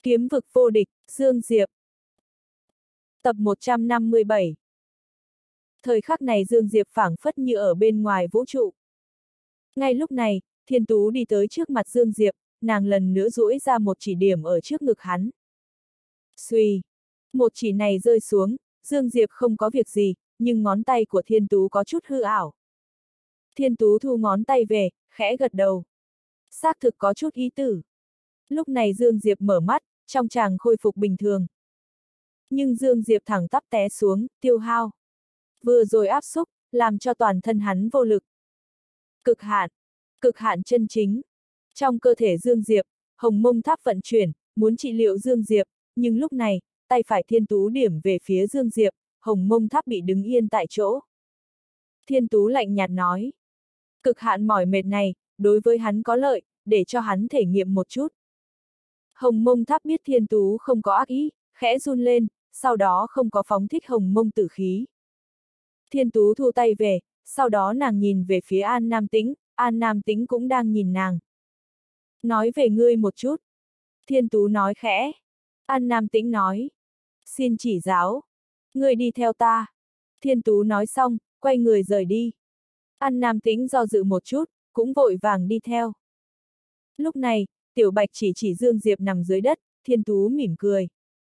Kiếm vực vô địch, Dương Diệp. Tập 157. Thời khắc này Dương Diệp phảng phất như ở bên ngoài vũ trụ. Ngay lúc này, Thiên Tú đi tới trước mặt Dương Diệp, nàng lần nữa duỗi ra một chỉ điểm ở trước ngực hắn. Xuy! Một chỉ này rơi xuống, Dương Diệp không có việc gì, nhưng ngón tay của Thiên Tú có chút hư ảo. Thiên Tú thu ngón tay về, khẽ gật đầu. Xác thực có chút ý tử. Lúc này Dương Diệp mở mắt, trong tràng khôi phục bình thường. Nhưng Dương Diệp thẳng tắp té xuống, tiêu hao. Vừa rồi áp xúc, làm cho toàn thân hắn vô lực. Cực hạn chân chính. Trong cơ thể Dương Diệp, Hồng Mông Tháp vận chuyển, muốn trị liệu Dương Diệp, nhưng lúc này, tay phải Thiên Tú điểm về phía Dương Diệp, Hồng Mông Tháp bị đứng yên tại chỗ. Thiên Tú lạnh nhạt nói. Cực hạn mỏi mệt này, đối với hắn có lợi, để cho hắn thể nghiệm một chút. Hồng Mông Tháp biết Thiên Tú không có ác ý, khẽ run lên, sau đó không có phóng thích Hồng Mông tử khí. Thiên Tú thu tay về, sau đó nàng nhìn về phía An Nam Tĩnh, An Nam Tĩnh cũng đang nhìn nàng. Nói về ngươi một chút. Thiên Tú nói khẽ. An Nam Tĩnh nói. Xin chỉ giáo. Ngươi đi theo ta. Thiên Tú nói xong, quay người rời đi. An Nam Tĩnh do dự một chút, cũng vội vàng đi theo. Lúc này, Tiểu Bạch chỉ Dương Diệp nằm dưới đất, Thiên Tú mỉm cười.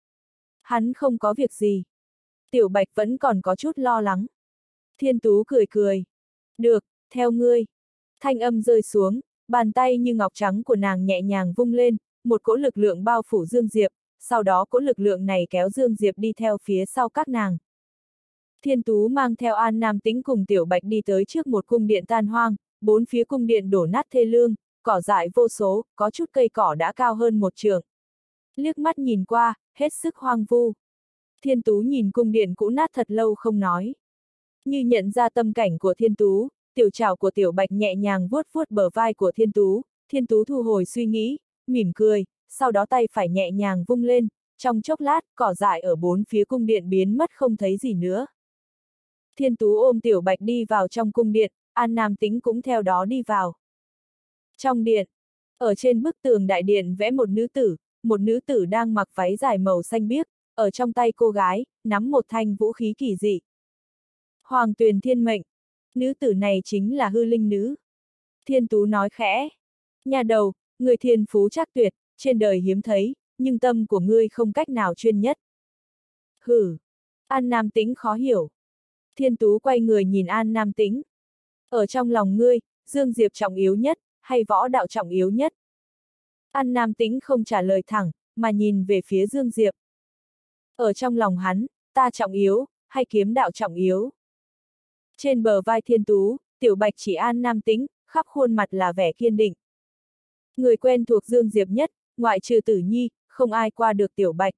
Hắn không có việc gì. Tiểu Bạch vẫn còn có chút lo lắng. Thiên Tú cười cười. Được, theo ngươi. Thanh âm rơi xuống, bàn tay như ngọc trắng của nàng nhẹ nhàng vung lên, một cỗ lực lượng bao phủ Dương Diệp, sau đó cỗ lực lượng này kéo Dương Diệp đi theo phía sau các nàng. Thiên Tú mang theo An Nam Tĩnh cùng Tiểu Bạch đi tới trước một cung điện tan hoang, bốn phía cung điện đổ nát thê lương, cỏ dại vô số, có chút cây cỏ đã cao hơn một trượng. Liếc mắt nhìn qua, hết sức hoang vu. Thiên Tú nhìn cung điện cũ nát thật lâu không nói. Như nhận ra tâm cảnh của Thiên Tú, tiểu trảo của Tiểu Bạch nhẹ nhàng vuốt vuốt bờ vai của Thiên Tú thu hồi suy nghĩ, mỉm cười, sau đó tay phải nhẹ nhàng vung lên, trong chốc lát, cỏ dại ở bốn phía cung điện biến mất không thấy gì nữa. Thiên Tú ôm Tiểu Bạch đi vào trong cung điện, An Nam Tĩnh cũng theo đó đi vào. Trong điện, ở trên bức tường đại điện vẽ một nữ tử đang mặc váy dài màu xanh biếc, ở trong tay cô gái, nắm một thanh vũ khí kỳ dị. Hoàng Tuyền Thiên Mệnh, nữ tử này chính là hư linh nữ. Thiên Tú nói khẽ, nhà đầu, người thiên phú trác tuyệt, trên đời hiếm thấy, nhưng tâm của ngươi không cách nào chuyên nhất. Hử, An Nam Tĩnh khó hiểu. Thiên Tú quay người nhìn An Nam Tĩnh. Ở trong lòng ngươi, Dương Diệp trọng yếu nhất, hay võ đạo trọng yếu nhất? An Nam Tĩnh không trả lời thẳng, mà nhìn về phía Dương Diệp. Ở trong lòng hắn, ta trọng yếu, hay kiếm đạo trọng yếu? Trên bờ vai Thiên Tú, Tiểu Bạch chỉ An Nam Tĩnh, khắp khuôn mặt là vẻ kiên định. Người quen thuộc Dương Diệp nhất, ngoại trừ Tử Nhi, không ai qua được Tiểu Bạch.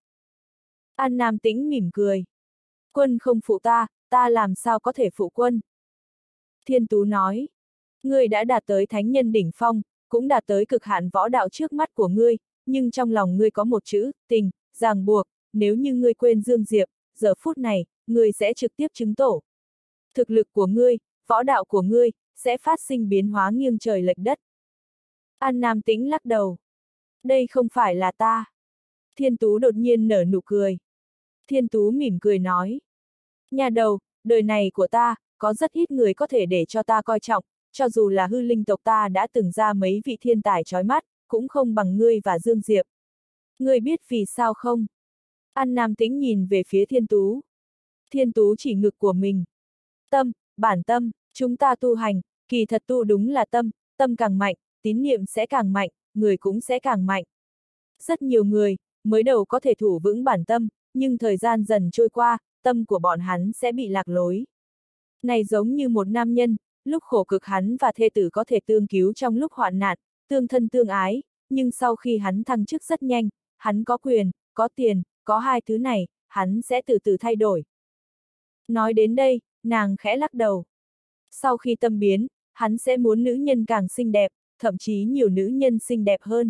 An Nam Tĩnh mỉm cười. Quân không phụ ta, ta làm sao có thể phụ quân? Thiên Tú nói. Ngươi đã đạt tới thánh nhân đỉnh phong, cũng đạt tới cực hạn võ đạo trước mắt của ngươi, nhưng trong lòng ngươi có một chữ, tình, ràng buộc, nếu như ngươi quên Dương Diệp, giờ phút này, ngươi sẽ trực tiếp chứng tổ. Thực lực của ngươi, võ đạo của ngươi, sẽ phát sinh biến hóa nghiêng trời lệch đất. An Nam Tĩnh lắc đầu. Đây không phải là ta. Thiên Tú đột nhiên nở nụ cười. Thiên Tú mỉm cười nói. Nhà đầu, đời này của ta, có rất ít người có thể để cho ta coi trọng, cho dù là hư linh tộc ta đã từng ra mấy vị thiên tài chói mắt, cũng không bằng ngươi và Dương Diệp. Ngươi biết vì sao không? An Nam Tĩnh nhìn về phía Thiên Tú. Thiên Tú chỉ ngực của mình. Tâm, bản tâm, chúng ta tu hành, kỳ thật tu đúng là tâm, tâm càng mạnh, tín niệm sẽ càng mạnh, người cũng sẽ càng mạnh. Rất nhiều người, mới đầu có thể thủ vững bản tâm, nhưng thời gian dần trôi qua, tâm của bọn hắn sẽ bị lạc lối. Này giống như một nam nhân, lúc khổ cực hắn và thê tử có thể tương cứu trong lúc hoạn nạn, tương thân tương ái, nhưng sau khi hắn thăng chức rất nhanh, hắn có quyền, có tiền, có hai thứ này, hắn sẽ từ từ thay đổi. Nói đến đây, nàng khẽ lắc đầu. Sau khi tâm biến, hắn sẽ muốn nữ nhân càng xinh đẹp, thậm chí nhiều nữ nhân xinh đẹp hơn.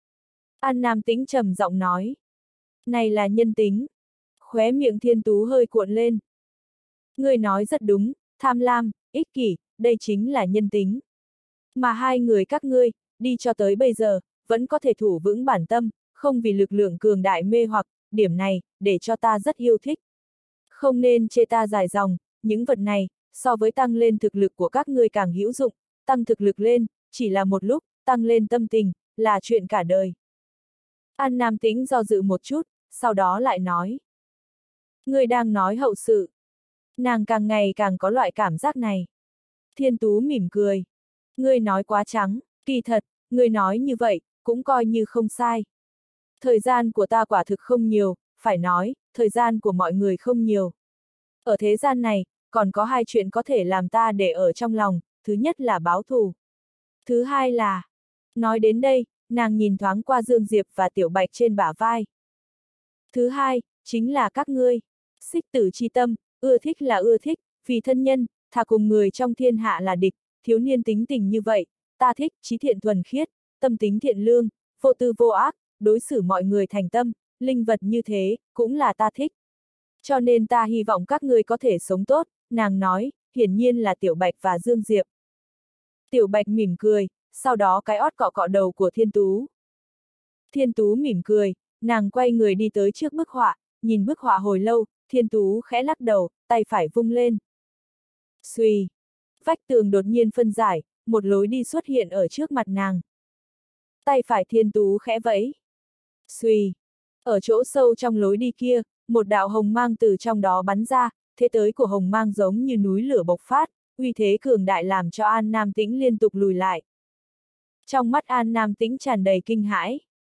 An Nam Tĩnh trầm giọng nói. Này là nhân tính. Khóe miệng Thiên Tú hơi cuộn lên. Ngươi nói rất đúng, tham lam, ích kỷ, đây chính là nhân tính. Mà hai người các ngươi, đi cho tới bây giờ, vẫn có thể thủ vững bản tâm, không vì lực lượng cường đại mê hoặc, điểm này, để cho ta rất yêu thích. Không nên chê ta dài dòng, những vật này, so với tăng lên thực lực của các ngươi càng hữu dụng, tăng thực lực lên, chỉ là một lúc, tăng lên tâm tình, là chuyện cả đời. An Nam Tĩnh do dự một chút, sau đó lại nói. Ngươi đang nói hậu sự. Nàng càng ngày càng có loại cảm giác này. Thiên Tú mỉm cười. Ngươi nói quá trắng, kỳ thật, ngươi nói như vậy, cũng coi như không sai. Thời gian của ta quả thực không nhiều, phải nói, thời gian của mọi người không nhiều. Ở thế gian này, còn có hai chuyện có thể làm ta để ở trong lòng, thứ nhất là báo thù. Thứ hai là... Nói đến đây, nàng nhìn thoáng qua Dương Diệp và Tiểu Bạch trên bả vai. Thứ hai, chính là các ngươi. Xích tử chi tâm, ưa thích là ưa thích, vì thân nhân, thà cùng người trong thiên hạ là địch, thiếu niên tính tình như vậy, ta thích, trí thiện thuần khiết, tâm tính thiện lương, vô tư vô ác, đối xử mọi người thành tâm, linh vật như thế, cũng là ta thích. Cho nên ta hy vọng các ngươi có thể sống tốt, nàng nói, hiển nhiên là Tiểu Bạch và Dương Diệp. Tiểu Bạch mỉm cười, sau đó cái ót cọ cọ đầu của Thiên Tú. Thiên Tú mỉm cười, nàng quay người đi tới trước bức họa, nhìn bức họa hồi lâu, Thiên Tú khẽ lắc đầu, tay phải vung lên. Xuy! Vách tường đột nhiên phân giải, một lối đi xuất hiện ở trước mặt nàng. Tay phải Thiên Tú khẽ vẫy. Xuy! Ở chỗ sâu trong lối đi kia, một đạo hồng mang từ trong đó bắn ra, thế tới của hồng mang giống như núi lửa bộc phát, uy thế cường đại làm cho An Nam Tĩnh liên tục lùi lại. Trong mắt An Nam Tĩnh tràn đầy kinh hãi.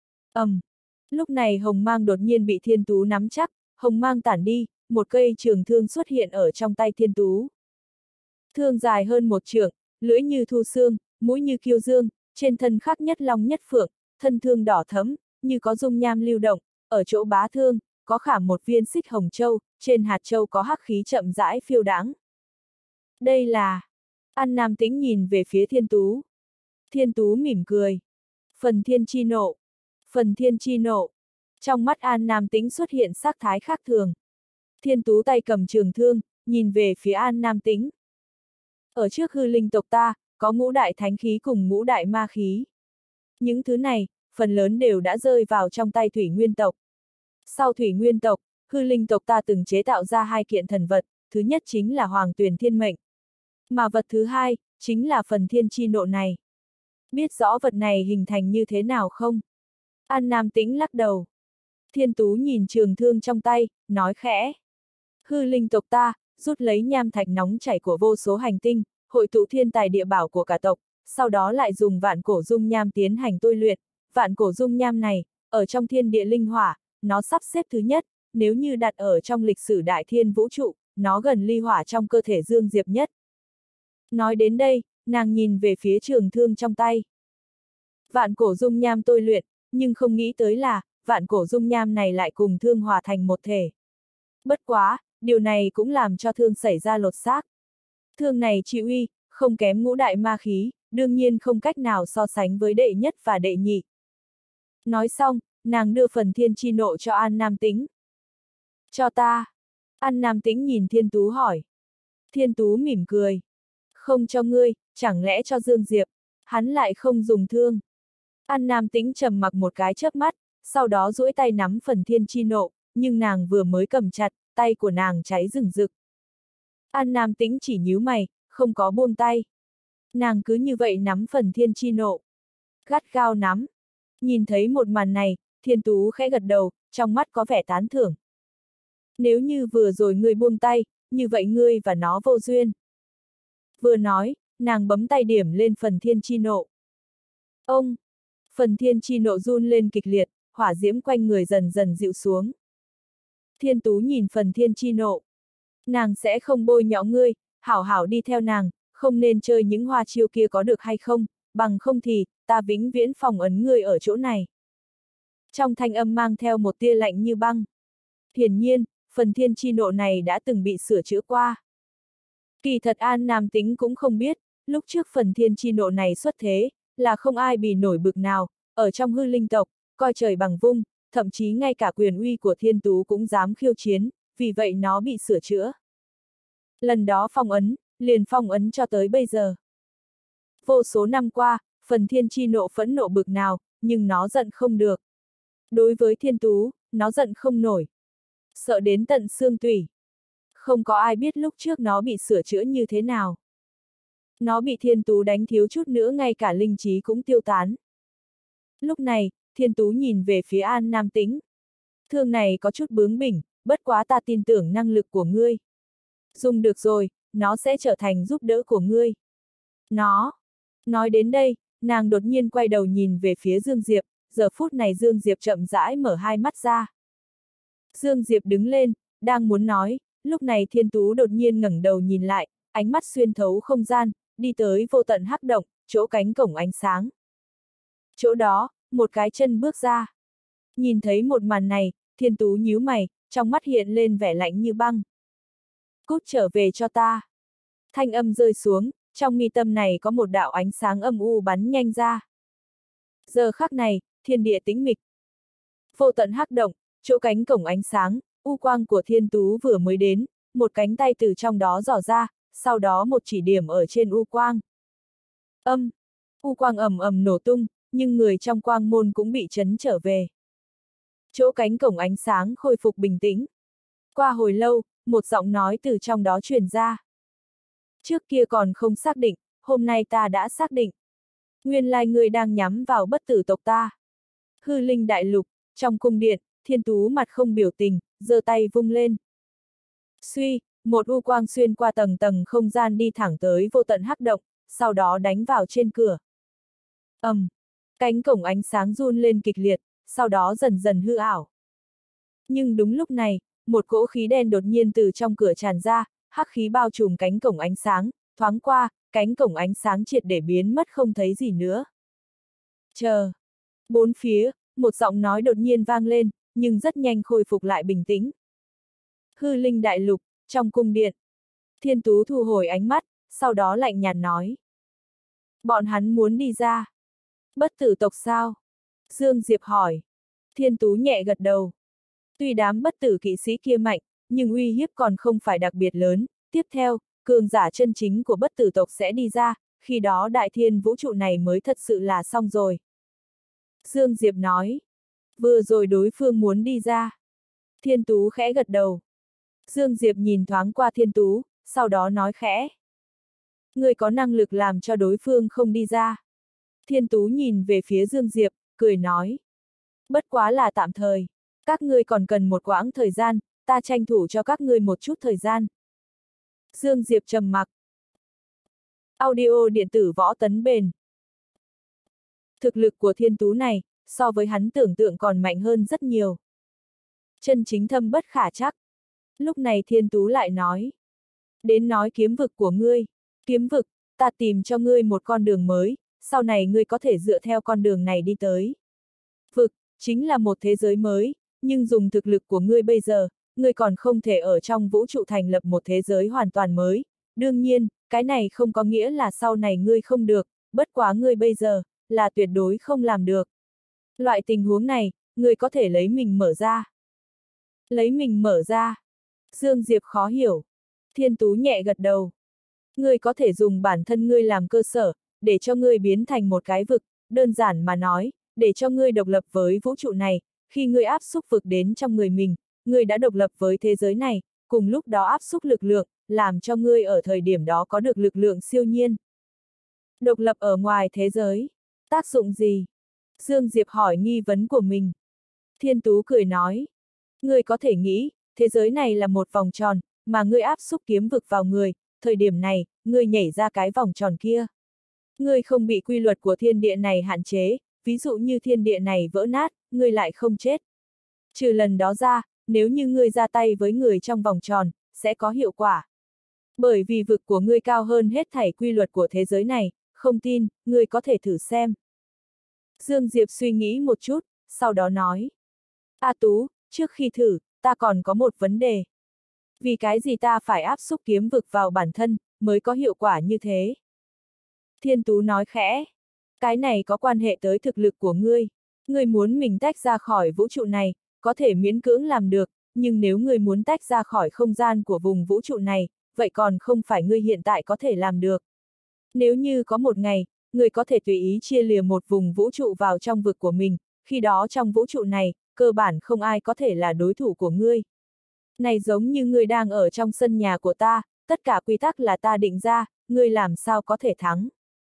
Lúc này hồng mang đột nhiên bị Thiên Tú nắm chắc, hồng mang tản đi, một cây trường thương xuất hiện ở trong tay Thiên Tú. Thương dài hơn 1 trượng, lưỡi như thu xương, mũi như kiêu dương, trên thân khắc nhất long nhất phượng, thân thương đỏ thẫm, như có dung nham lưu động, ở chỗ bá thương, có khảm một viên xích hồng châu, trên hạt châu có hắc khí chậm rãi phiêu đãng. Đây là... An Nam Tĩnh nhìn về phía Thiên Tú. Thiên Tú mỉm cười. Phần thiên chi nộ. Phần thiên chi nộ. Trong mắt An Nam Tĩnh xuất hiện sắc thái khác thường. Thiên Tú tay cầm trường thương, nhìn về phía An Nam Tĩnh. Ở trước hư linh tộc ta, có ngũ đại thánh khí cùng ngũ đại ma khí. Những thứ này, phần lớn đều đã rơi vào trong tay Thủy Nguyên tộc. Sau Thủy Nguyên tộc, hư linh tộc ta từng chế tạo ra 2 kiện thần vật, thứ nhất chính là Hoàng Tuyền Thiên Mệnh. Mà vật thứ hai, chính là phần thiên chi nộ này. Biết rõ vật này hình thành như thế nào không? An Nam Tĩnh lắc đầu. Thiên Tú nhìn trường thương trong tay, nói khẽ. Hư linh tộc ta, rút lấy nham thạch nóng chảy của vô số hành tinh, hội tụ thiên tài địa bảo của cả tộc, sau đó lại dùng vạn cổ dung nham tiến hành tôi luyện. Vạn cổ dung nham này, ở trong thiên địa linh hỏa, nó sắp xếp thứ nhất, nếu như đặt ở trong lịch sử đại thiên vũ trụ, nó gần ly hỏa trong cơ thể Dương Diệp nhất. Nói đến đây, nàng nhìn về phía trường thương trong tay. Vạn cổ dung nham tôi luyện, nhưng không nghĩ tới là, vạn cổ dung nham này lại cùng thương hòa thành một thể. Bất quá, điều này cũng làm cho thương xảy ra lột xác. Thương này chi uy, không kém ngũ đại ma khí, đương nhiên không cách nào so sánh với đệ nhất và đệ nhị. Nói xong, nàng đưa phần thiên chi nộ cho An Nam Tĩnh. Cho ta. An Nam Tĩnh nhìn Thiên Tú hỏi. Thiên Tú mỉm cười. Không cho ngươi, chẳng lẽ cho Dương Diệp, hắn lại không dùng thương. An Nam Tĩnh trầm mặc một cái chớp mắt, sau đó duỗi tay nắm phần thiên chi nộ, nhưng nàng vừa mới cầm chặt, tay của nàng cháy rừng rực. An Nam Tĩnh chỉ nhíu mày, không có buông tay. Nàng cứ như vậy nắm phần thiên chi nộ. Gắt gao nắm. Nhìn thấy một màn này, Thiên Tú khẽ gật đầu, trong mắt có vẻ tán thưởng. Nếu như vừa rồi ngươi buông tay, như vậy ngươi và nó vô duyên. Vừa nói, nàng bấm tay điểm lên phần thiên chi nộ. Ông! Phần thiên chi nộ run lên kịch liệt, hỏa diễm quanh người dần dần dịu xuống. Thiên Tú nhìn phần thiên chi nộ. Nàng sẽ không bôi nhọ ngươi, hảo hảo đi theo nàng, không nên chơi những hoa chiêu kia có được hay không, bằng không thì, ta vĩnh viễn phòng ấn ngươi ở chỗ này. Trong thanh âm mang theo một tia lạnh như băng. Hiển nhiên, phần thiên chi nộ này đã từng bị sửa chữa qua. Kỳ thật An Nam Tĩnh cũng không biết, lúc trước phần thiên chi nộ này xuất thế, là không ai bì nổi bực nào, ở trong hư linh tộc, coi trời bằng vung, thậm chí ngay cả quyền uy của Thiên Tú cũng dám khiêu chiến, vì vậy nó bị sửa chữa. Lần đó phong ấn, liền phong ấn cho tới bây giờ. Vô số năm qua, phần thiên chi nộ phẫn nộ bực nào, nhưng nó giận không được. Đối với Thiên Tú, nó giận không nổi. Sợ đến tận xương tủy. Không có ai biết lúc trước nó bị sửa chữa như thế nào. Nó bị Thiên Tú đánh thiếu chút nữa ngay cả linh trí cũng tiêu tán. Lúc này, Thiên Tú nhìn về phía An Nam Tĩnh. Thương này có chút bướng bỉnh, bất quá ta tin tưởng năng lực của ngươi. Dùng được rồi, nó sẽ trở thành giúp đỡ của ngươi. Nó. Nói đến đây, nàng đột nhiên quay đầu nhìn về phía Dương Diệp, giờ phút này Dương Diệp chậm rãi mở hai mắt ra. Dương Diệp đứng lên, đang muốn nói, lúc này Thiên Tú đột nhiên ngẩng đầu nhìn lại, ánh mắt xuyên thấu không gian, đi tới vô tận hắc động, chỗ cánh cổng ánh sáng. Chỗ đó, một cái chân bước ra. Nhìn thấy một màn này, Thiên Tú nhíu mày, trong mắt hiện lên vẻ lạnh như băng. Cút trở về cho ta. Thanh âm rơi xuống, trong mi tâm này có một đạo ánh sáng âm u bắn nhanh ra. Giờ khắc này, thiên địa tĩnh mịch. Vô tận hắc động, chỗ cánh cổng ánh sáng, u quang của Thiên Tú vừa mới đến, một cánh tay từ trong đó dò ra, sau đó một chỉ điểm ở trên u quang. U quang ầm ầm nổ tung, nhưng người trong quang môn cũng bị chấn trở về. Chỗ cánh cổng ánh sáng khôi phục bình tĩnh. Qua hồi lâu, một giọng nói từ trong đó truyền ra. Trước kia còn không xác định, hôm nay ta đã xác định. Nguyên lai ngươi đang nhắm vào bất tử tộc ta. Hư linh đại lục, trong cung điện, Thiên Tú mặt không biểu tình, giơ tay vung lên. Suy, một u quang xuyên qua tầng tầng không gian đi thẳng tới vô tận hắc động, sau đó đánh vào trên cửa. Cánh cổng ánh sáng run lên kịch liệt, sau đó dần dần hư ảo. Nhưng đúng lúc này, một cỗ khí đen đột nhiên từ trong cửa tràn ra, hắc khí bao trùm cánh cổng ánh sáng, thoáng qua, cánh cổng ánh sáng triệt để biến mất không thấy gì nữa. Chờ! Bốn phía, một giọng nói đột nhiên vang lên, nhưng rất nhanh khôi phục lại bình tĩnh. Hư linh đại lục, trong cung điện. Thiên Tú thu hồi ánh mắt, sau đó lạnh nhạt nói. Bọn hắn muốn đi ra. Bất tử tộc sao? Dương Diệp hỏi. Thiên Tú nhẹ gật đầu. Tuy đám bất tử kỵ sĩ kia mạnh, nhưng uy hiếp còn không phải đặc biệt lớn. Tiếp theo, cường giả chân chính của bất tử tộc sẽ đi ra, khi đó đại thiên vũ trụ này mới thật sự là xong rồi. Dương Diệp nói. Vừa rồi đối phương muốn đi ra. Thiên Tú khẽ gật đầu. Dương Diệp nhìn thoáng qua Thiên Tú, sau đó nói khẽ. Người có năng lực làm cho đối phương không đi ra. Thiên Tú nhìn về phía Dương Diệp, cười nói. Bất quá là tạm thời. Các ngươi còn cần một quãng thời gian, ta tranh thủ cho các ngươi một chút thời gian. Dương Diệp trầm mặc. Audio điện tử võ tấn bền. Thực lực của Thiên Tú này, so với hắn tưởng tượng còn mạnh hơn rất nhiều. Chân chính thâm bất khả trắc. Lúc này Thiên Tú lại nói. Đến nói kiếm vực của ngươi. Kiếm vực, ta tìm cho ngươi một con đường mới, sau này ngươi có thể dựa theo con đường này đi tới. Vực, chính là một thế giới mới, nhưng dùng thực lực của ngươi bây giờ, ngươi còn không thể ở trong vũ trụ thành lập một thế giới hoàn toàn mới. Đương nhiên, cái này không có nghĩa là sau này ngươi không được, bất quá ngươi bây giờ, là tuyệt đối không làm được. Loại tình huống này, ngươi có thể lấy mình mở ra. Lấy mình mở ra. Dương Diệp khó hiểu. Thiên Tú nhẹ gật đầu. Ngươi có thể dùng bản thân ngươi làm cơ sở, để cho ngươi biến thành một cái vực, đơn giản mà nói, để cho ngươi độc lập với vũ trụ này, khi ngươi áp xúc vực đến trong người mình, ngươi đã độc lập với thế giới này, cùng lúc đó áp xúc lực lượng, làm cho ngươi ở thời điểm đó có được lực lượng siêu nhiên. Độc lập ở ngoài thế giới, tác dụng gì? Dương Diệp hỏi nghi vấn của mình. Thiên Tú cười nói, ngươi có thể nghĩ, thế giới này là một vòng tròn, mà ngươi áp xúc kiếm vực vào người, thời điểm này, ngươi nhảy ra cái vòng tròn kia. Ngươi không bị quy luật của thiên địa này hạn chế, ví dụ như thiên địa này vỡ nát, ngươi lại không chết. Trừ lần đó ra, nếu như ngươi ra tay với người trong vòng tròn, sẽ có hiệu quả. Bởi vì vực của ngươi cao hơn hết thảy quy luật của thế giới này, không tin, ngươi có thể thử xem. Dương Diệp suy nghĩ một chút, sau đó nói. A Tú, trước khi thử, ta còn có một vấn đề. Vì cái gì ta phải áp xúc kiếm vực vào bản thân, mới có hiệu quả như thế? Thiên Tú nói khẽ. Cái này có quan hệ tới thực lực của ngươi. Ngươi muốn mình tách ra khỏi vũ trụ này, có thể miễn cưỡng làm được, nhưng nếu ngươi muốn tách ra khỏi không gian của vùng vũ trụ này, vậy còn không phải ngươi hiện tại có thể làm được. Nếu như có một ngày, ngươi có thể tùy ý chia lìa một vùng vũ trụ vào trong vực của mình, khi đó trong vũ trụ này, cơ bản không ai có thể là đối thủ của ngươi. Này giống như ngươi đang ở trong sân nhà của ta, tất cả quy tắc là ta định ra, ngươi làm sao có thể thắng.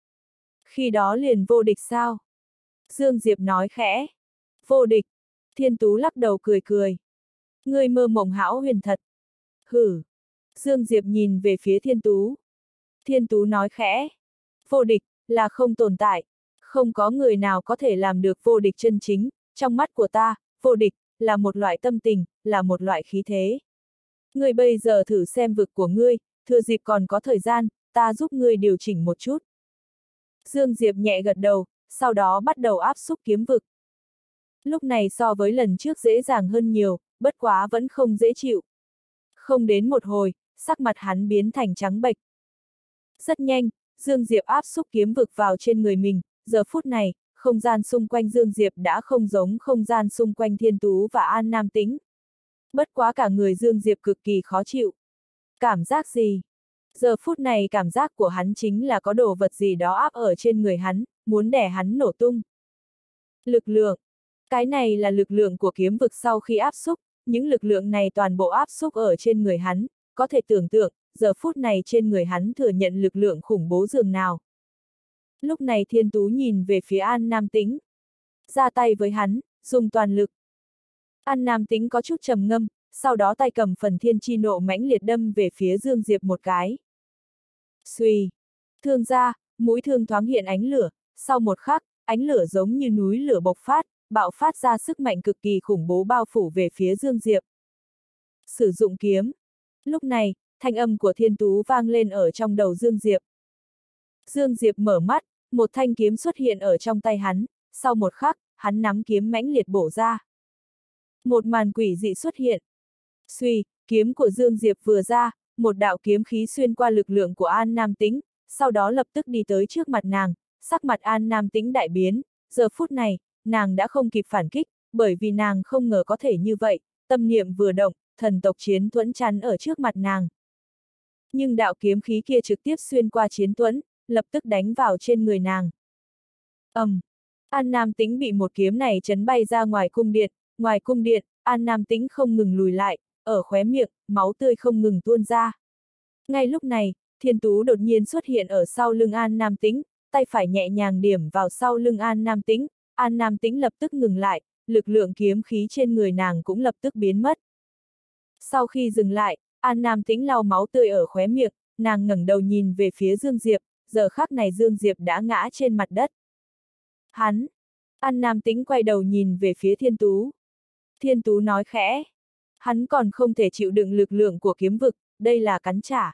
Khi đó liền vô địch sao? Dương Diệp nói khẽ. Vô địch. Thiên Tú lắc đầu cười cười. Ngươi mơ mộng hão huyền thật. Hử. Dương Diệp nhìn về phía Thiên Tú. Thiên Tú nói khẽ. Vô địch, là không tồn tại. Không có người nào có thể làm được vô địch chân chính. Trong mắt của ta, vô địch, là một loại tâm tình, là một loại khí thế. Ngươi bây giờ thử xem vực của ngươi, thừa dịp còn có thời gian, ta giúp ngươi điều chỉnh một chút. Dương Diệp nhẹ gật đầu, sau đó bắt đầu áp xúc kiếm vực. Lúc này so với lần trước dễ dàng hơn nhiều, bất quá vẫn không dễ chịu. Không đến một hồi, sắc mặt hắn biến thành trắng bệch. Rất nhanh, Dương Diệp áp xúc kiếm vực vào trên người mình, giờ phút này, không gian xung quanh Dương Diệp đã không giống không gian xung quanh Thiên Tú và An Nam Tĩnh. Bất quá cả người Dương Diệp cực kỳ khó chịu. Cảm giác gì? Giờ phút này cảm giác của hắn chính là có đồ vật gì đó áp ở trên người hắn, muốn đè hắn nổ tung. Lực lượng. Cái này là lực lượng của kiếm vực sau khi áp xúc, những lực lượng này toàn bộ áp xúc ở trên người hắn, có thể tưởng tượng, giờ phút này trên người hắn thừa nhận lực lượng khủng bố dường nào. Lúc này Thiên Tú nhìn về phía An Nam Tĩnh. Ra tay với hắn, dùng toàn lực. An Nam Tĩnh có chút trầm ngâm, sau đó tay cầm phần thiên chi nộ mãnh liệt đâm về phía Dương Diệp một cái. Xuy. Thương ra, mũi thương thoáng hiện ánh lửa, sau một khắc, ánh lửa giống như núi lửa bộc phát, bạo phát ra sức mạnh cực kỳ khủng bố bao phủ về phía Dương Diệp. Sử dụng kiếm. Lúc này, thanh âm của Thiên Tú vang lên ở trong đầu Dương Diệp. Dương Diệp mở mắt, một thanh kiếm xuất hiện ở trong tay hắn, sau một khắc, hắn nắm kiếm mãnh liệt bổ ra. Một màn quỷ dị xuất hiện. Xuy, kiếm của Dương Diệp vừa ra, một đạo kiếm khí xuyên qua lực lượng của An Nam Tĩnh, sau đó lập tức đi tới trước mặt nàng, sắc mặt An Nam Tĩnh đại biến, giờ phút này, nàng đã không kịp phản kích, bởi vì nàng không ngờ có thể như vậy, tâm niệm vừa động, thần tộc chiến thuẫn chắn ở trước mặt nàng. Nhưng đạo kiếm khí kia trực tiếp xuyên qua chiến thuẫn, lập tức đánh vào trên người nàng. An Nam Tĩnh bị một kiếm này chấn bay ra ngoài cung điện, An Nam Tĩnh không ngừng lùi lại, ở khóe miệng, máu tươi không ngừng tuôn ra. Ngay lúc này, Thiên Tú đột nhiên xuất hiện ở sau lưng An Nam Tĩnh, tay phải nhẹ nhàng điểm vào sau lưng An Nam Tĩnh, An Nam Tĩnh lập tức ngừng lại, lực lượng kiếm khí trên người nàng cũng lập tức biến mất. Sau khi dừng lại, An Nam Tĩnh lau máu tươi ở khóe miệng, nàng ngẩng đầu nhìn về phía Dương Diệp, giờ khắc này Dương Diệp đã ngã trên mặt đất. Hắn! An Nam Tĩnh quay đầu nhìn về phía Thiên Tú. Thiên Tú nói khẽ. Hắn còn không thể chịu đựng lực lượng của kiếm vực, đây là cắn trả.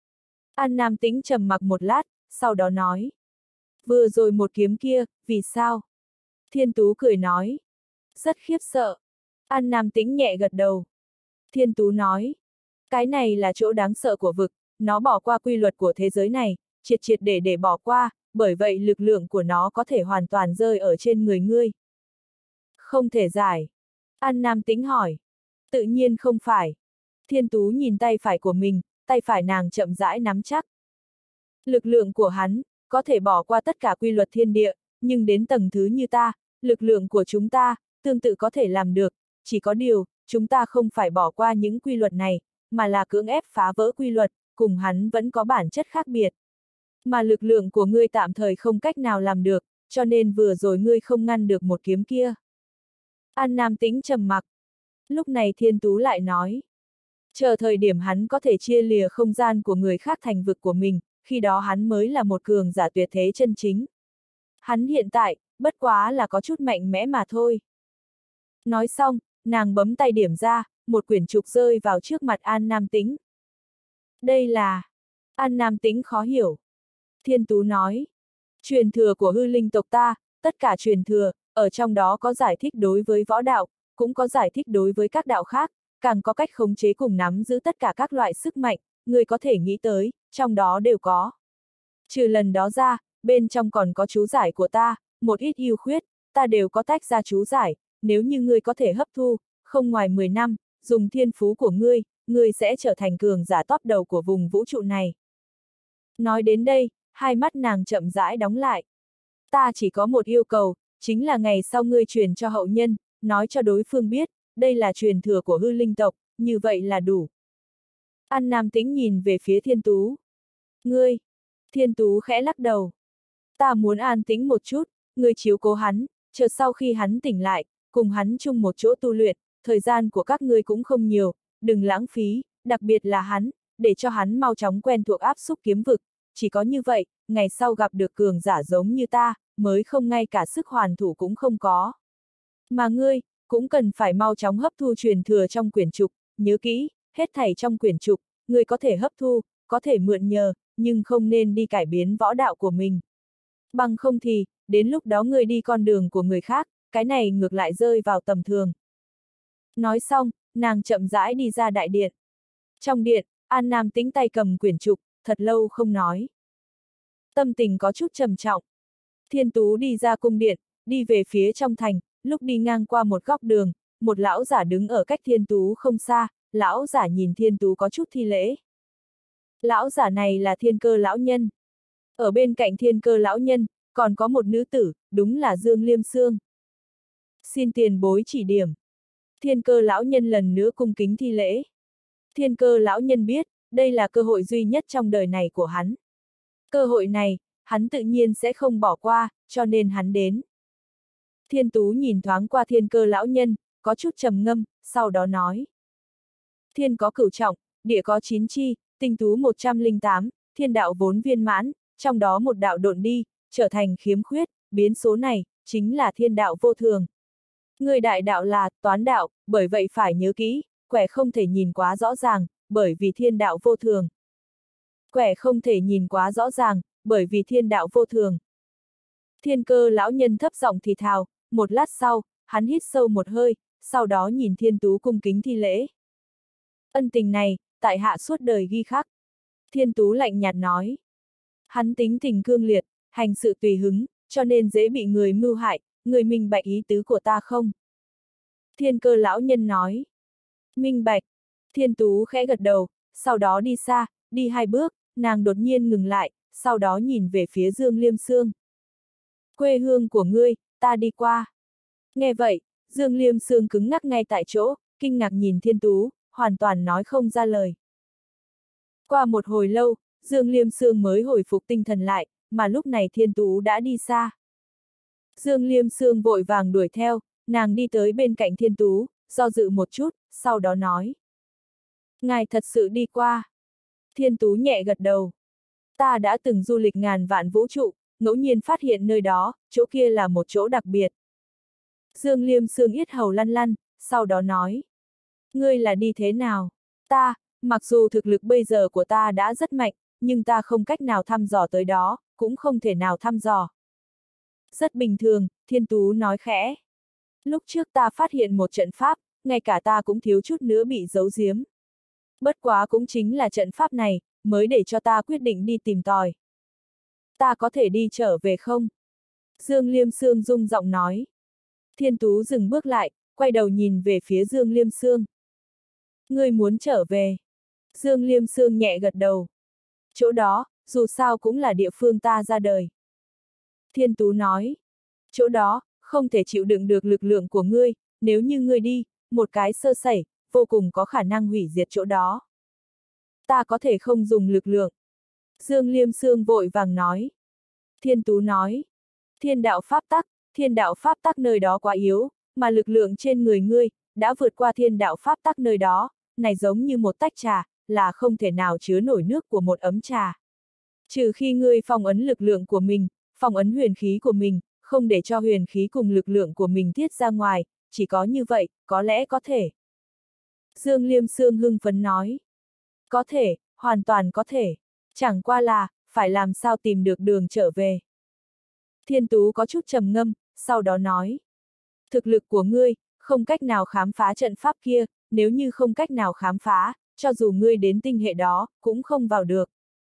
An Nam Tĩnh trầm mặc một lát, sau đó nói. Vừa rồi một kiếm kia, vì sao? Thiên Tú cười nói. Rất khiếp sợ. An Nam Tĩnh nhẹ gật đầu. Thiên Tú nói. Cái này là chỗ đáng sợ của vực, nó bỏ qua quy luật của thế giới này, triệt triệt để bỏ qua, bởi vậy lực lượng của nó có thể hoàn toàn rơi ở trên người ngươi. Không thể giải. An Nam Tĩnh hỏi. Tự nhiên không phải. Thiên Tú nhìn tay phải của mình, tay phải nàng chậm rãi nắm chắc. Lực lượng của hắn, có thể bỏ qua tất cả quy luật thiên địa, nhưng đến tầng thứ như ta, lực lượng của chúng ta, tương tự có thể làm được, chỉ có điều, chúng ta không phải bỏ qua những quy luật này, mà là cưỡng ép phá vỡ quy luật, cùng hắn vẫn có bản chất khác biệt. Mà lực lượng của ngươi tạm thời không cách nào làm được, cho nên vừa rồi ngươi không ngăn được một kiếm kia. An Nam Tĩnh trầm mặc. Lúc này Thiên Tú lại nói. Chờ thời điểm hắn có thể chia lìa không gian của người khác thành vực của mình, khi đó hắn mới là một cường giả tuyệt thế chân chính. Hắn hiện tại, bất quá là có chút mạnh mẽ mà thôi. Nói xong, nàng bấm tay điểm ra, một quyển trục rơi vào trước mặt An Nam Tĩnh. Đây là... An Nam Tĩnh khó hiểu. Thiên Tú nói. Truyền thừa của hư linh tộc ta, tất cả truyền thừa, ở trong đó có giải thích đối với võ đạo, cũng có giải thích đối với các đạo khác, càng có cách khống chế cùng nắm giữ tất cả các loại sức mạnh, người có thể nghĩ tới, trong đó đều có. Trừ lần đó ra, bên trong còn có chú giải của ta, một ít ưu khuyết, ta đều có tách ra chú giải, nếu như ngươi có thể hấp thu, không ngoài 10 năm, dùng thiên phú của ngươi sẽ trở thành cường giả top đầu của vùng vũ trụ này. Nói đến đây, hai mắt nàng chậm rãi đóng lại. Ta chỉ có một yêu cầu, chính là ngày sau ngươi truyền cho hậu nhân, nói cho đối phương biết, đây là truyền thừa của hư linh tộc, như vậy là đủ. An Nam Tĩnh nhìn về phía Thiên Tú. Ngươi! Thiên Tú khẽ lắc đầu. Ta muốn an tĩnh một chút, ngươi chiếu cố hắn, chờ sau khi hắn tỉnh lại, cùng hắn chung một chỗ tu luyện, thời gian của các ngươi cũng không nhiều, đừng lãng phí, đặc biệt là hắn, để cho hắn mau chóng quen thuộc áp xúc kiếm vực, chỉ có như vậy, ngày sau gặp được cường giả giống như ta, mới không ngay cả sức hoàn thủ cũng không có. Mà ngươi, cũng cần phải mau chóng hấp thu truyền thừa trong quyển trục, nhớ kỹ, hết thảy trong quyển trục, ngươi có thể hấp thu, có thể mượn nhờ, nhưng không nên đi cải biến võ đạo của mình. Bằng không thì, đến lúc đó ngươi đi con đường của người khác, cái này ngược lại rơi vào tầm thường. Nói xong, nàng chậm rãi đi ra đại điện. Trong điện, An Nam Tĩnh tay cầm quyển trục, thật lâu không nói. Tâm tình có chút trầm trọng. Thiên Tú đi ra cung điện, đi về phía trong thành, lúc đi ngang qua một góc đường, một lão giả đứng ở cách Thiên Tú không xa, lão giả nhìn Thiên Tú có chút thi lễ. Lão giả này là Thiên Cơ lão nhân. Ở bên cạnh Thiên Cơ lão nhân, còn có một nữ tử, đúng là Dương Liêm Sương. Xin tiền bối chỉ điểm. Thiên Cơ lão nhân lần nữa cung kính thi lễ. Thiên Cơ lão nhân biết, đây là cơ hội duy nhất trong đời này của hắn. Cơ hội này, hắn tự nhiên sẽ không bỏ qua, cho nên hắn đến. Thiên Tú nhìn thoáng qua Thiên Cơ lão nhân, có chút trầm ngâm, sau đó nói. Thiên có cửu trọng, địa có 9 chi, tinh tú 108, thiên đạo vốn viên mãn, trong đó một đạo độn đi, trở thành khiếm khuyết, biến số này, chính là thiên đạo vô thường. Người đại đạo là toán đạo, bởi vậy phải nhớ kỹ, quẻ không thể nhìn quá rõ ràng, bởi vì thiên đạo vô thường. Quẻ không thể nhìn quá rõ ràng, bởi vì thiên đạo vô thường. Thiên Cơ lão nhân thấp giọng thì thào, một lát sau, hắn hít sâu một hơi, sau đó nhìn Thiên Tú cung kính thi lễ. Ân tình này, tại hạ suốt đời ghi khắc. Thiên Tú lạnh nhạt nói. Hắn tính tình cương liệt, hành sự tùy hứng, cho nên dễ bị người mưu hại, người minh bạch ý tứ của ta không? Thiên Cơ lão nhân nói. Minh bạch. Thiên Tú khẽ gật đầu, sau đó đi xa, đi 2 bước, nàng đột nhiên ngừng lại, sau đó nhìn về phía Dương Liêm Sương. Quê hương của ngươi, ta đi qua. Nghe vậy, Dương Liêm Sương cứng ngắc ngay tại chỗ, kinh ngạc nhìn Thiên Tú, hoàn toàn nói không ra lời. Qua một hồi lâu, Dương Liêm Sương mới hồi phục tinh thần lại, mà lúc này Thiên Tú đã đi xa. Dương Liêm Sương vội vàng đuổi theo, nàng đi tới bên cạnh Thiên Tú, do dự một chút, sau đó nói. Ngài thật sự đi qua. Thiên Tú nhẹ gật đầu. Ta đã từng du lịch ngàn vạn vũ trụ, ngẫu nhiên phát hiện nơi đó, chỗ kia là một chỗ đặc biệt. Dương Liêm Sương yết hầu lăn lăn, sau đó nói. Ngươi là đi thế nào? Ta, mặc dù thực lực bây giờ của ta đã rất mạnh, nhưng ta không cách nào thăm dò tới đó, cũng không thể nào thăm dò. Rất bình thường, Thiên Tú nói khẽ. Lúc trước ta phát hiện một trận pháp, ngay cả ta cũng thiếu chút nữa bị giấu giếm. Bất quá cũng chính là trận pháp này, mới để cho ta quyết định đi tìm tòi. Ta có thể đi trở về không? Dương Liêm Sương rung giọng nói. Thiên Tú dừng bước lại, quay đầu nhìn về phía Dương Liêm Sương. Ngươi muốn trở về? Dương Liêm Sương nhẹ gật đầu. Chỗ đó, dù sao cũng là địa phương ta ra đời. Thiên Tú nói. Chỗ đó, không thể chịu đựng được lực lượng của ngươi, nếu như ngươi đi, một cái sơ sẩy, vô cùng có khả năng hủy diệt chỗ đó. Ta có thể không dùng lực lượng. Dương Liêm Sương vội vàng nói. Thiên Tú nói. Thiên đạo pháp tắc nơi đó quá yếu, mà lực lượng trên người ngươi, đã vượt qua thiên đạo pháp tắc nơi đó, này giống như một tách trà, là không thể nào chứa nổi nước của một ấm trà. Trừ khi ngươi phong ấn lực lượng của mình, phong ấn huyền khí của mình, không để cho huyền khí cùng lực lượng của mình tiết ra ngoài, chỉ có như vậy, có lẽ có thể. Dương Liêm Sương hưng phấn nói. Có thể, hoàn toàn có thể. Chẳng qua là, phải làm sao tìm được đường trở về. Thiên Tú có chút trầm ngâm, sau đó nói. Thực lực của ngươi, không cách nào khám phá trận pháp kia, nếu như không cách nào khám phá, cho dù ngươi đến tinh hệ đó, cũng không vào được.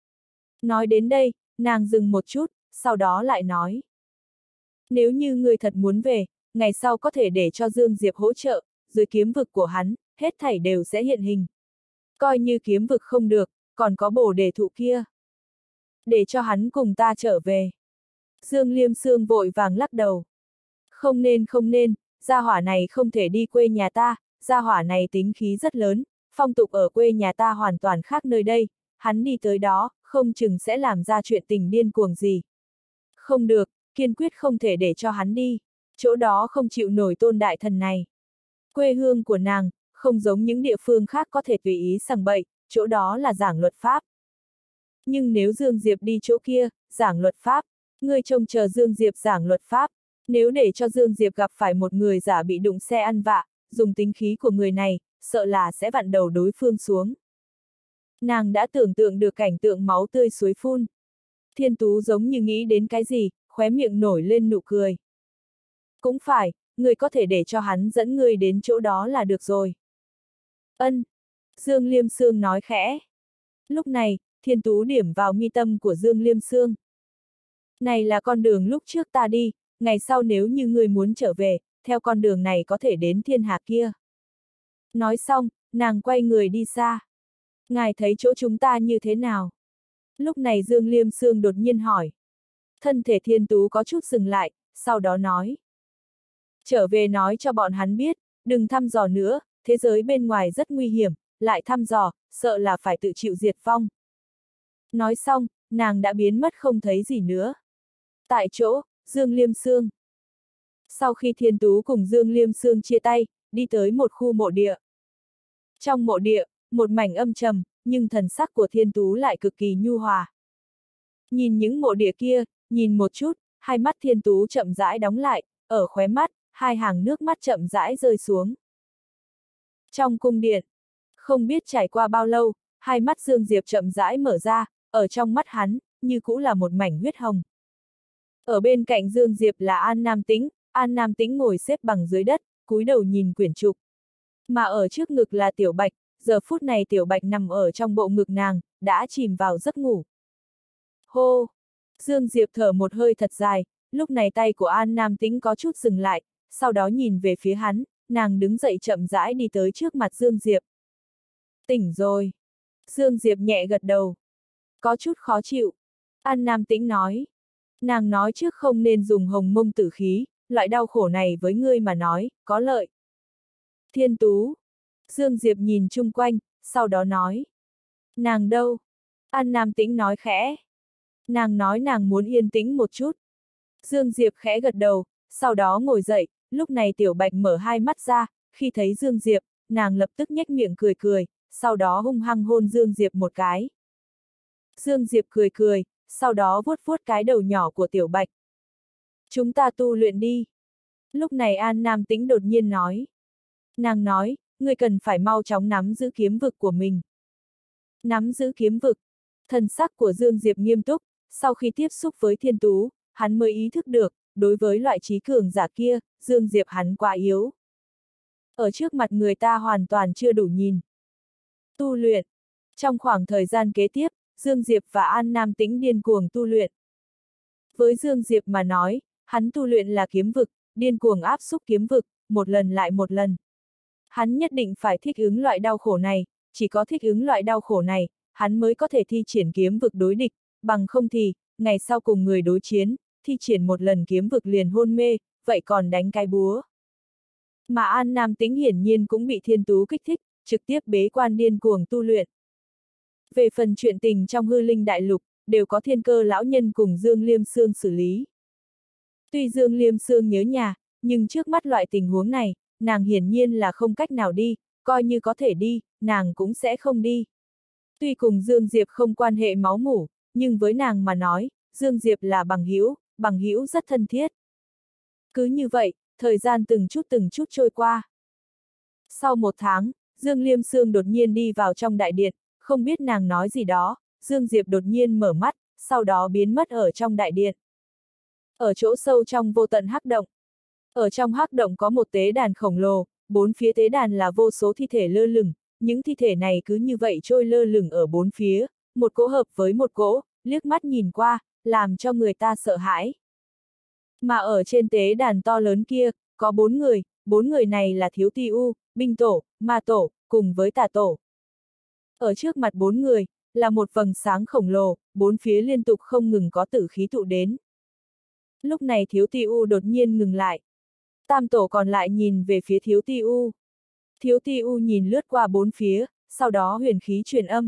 Nói đến đây, nàng dừng một chút, sau đó lại nói. Nếu như ngươi thật muốn về, ngày sau có thể để cho Dương Diệp hỗ trợ, dưới kiếm vực của hắn, hết thảy đều sẽ hiện hình. Coi như kiếm vực không được, còn có bổ đề thụ kia. Để cho hắn cùng ta trở về. Dương Liêm Sương vội vàng lắc đầu. Không nên, gia hỏa này không thể đi quê nhà ta, gia hỏa này tính khí rất lớn, phong tục ở quê nhà ta hoàn toàn khác nơi đây, hắn đi tới đó, không chừng sẽ làm ra chuyện tình điên cuồng gì. Không được, kiên quyết không thể để cho hắn đi, chỗ đó không chịu nổi Tôn đại thần này. Quê hương của nàng, không giống những địa phương khác có thể tùy ý sằng bậy, chỗ đó là giảng luật pháp. Nhưng nếu Dương Diệp đi chỗ kia, giảng luật pháp, ngươi trông chờ Dương Diệp giảng luật pháp, nếu để cho Dương Diệp gặp phải một người giả bị đụng xe ăn vạ, dùng tính khí của người này, sợ là sẽ vặn đầu đối phương xuống. Nàng đã tưởng tượng được cảnh tượng máu tươi suối phun. Thiên Tú giống như nghĩ đến cái gì, khóe miệng nổi lên nụ cười. Cũng phải, ngươi có thể để cho hắn dẫn ngươi đến chỗ đó là được rồi. Ân. Dương Liêm Sương nói khẽ. Lúc này, Thiên Tú điểm vào mi tâm của Dương Liêm Sương. Này là con đường lúc trước ta đi, ngày sau nếu như ngươi muốn trở về, theo con đường này có thể đến thiên hạ kia. Nói xong, nàng quay người đi xa. Ngài thấy chỗ chúng ta như thế nào? Lúc này Dương Liêm Sương đột nhiên hỏi. Thân thể Thiên Tú có chút dừng lại, sau đó nói. Trở về nói cho bọn hắn biết, đừng thăm dò nữa, thế giới bên ngoài rất nguy hiểm, lại thăm dò, sợ là phải tự chịu diệt vong. Nói xong, nàng đã biến mất không thấy gì nữa. Tại chỗ, Dương Liêm Sương. Sau khi Thiên Tú cùng Dương Liêm Sương chia tay, đi tới một khu mộ địa. Trong mộ địa, một mảnh âm trầm, nhưng thần sắc của Thiên Tú lại cực kỳ nhu hòa. Nhìn những mộ địa kia, nhìn một chút, hai mắt Thiên Tú chậm rãi đóng lại, ở khóe mắt, hai hàng nước mắt chậm rãi rơi xuống. Trong cung điện, không biết trải qua bao lâu, hai mắt Dương Diệp chậm rãi mở ra, ở trong mắt hắn, như cũ là một mảnh huyết hồng. Ở bên cạnh Dương Diệp là An Nam Tĩnh ngồi xếp bằng dưới đất, cúi đầu nhìn quyển trục. Mà ở trước ngực là Tiểu Bạch, giờ phút này Tiểu Bạch nằm ở trong bộ ngực nàng, đã chìm vào giấc ngủ. Hô! Dương Diệp thở một hơi thật dài, lúc này tay của An Nam Tĩnh có chút dừng lại, sau đó nhìn về phía hắn, nàng đứng dậy chậm rãi đi tới trước mặt Dương Diệp. Tỉnh rồi. Dương Diệp nhẹ gật đầu. Có chút khó chịu. An Nam Tĩnh nói. Nàng nói trước không nên dùng hồng mông tử khí, loại đau khổ này với ngươi mà nói, có lợi. Thiên Tú. Dương Diệp nhìn chung quanh, sau đó nói. Nàng đâu? An Nam Tĩnh nói khẽ. Nàng nói nàng muốn yên tĩnh một chút. Dương Diệp khẽ gật đầu, sau đó ngồi dậy, lúc này Tiểu Bạch mở hai mắt ra, khi thấy Dương Diệp, nàng lập tức nhếch miệng cười cười, sau đó hung hăng hôn Dương Diệp một cái. Dương Diệp cười cười, sau đó vuốt vuốt cái đầu nhỏ của Tiểu Bạch. Chúng ta tu luyện đi. Lúc này An Nam Tĩnh đột nhiên nói. Nàng nói, ngươi cần phải mau chóng nắm giữ kiếm vực của mình. Nắm giữ kiếm vực. Thần sắc của Dương Diệp nghiêm túc, sau khi tiếp xúc với Thiên Tú, hắn mới ý thức được, đối với loại trí cường giả kia, Dương Diệp hắn quá yếu. Ở trước mặt người ta hoàn toàn chưa đủ nhìn. Tu luyện. Trong khoảng thời gian kế tiếp, Dương Diệp và An Nam Tĩnh điên cuồng tu luyện. Với Dương Diệp mà nói, hắn tu luyện là kiếm vực, điên cuồng áp xúc kiếm vực, một lần lại một lần. Hắn nhất định phải thích ứng loại đau khổ này, chỉ có thích ứng loại đau khổ này, hắn mới có thể thi triển kiếm vực đối địch, bằng không thì, ngày sau cùng người đối chiến, thi triển một lần kiếm vực liền hôn mê, vậy còn đánh cái búa. Mà An Nam Tĩnh hiển nhiên cũng bị Thiên Tú kích thích, trực tiếp bế quan điên cuồng tu luyện. Về phần chuyện tình trong hư linh đại lục, đều có Thiên Cơ lão nhân cùng Dương Liêm Sương xử lý. Tuy Dương Liêm Sương nhớ nhà, nhưng trước mắt loại tình huống này, nàng hiển nhiên là không cách nào đi, coi như có thể đi, nàng cũng sẽ không đi. Tuy cùng Dương Diệp không quan hệ máu mủ, nhưng với nàng mà nói, Dương Diệp là bằng hữu rất thân thiết. Cứ như vậy, thời gian từng chút trôi qua. Sau một tháng, Dương Liêm Sương đột nhiên đi vào trong đại điện, không biết nàng nói gì đó, Dương Diệp đột nhiên mở mắt, sau đó biến mất ở trong đại điện. Ở chỗ sâu trong vô tận hắc động. Ở trong hắc động có một tế đàn khổng lồ, bốn phía tế đàn là vô số thi thể lơ lửng, những thi thể này cứ như vậy trôi lơ lửng ở bốn phía, một cỗ hợp với một cỗ, liếc mắt nhìn qua, làm cho người ta sợ hãi. Mà ở trên tế đàn to lớn kia, có bốn người này là Thiếu Ti U, Binh Tổ, Ma Tổ, cùng với Tà Tổ. Ở trước mặt bốn người, là một vầng sáng khổng lồ, bốn phía liên tục không ngừng có tử khí tụ đến. Lúc này Thiếu Ti U đột nhiên ngừng lại. Tam tổ còn lại nhìn về phía Thiếu Ti U. Thiếu Ti U nhìn lướt qua bốn phía, sau đó huyền khí truyền âm.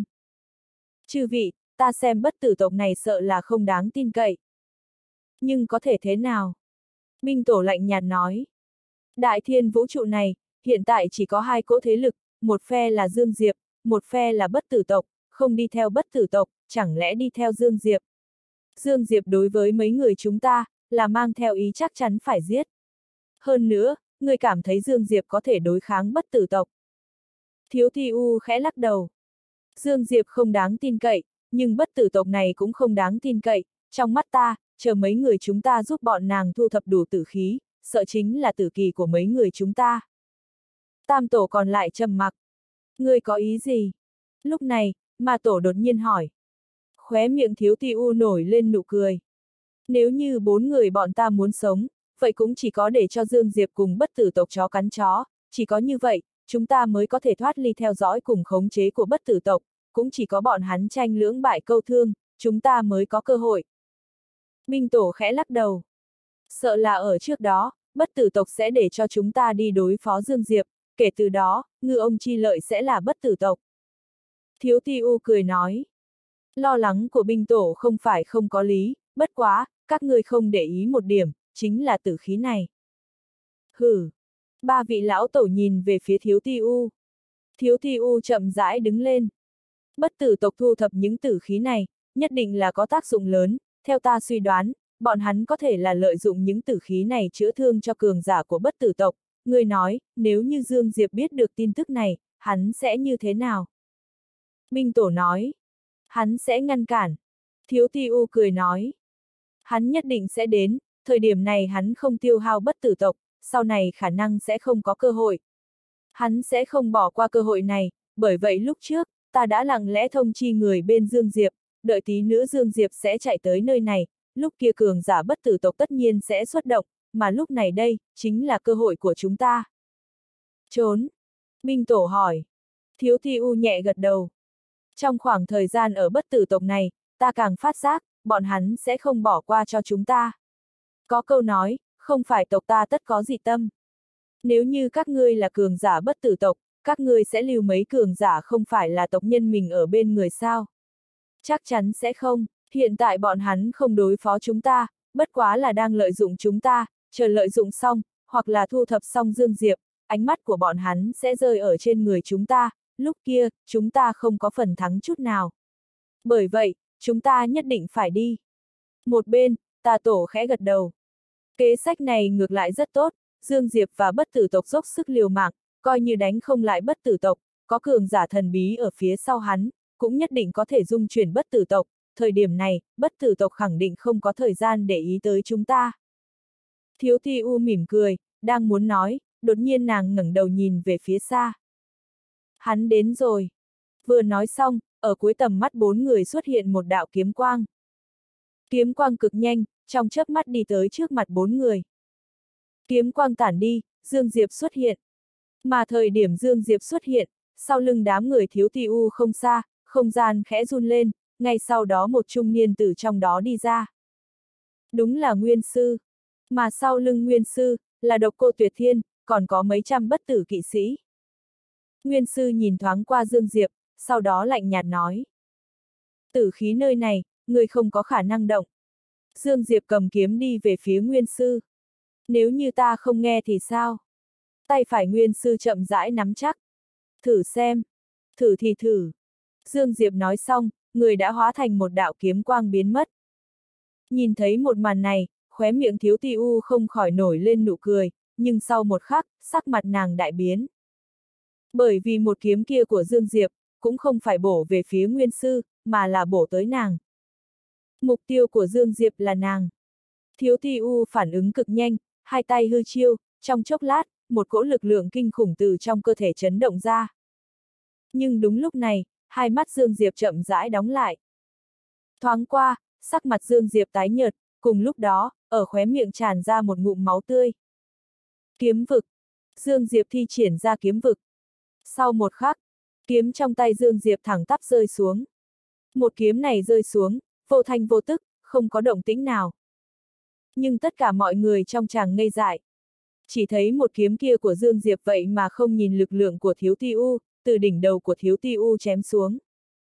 Chư vị, ta xem bất tử tộc này sợ là không đáng tin cậy. Nhưng có thể thế nào? Minh tổ lạnh nhạt nói. Đại thiên vũ trụ này, hiện tại chỉ có hai cỗ thế lực, một phe là Dương Diệp, một phe là bất tử tộc, không đi theo bất tử tộc, chẳng lẽ đi theo Dương Diệp? Dương Diệp đối với mấy người chúng ta, là mang theo ý chắc chắn phải giết. Hơn nữa, người cảm thấy Dương Diệp có thể đối kháng bất tử tộc. Thiếu Thi U khẽ lắc đầu. Dương Diệp không đáng tin cậy, nhưng bất tử tộc này cũng không đáng tin cậy, trong mắt ta, chờ mấy người chúng ta giúp bọn nàng thu thập đủ tử khí, sợ chính là tử kỳ của mấy người chúng ta. Tam tổ còn lại trầm mặc. Ngươi có ý gì? Lúc này, ma tổ đột nhiên hỏi. Khóe miệng Thiếu Ti U nổi lên nụ cười. Nếu như bốn người bọn ta muốn sống, vậy cũng chỉ có để cho Dương Diệp cùng bất tử tộc chó cắn chó, chỉ có như vậy, chúng ta mới có thể thoát ly theo dõi cùng khống chế của bất tử tộc, cũng chỉ có bọn hắn tranh lưỡng bại câu thương, chúng ta mới có cơ hội. Minh tổ khẽ lắc đầu. Sợ là ở trước đó, bất tử tộc sẽ để cho chúng ta đi đối phó Dương Diệp, kể từ đó, ngư ông chi lợi sẽ là bất tử tộc. Thiếu Ti U cười nói. Lo lắng của binh tổ không phải không có lý, bất quá, các ngươi không để ý một điểm, chính là tử khí này. Hử! Ba vị lão tổ nhìn về phía Thiếu Ti U. Thiếu Ti U chậm rãi đứng lên. Bất tử tộc thu thập những tử khí này, nhất định là có tác dụng lớn, theo ta suy đoán, bọn hắn có thể là lợi dụng những tử khí này chữa thương cho cường giả của bất tử tộc. Người nói, nếu như Dương Diệp biết được tin tức này, hắn sẽ như thế nào? Minh tổ nói. Hắn sẽ ngăn cản. Thiếu Ti U cười nói. Hắn nhất định sẽ đến, thời điểm này hắn không tiêu hao bất tử tộc, sau này khả năng sẽ không có cơ hội. Hắn sẽ không bỏ qua cơ hội này, bởi vậy lúc trước, ta đã lặng lẽ thông chi người bên Dương Diệp, đợi tí nữa Dương Diệp sẽ chạy tới nơi này, lúc kia cường giả bất tử tộc tất nhiên sẽ xuất động, mà lúc này đây, chính là cơ hội của chúng ta. Trốn. Minh Tổ hỏi. Thiếu Thi U nhẹ gật đầu. Trong khoảng thời gian ở bất tử tộc này, ta càng phát giác, bọn hắn sẽ không bỏ qua cho chúng ta. Có câu nói, không phải tộc ta tất có dị tâm. Nếu như các ngươi là cường giả bất tử tộc, các ngươi sẽ lưu mấy cường giả không phải là tộc nhân mình ở bên người sao? Chắc chắn sẽ không, hiện tại bọn hắn không đối phó chúng ta, bất quá là đang lợi dụng chúng ta, chờ lợi dụng xong, hoặc là thu thập xong Dương Diệp, ánh mắt của bọn hắn sẽ rơi ở trên người chúng ta, lúc kia, chúng ta không có phần thắng chút nào. Bởi vậy, chúng ta nhất định phải đi. Một bên, Tà Tổ khẽ gật đầu. Kế sách này ngược lại rất tốt, Dương Diệp và bất tử tộc dốc sức liều mạng, coi như đánh không lại bất tử tộc, có cường giả thần bí ở phía sau hắn, cũng nhất định có thể dung chuyển bất tử tộc, thời điểm này, bất tử tộc khẳng định không có thời gian để ý tới chúng ta. Thiếu Thi U mỉm cười, đang muốn nói, đột nhiên nàng ngẩng đầu nhìn về phía xa. Hắn đến rồi. Vừa nói xong, ở cuối tầm mắt bốn người xuất hiện một đạo kiếm quang. Kiếm quang cực nhanh, trong chớp mắt đi tới trước mặt bốn người. Kiếm quang tản đi, Dương Diệp xuất hiện. Mà thời điểm Dương Diệp xuất hiện, sau lưng đám người Thiếu Ti U không xa, không gian khẽ run lên, ngay sau đó một trung niên từ trong đó đi ra. Đúng là Nguyên Sư. Mà sau lưng Nguyên Sư, là Độc Cô Tuyệt Thiên, còn có mấy trăm bất tử kỵ sĩ. Nguyên Sư nhìn thoáng qua Dương Diệp, sau đó lạnh nhạt nói. Tử khí nơi này, người không có khả năng động. Dương Diệp cầm kiếm đi về phía Nguyên Sư. Nếu như ta không nghe thì sao? Tay phải Nguyên Sư chậm rãi nắm chắc. Thử xem. Thử thì thử. Dương Diệp nói xong, người đã hóa thành một đạo kiếm quang biến mất. Nhìn thấy một màn này, khóe miệng Thiếu Ti U không khỏi nổi lên nụ cười, nhưng sau một khắc, sắc mặt nàng đại biến. Bởi vì một kiếm kia của Dương Diệp, cũng không phải bổ về phía Nguyên Sư, mà là bổ tới nàng. Mục tiêu của Dương Diệp là nàng. Thiếu Ti U phản ứng cực nhanh, hai tay hư chiêu, trong chốc lát, một cỗ lực lượng kinh khủng từ trong cơ thể chấn động ra. Nhưng đúng lúc này, hai mắt Dương Diệp chậm rãi đóng lại. Thoáng qua, sắc mặt Dương Diệp tái nhợt, cùng lúc đó, ở khóe miệng tràn ra một ngụm máu tươi. Kiếm vực. Dương Diệp thi triển ra kiếm vực. Sau một khắc, kiếm trong tay Dương Diệp thẳng tắp rơi xuống. Một kiếm này rơi xuống, vô thanh vô tức, không có động tĩnh nào. Nhưng tất cả mọi người trong tràng ngây dại. Chỉ thấy một kiếm kia của Dương Diệp vậy mà không nhìn lực lượng của Thiếu Ti U, từ đỉnh đầu của Thiếu Ti U chém xuống.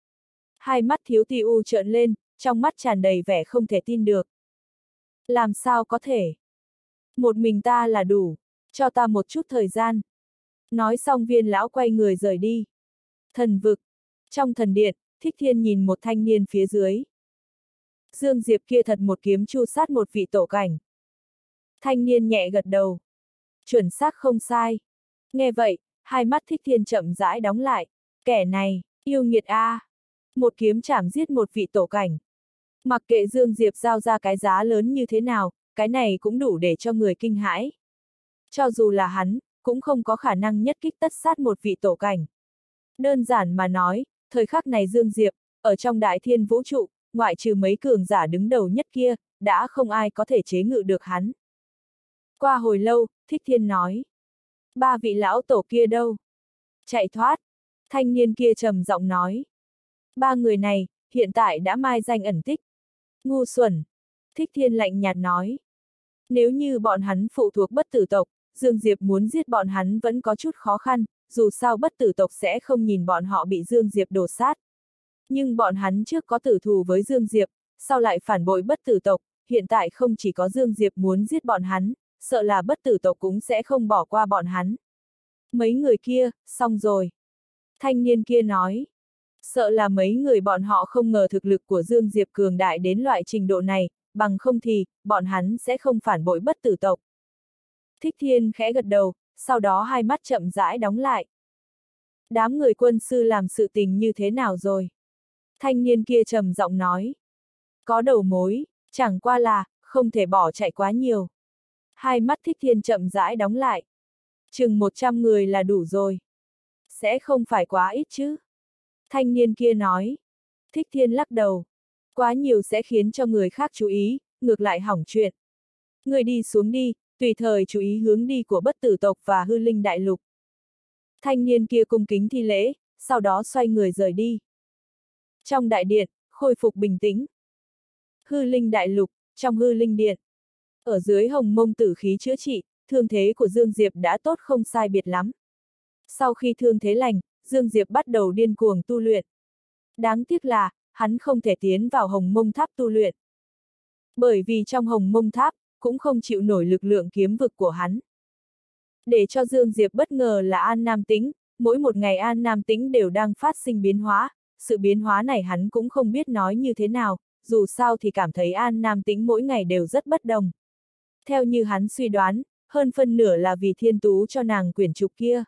Hai mắt Thiếu Ti U trợn lên, trong mắt tràn đầy vẻ không thể tin được. Làm sao có thể? Một mình ta là đủ, cho ta một chút thời gian. Nói xong Viên lão quay người rời đi. Thần vực. Trong thần điện, Thích Thiên nhìn một thanh niên phía dưới. Dương Diệp kia thật một kiếm chu sát một vị tổ cảnh. Thanh niên nhẹ gật đầu. Chuẩn xác không sai. Nghe vậy, hai mắt Thích Thiên chậm rãi đóng lại. Kẻ này, yêu nghiệt a. Một kiếm chảm giết một vị tổ cảnh. Mặc kệ Dương Diệp giao ra cái giá lớn như thế nào, cái này cũng đủ để cho người kinh hãi. Cho dù là hắn, cũng không có khả năng nhất kích tất sát một vị tổ cảnh. Đơn giản mà nói, thời khắc này Dương Diệp, ở trong đại thiên vũ trụ, ngoại trừ mấy cường giả đứng đầu nhất kia, đã không ai có thể chế ngự được hắn. Qua hồi lâu, Thích Thiên nói. Ba vị lão tổ kia đâu? Chạy thoát. Thanh niên kia trầm giọng nói. Ba người này, hiện tại đã mai danh ẩn tích. Ngu xuẩn. Thích Thiên lạnh nhạt nói. Nếu như bọn hắn phụ thuộc bất tử tộc, Dương Diệp muốn giết bọn hắn vẫn có chút khó khăn, dù sao bất tử tộc sẽ không nhìn bọn họ bị Dương Diệp đổ sát. Nhưng bọn hắn trước có tử thù với Dương Diệp, sau lại phản bội bất tử tộc, hiện tại không chỉ có Dương Diệp muốn giết bọn hắn, sợ là bất tử tộc cũng sẽ không bỏ qua bọn hắn. Mấy người kia, xong rồi. Thanh niên kia nói. Sợ là mấy người bọn họ không ngờ thực lực của Dương Diệp cường đại đến loại trình độ này, bằng không thì, bọn hắn sẽ không phản bội bất tử tộc. Thích Thiên khẽ gật đầu, sau đó hai mắt chậm rãi đóng lại. Đám người quân sư làm sự tình như thế nào rồi? Thanh niên kia trầm giọng nói. Có đầu mối, chẳng qua là, không thể bỏ chạy quá nhiều. Hai mắt Thích Thiên chậm rãi đóng lại. Chừng 100 người là đủ rồi. Sẽ không phải quá ít chứ? Thanh niên kia nói. Thích Thiên lắc đầu. Quá nhiều sẽ khiến cho người khác chú ý, ngược lại hỏng chuyện. Người đi xuống đi, tùy thời chú ý hướng đi của bất tử tộc và hư linh đại lục. Thanh niên kia cung kính thi lễ, sau đó xoay người rời đi. Trong đại điện, khôi phục bình tĩnh. Hư linh đại lục, trong hư linh điện. Ở dưới hồng mông tử khí chữa trị, thương thế của Dương Diệp đã tốt không sai biệt lắm. Sau khi thương thế lành, Dương Diệp bắt đầu điên cuồng tu luyện. Đáng tiếc là, hắn không thể tiến vào hồng mông tháp tu luyện. Bởi vì trong hồng mông tháp, cũng không chịu nổi lực lượng kiếm vực của hắn. Để cho Dương Diệp bất ngờ là An Nam Tĩnh, mỗi một ngày An Nam Tĩnh đều đang phát sinh biến hóa, sự biến hóa này hắn cũng không biết nói như thế nào, dù sao thì cảm thấy An Nam Tĩnh mỗi ngày đều rất bất đồng. Theo như hắn suy đoán, hơn phân nửa là vì thiên tú cho nàng quyển trục kia.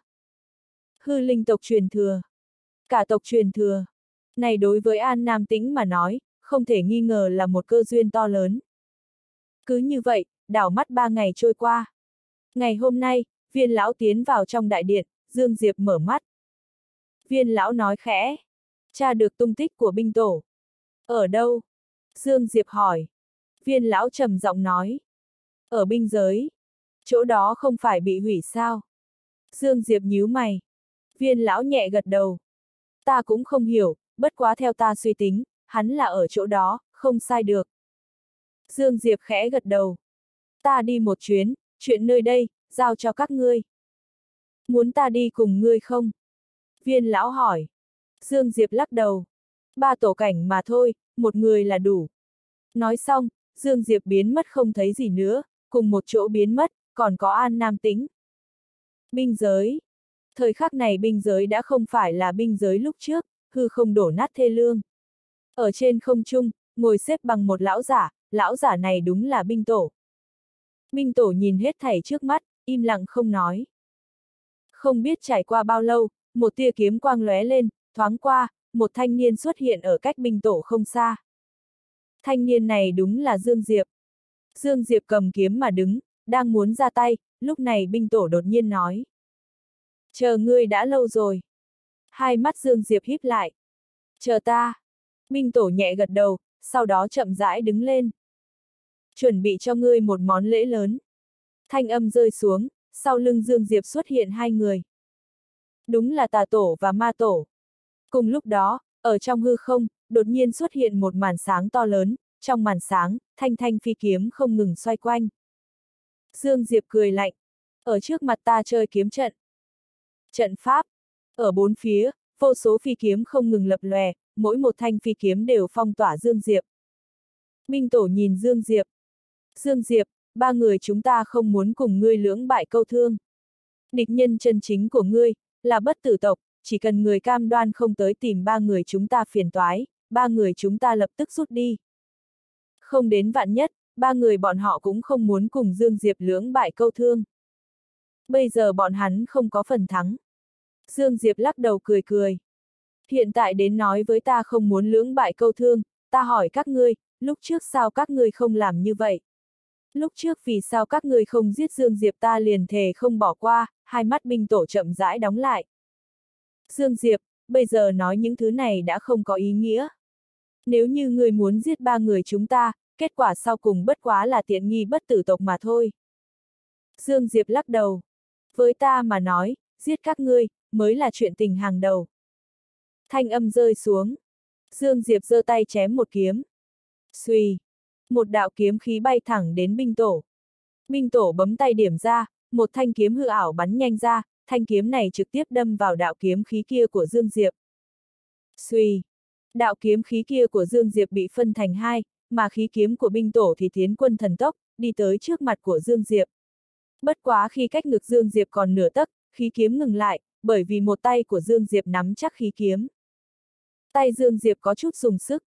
Hư linh tộc truyền thừa. Cả tộc truyền thừa. Này đối với An Nam Tĩnh mà nói, không thể nghi ngờ là một cơ duyên to lớn. Cứ như vậy, đảo mắt 3 ngày trôi qua. Ngày hôm nay, Viên lão tiến vào trong đại điện, Dương Diệp mở mắt. Viên lão nói khẽ. Tra được tung tích của binh tổ. Ở đâu? Dương Diệp hỏi. Viên lão trầm giọng nói. Ở binh giới. Chỗ đó không phải bị hủy sao? Dương Diệp nhíu mày. Viên lão nhẹ gật đầu. Ta cũng không hiểu, bất quá theo ta suy tính, hắn là ở chỗ đó, không sai được. Dương Diệp khẽ gật đầu. Ta đi một chuyến, chuyện nơi đây, giao cho các ngươi. Muốn ta đi cùng ngươi không? Viên lão hỏi. Dương Diệp lắc đầu. 3 tổ cảnh mà thôi, một người là đủ. Nói xong, Dương Diệp biến mất không thấy gì nữa, cùng một chỗ biến mất, còn có An Nam Tĩnh. Binh giới. Thời khắc này binh giới đã không phải là binh giới lúc trước, hư không đổ nát thê lương. Ở trên không trung, ngồi xếp bằng một lão giả này đúng là binh tổ. Binh tổ nhìn hết thảy trước mắt, im lặng không nói. Không biết trải qua bao lâu, một tia kiếm quang lóe lên, thoáng qua, một thanh niên xuất hiện ở cách binh tổ không xa. Thanh niên này đúng là Dương Diệp. Dương Diệp cầm kiếm mà đứng, đang muốn ra tay, lúc này binh tổ đột nhiên nói. Chờ ngươi đã lâu rồi. Hai mắt Dương Diệp híp lại. Chờ ta. Binh tổ nhẹ gật đầu, sau đó chậm rãi đứng lên. Chuẩn bị cho ngươi một món lễ lớn. Thanh âm rơi xuống, sau lưng Dương Diệp xuất hiện 2 người. Đúng là tà tổ và ma tổ. Cùng lúc đó, ở trong hư không, đột nhiên xuất hiện một màn sáng to lớn, trong màn sáng, thanh thanh phi kiếm không ngừng xoay quanh. Dương Diệp cười lạnh. Ở trước mặt ta chơi kiếm trận. Trận pháp. Ở bốn phía, vô số phi kiếm không ngừng lập lòe, mỗi một thanh phi kiếm đều phong tỏa Dương Diệp. Minh Tổ nhìn Dương Diệp. Dương Diệp, ba người chúng ta không muốn cùng ngươi lưỡng bại câu thương. Địch nhân chân chính của ngươi, là bất tử tộc, chỉ cần người cam đoan không tới tìm ba người chúng ta phiền toái, ba người chúng ta lập tức rút đi. Không đến vạn nhất, ba người bọn họ cũng không muốn cùng Dương Diệp lưỡng bại câu thương. Bây giờ bọn hắn không có phần thắng. Dương Diệp lắc đầu cười cười. Hiện tại đến nói với ta không muốn lưỡng bại câu thương, ta hỏi các ngươi, lúc trước sao các ngươi không làm như vậy? Lúc trước vì sao các ngươi không giết Dương Diệp ta liền thề không bỏ qua, hai mắt binh tổ chậm rãi đóng lại. Dương Diệp, bây giờ nói những thứ này đã không có ý nghĩa. Nếu như ngươi muốn giết ba người chúng ta, kết quả sau cùng bất quá là tiện nghi bất tử tộc mà thôi. Dương Diệp lắc đầu. Với ta mà nói, giết các ngươi, mới là chuyện tình hàng đầu. Thanh âm rơi xuống. Dương Diệp giơ tay chém một kiếm. Xuy. Một đạo kiếm khí bay thẳng đến binh tổ. Binh tổ bấm tay điểm ra, một thanh kiếm hư ảo bắn nhanh ra, thanh kiếm này trực tiếp đâm vào đạo kiếm khí kia của Dương Diệp. Xuy. Đạo kiếm khí kia của Dương Diệp bị phân thành hai, mà khí kiếm của binh tổ thì tiến quân thần tốc, đi tới trước mặt của Dương Diệp. Bất quá khi cách ngực Dương Diệp còn nửa tấc, khí kiếm ngừng lại, bởi vì một tay của Dương Diệp nắm chắc khí kiếm. Tay Dương Diệp có chút dùng sức.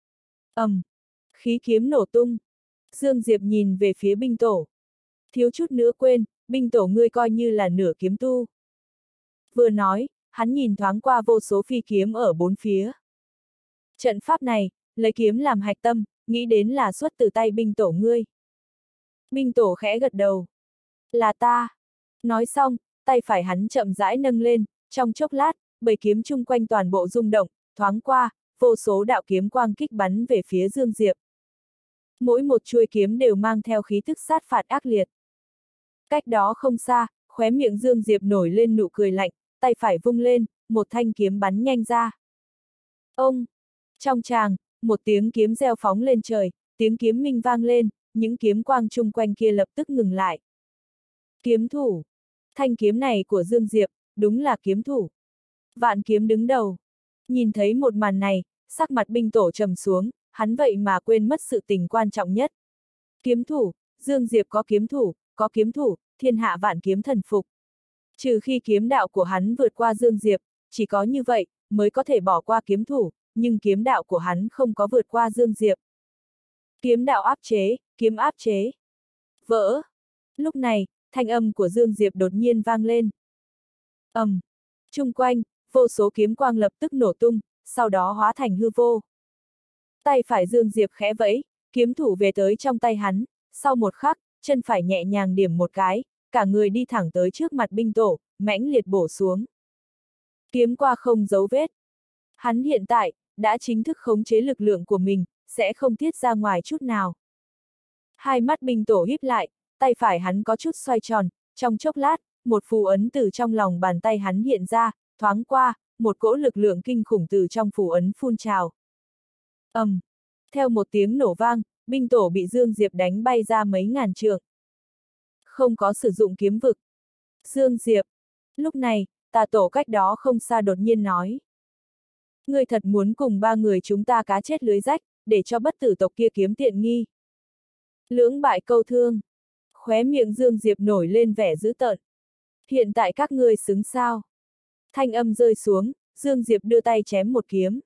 Khí kiếm nổ tung. Dương Diệp nhìn về phía binh tổ. Thiếu chút nữa quên, binh tổ ngươi coi như là nửa kiếm tu. Vừa nói, hắn nhìn thoáng qua vô số phi kiếm ở bốn phía. Trận pháp này, lấy kiếm làm hạch tâm, nghĩ đến là xuất từ tay binh tổ ngươi. Binh tổ khẽ gật đầu. Là ta. Nói xong, tay phải hắn chậm rãi nâng lên, trong chốc lát, bầy kiếm chung quanh toàn bộ rung động, thoáng qua, vô số đạo kiếm quang kích bắn về phía Dương Diệp. Mỗi một chuôi kiếm đều mang theo khí tức sát phạt ác liệt. Cách đó không xa, khóe miệng Dương Diệp nổi lên nụ cười lạnh, tay phải vung lên, một thanh kiếm bắn nhanh ra. Ông! Trong tràng, một tiếng kiếm reo phóng lên trời, tiếng kiếm minh vang lên, những kiếm quang chung quanh kia lập tức ngừng lại. Kiếm thủ! Thanh kiếm này của Dương Diệp, đúng là kiếm thủ. Vạn kiếm đứng đầu. Nhìn thấy một màn này, sắc mặt binh tổ trầm xuống, hắn vậy mà quên mất sự tình quan trọng nhất. Kiếm thủ, Dương Diệp có kiếm thủ, thiên hạ vạn kiếm thần phục. Trừ khi kiếm đạo của hắn vượt qua Dương Diệp, chỉ có như vậy, mới có thể bỏ qua kiếm thủ, nhưng kiếm đạo của hắn không có vượt qua Dương Diệp. Kiếm đạo áp chế, kiếm áp chế. Vỡ. Lúc này, thanh âm của Dương Diệp đột nhiên vang lên. Chung quanh, vô số kiếm quang lập tức nổ tung, sau đó hóa thành hư vô. Tay phải Dương Diệp khẽ vẫy, kiếm thủ về tới trong tay hắn, sau một khắc, chân phải nhẹ nhàng điểm một cái, cả người đi thẳng tới trước mặt binh tổ, mãnh liệt bổ xuống. Kiếm qua không dấu vết. Hắn hiện tại, đã chính thức khống chế lực lượng của mình, sẽ không tiết ra ngoài chút nào. Hai mắt binh tổ híp lại, tay phải hắn có chút xoay tròn, trong chốc lát, một phù ấn từ trong lòng bàn tay hắn hiện ra, thoáng qua, một cỗ lực lượng kinh khủng từ trong phù ấn phun trào. Theo một tiếng nổ vang, binh tổ bị Dương Diệp đánh bay ra mấy ngàn trượng. Không có sử dụng kiếm vực. Dương Diệp. Lúc này, Tà Tổ cách đó không xa đột nhiên nói. Ngươi thật muốn cùng ba người chúng ta cá chết lưới rách, để cho bất tử tộc kia kiếm tiện nghi. Lưỡng bại câu thương. Khóe miệng Dương Diệp nổi lên vẻ dữ tợn. Hiện tại các ngươi xứng sao? Thanh âm rơi xuống, Dương Diệp đưa tay chém một kiếm.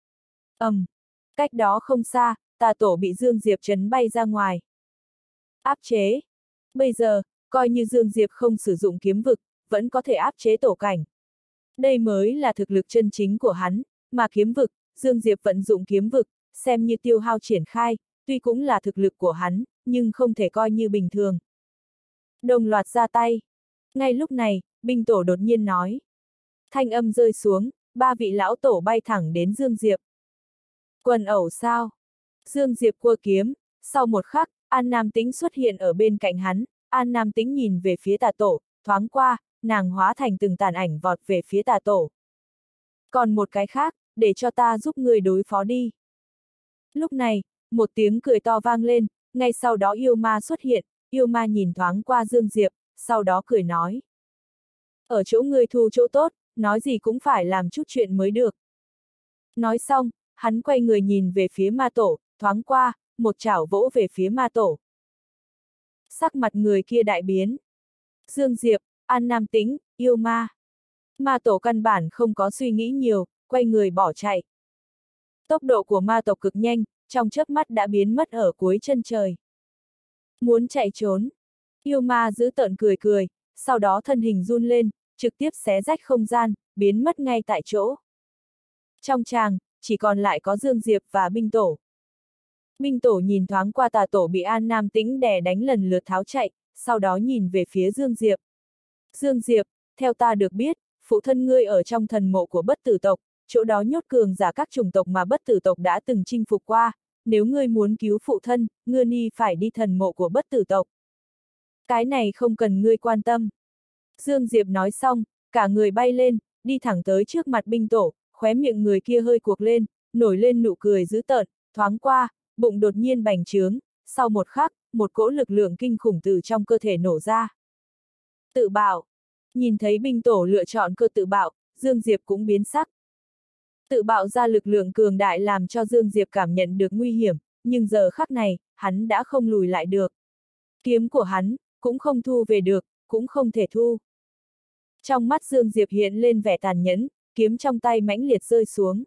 Cách đó không xa, Tà Tổ bị Dương Diệp chấn bay ra ngoài. Áp chế. Bây giờ, coi như Dương Diệp không sử dụng kiếm vực, vẫn có thể áp chế tổ cảnh. Đây mới là thực lực chân chính của hắn, mà kiếm vực, Dương Diệp vận dụng kiếm vực, xem như tiêu hao triển khai, tuy cũng là thực lực của hắn, nhưng không thể coi như bình thường. Đồng loạt ra tay. Ngay lúc này, binh tổ đột nhiên nói. Thanh âm rơi xuống, ba vị lão tổ bay thẳng đến Dương Diệp. Quần ẩu sao? Dương Diệp cua kiếm, sau một khắc, An Nam Tĩnh xuất hiện ở bên cạnh hắn, An Nam Tĩnh nhìn về phía Tà Tổ, thoáng qua, nàng hóa thành từng tàn ảnh vọt về phía Tà Tổ. Còn một cái khác, để cho ta giúp người đối phó đi. Lúc này, một tiếng cười to vang lên, ngay sau đó yêu ma xuất hiện, yêu ma nhìn thoáng qua Dương Diệp, sau đó cười nói. Ở chỗ ngươi thu chỗ tốt, nói gì cũng phải làm chút chuyện mới được. Nói xong, hắn quay người nhìn về phía ma tổ, thoáng qua, một chảo vỗ về phía ma tổ. Sắc mặt người kia đại biến. Dương Diệp, An Nam Tĩnh, yêu ma. Ma tổ căn bản không có suy nghĩ nhiều, quay người bỏ chạy. Tốc độ của ma tộc cực nhanh, trong chớp mắt đã biến mất ở cuối chân trời. Muốn chạy trốn. Yêu ma giữ tợn cười cười, sau đó thân hình run lên, trực tiếp xé rách không gian, biến mất ngay tại chỗ. Trong tràng, chỉ còn lại có Dương Diệp và binh tổ. Binh tổ nhìn thoáng qua tà tổ bị An Nam Tĩnh đè đánh lần lượt tháo chạy, sau đó nhìn về phía Dương Diệp. Dương Diệp, theo ta được biết, phụ thân ngươi ở trong thần mộ của bất tử tộc, chỗ đó nhốt cường giả các chủng tộc mà bất tử tộc đã từng chinh phục qua, nếu ngươi muốn cứu phụ thân, ngươi ni phải đi thần mộ của bất tử tộc. Cái này không cần ngươi quan tâm. Dương Diệp nói xong, cả người bay lên, đi thẳng tới trước mặt binh tổ, khóe miệng người kia hơi cuộc lên, nổi lên nụ cười dữ tợn, thoáng qua, bụng đột nhiên bành trướng, sau một khắc, một cỗ lực lượng kinh khủng từ trong cơ thể nổ ra. Tự bạo. Nhìn thấy binh tổ lựa chọn cơ tự bạo, Dương Diệp cũng biến sắc. Tự bạo ra lực lượng cường đại làm cho Dương Diệp cảm nhận được nguy hiểm, nhưng giờ khắc này, hắn đã không lùi lại được. Kiếm của hắn, cũng không thu về được, cũng không thể thu. Trong mắt Dương Diệp hiện lên vẻ tàn nhẫn, kiếm trong tay mãnh liệt rơi xuống.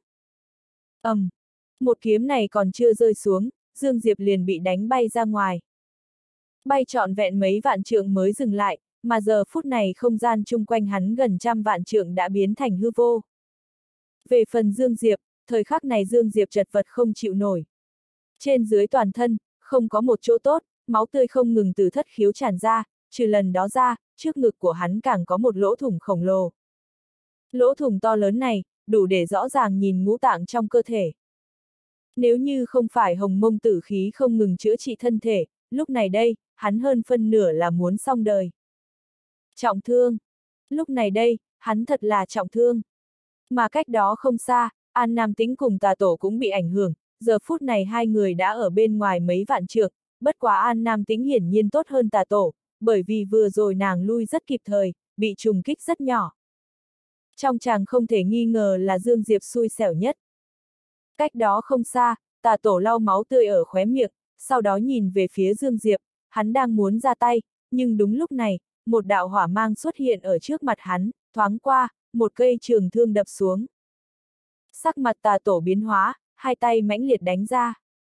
Một kiếm này còn chưa rơi xuống, Dương Diệp liền bị đánh bay ra ngoài. Bay trọn vẹn mấy vạn trượng mới dừng lại, mà giờ phút này không gian chung quanh hắn gần trăm vạn trượng đã biến thành hư vô. Về phần Dương Diệp, thời khắc này Dương Diệp chật vật không chịu nổi. Trên dưới toàn thân, không có một chỗ tốt, máu tươi không ngừng từ thất khiếu tràn ra, trừ lần đó ra, trước ngực của hắn càng có một lỗ thủng khổng lồ. Lỗ thủng to lớn này, đủ để rõ ràng nhìn ngũ tạng trong cơ thể. Nếu như không phải hồng mông tử khí không ngừng chữa trị thân thể, lúc này đây, hắn hơn phân nửa là muốn xong đời. Trọng thương. Lúc này đây, hắn thật là trọng thương. Mà cách đó không xa, An Nam Tĩnh cùng tà tổ cũng bị ảnh hưởng, giờ phút này hai người đã ở bên ngoài mấy vạn trượng, bất quá An Nam Tĩnh hiển nhiên tốt hơn tà tổ, bởi vì vừa rồi nàng lui rất kịp thời, bị trùng kích rất nhỏ. Trong chàng không thể nghi ngờ là Dương Diệp xui xẻo nhất. Cách đó không xa, tà tổ lau máu tươi ở khóe miệng, sau đó nhìn về phía Dương Diệp, hắn đang muốn ra tay, nhưng đúng lúc này, một đạo hỏa mang xuất hiện ở trước mặt hắn, thoáng qua, một cây trường thương đập xuống. Sắc mặt tà tổ biến hóa, hai tay mãnh liệt đánh ra.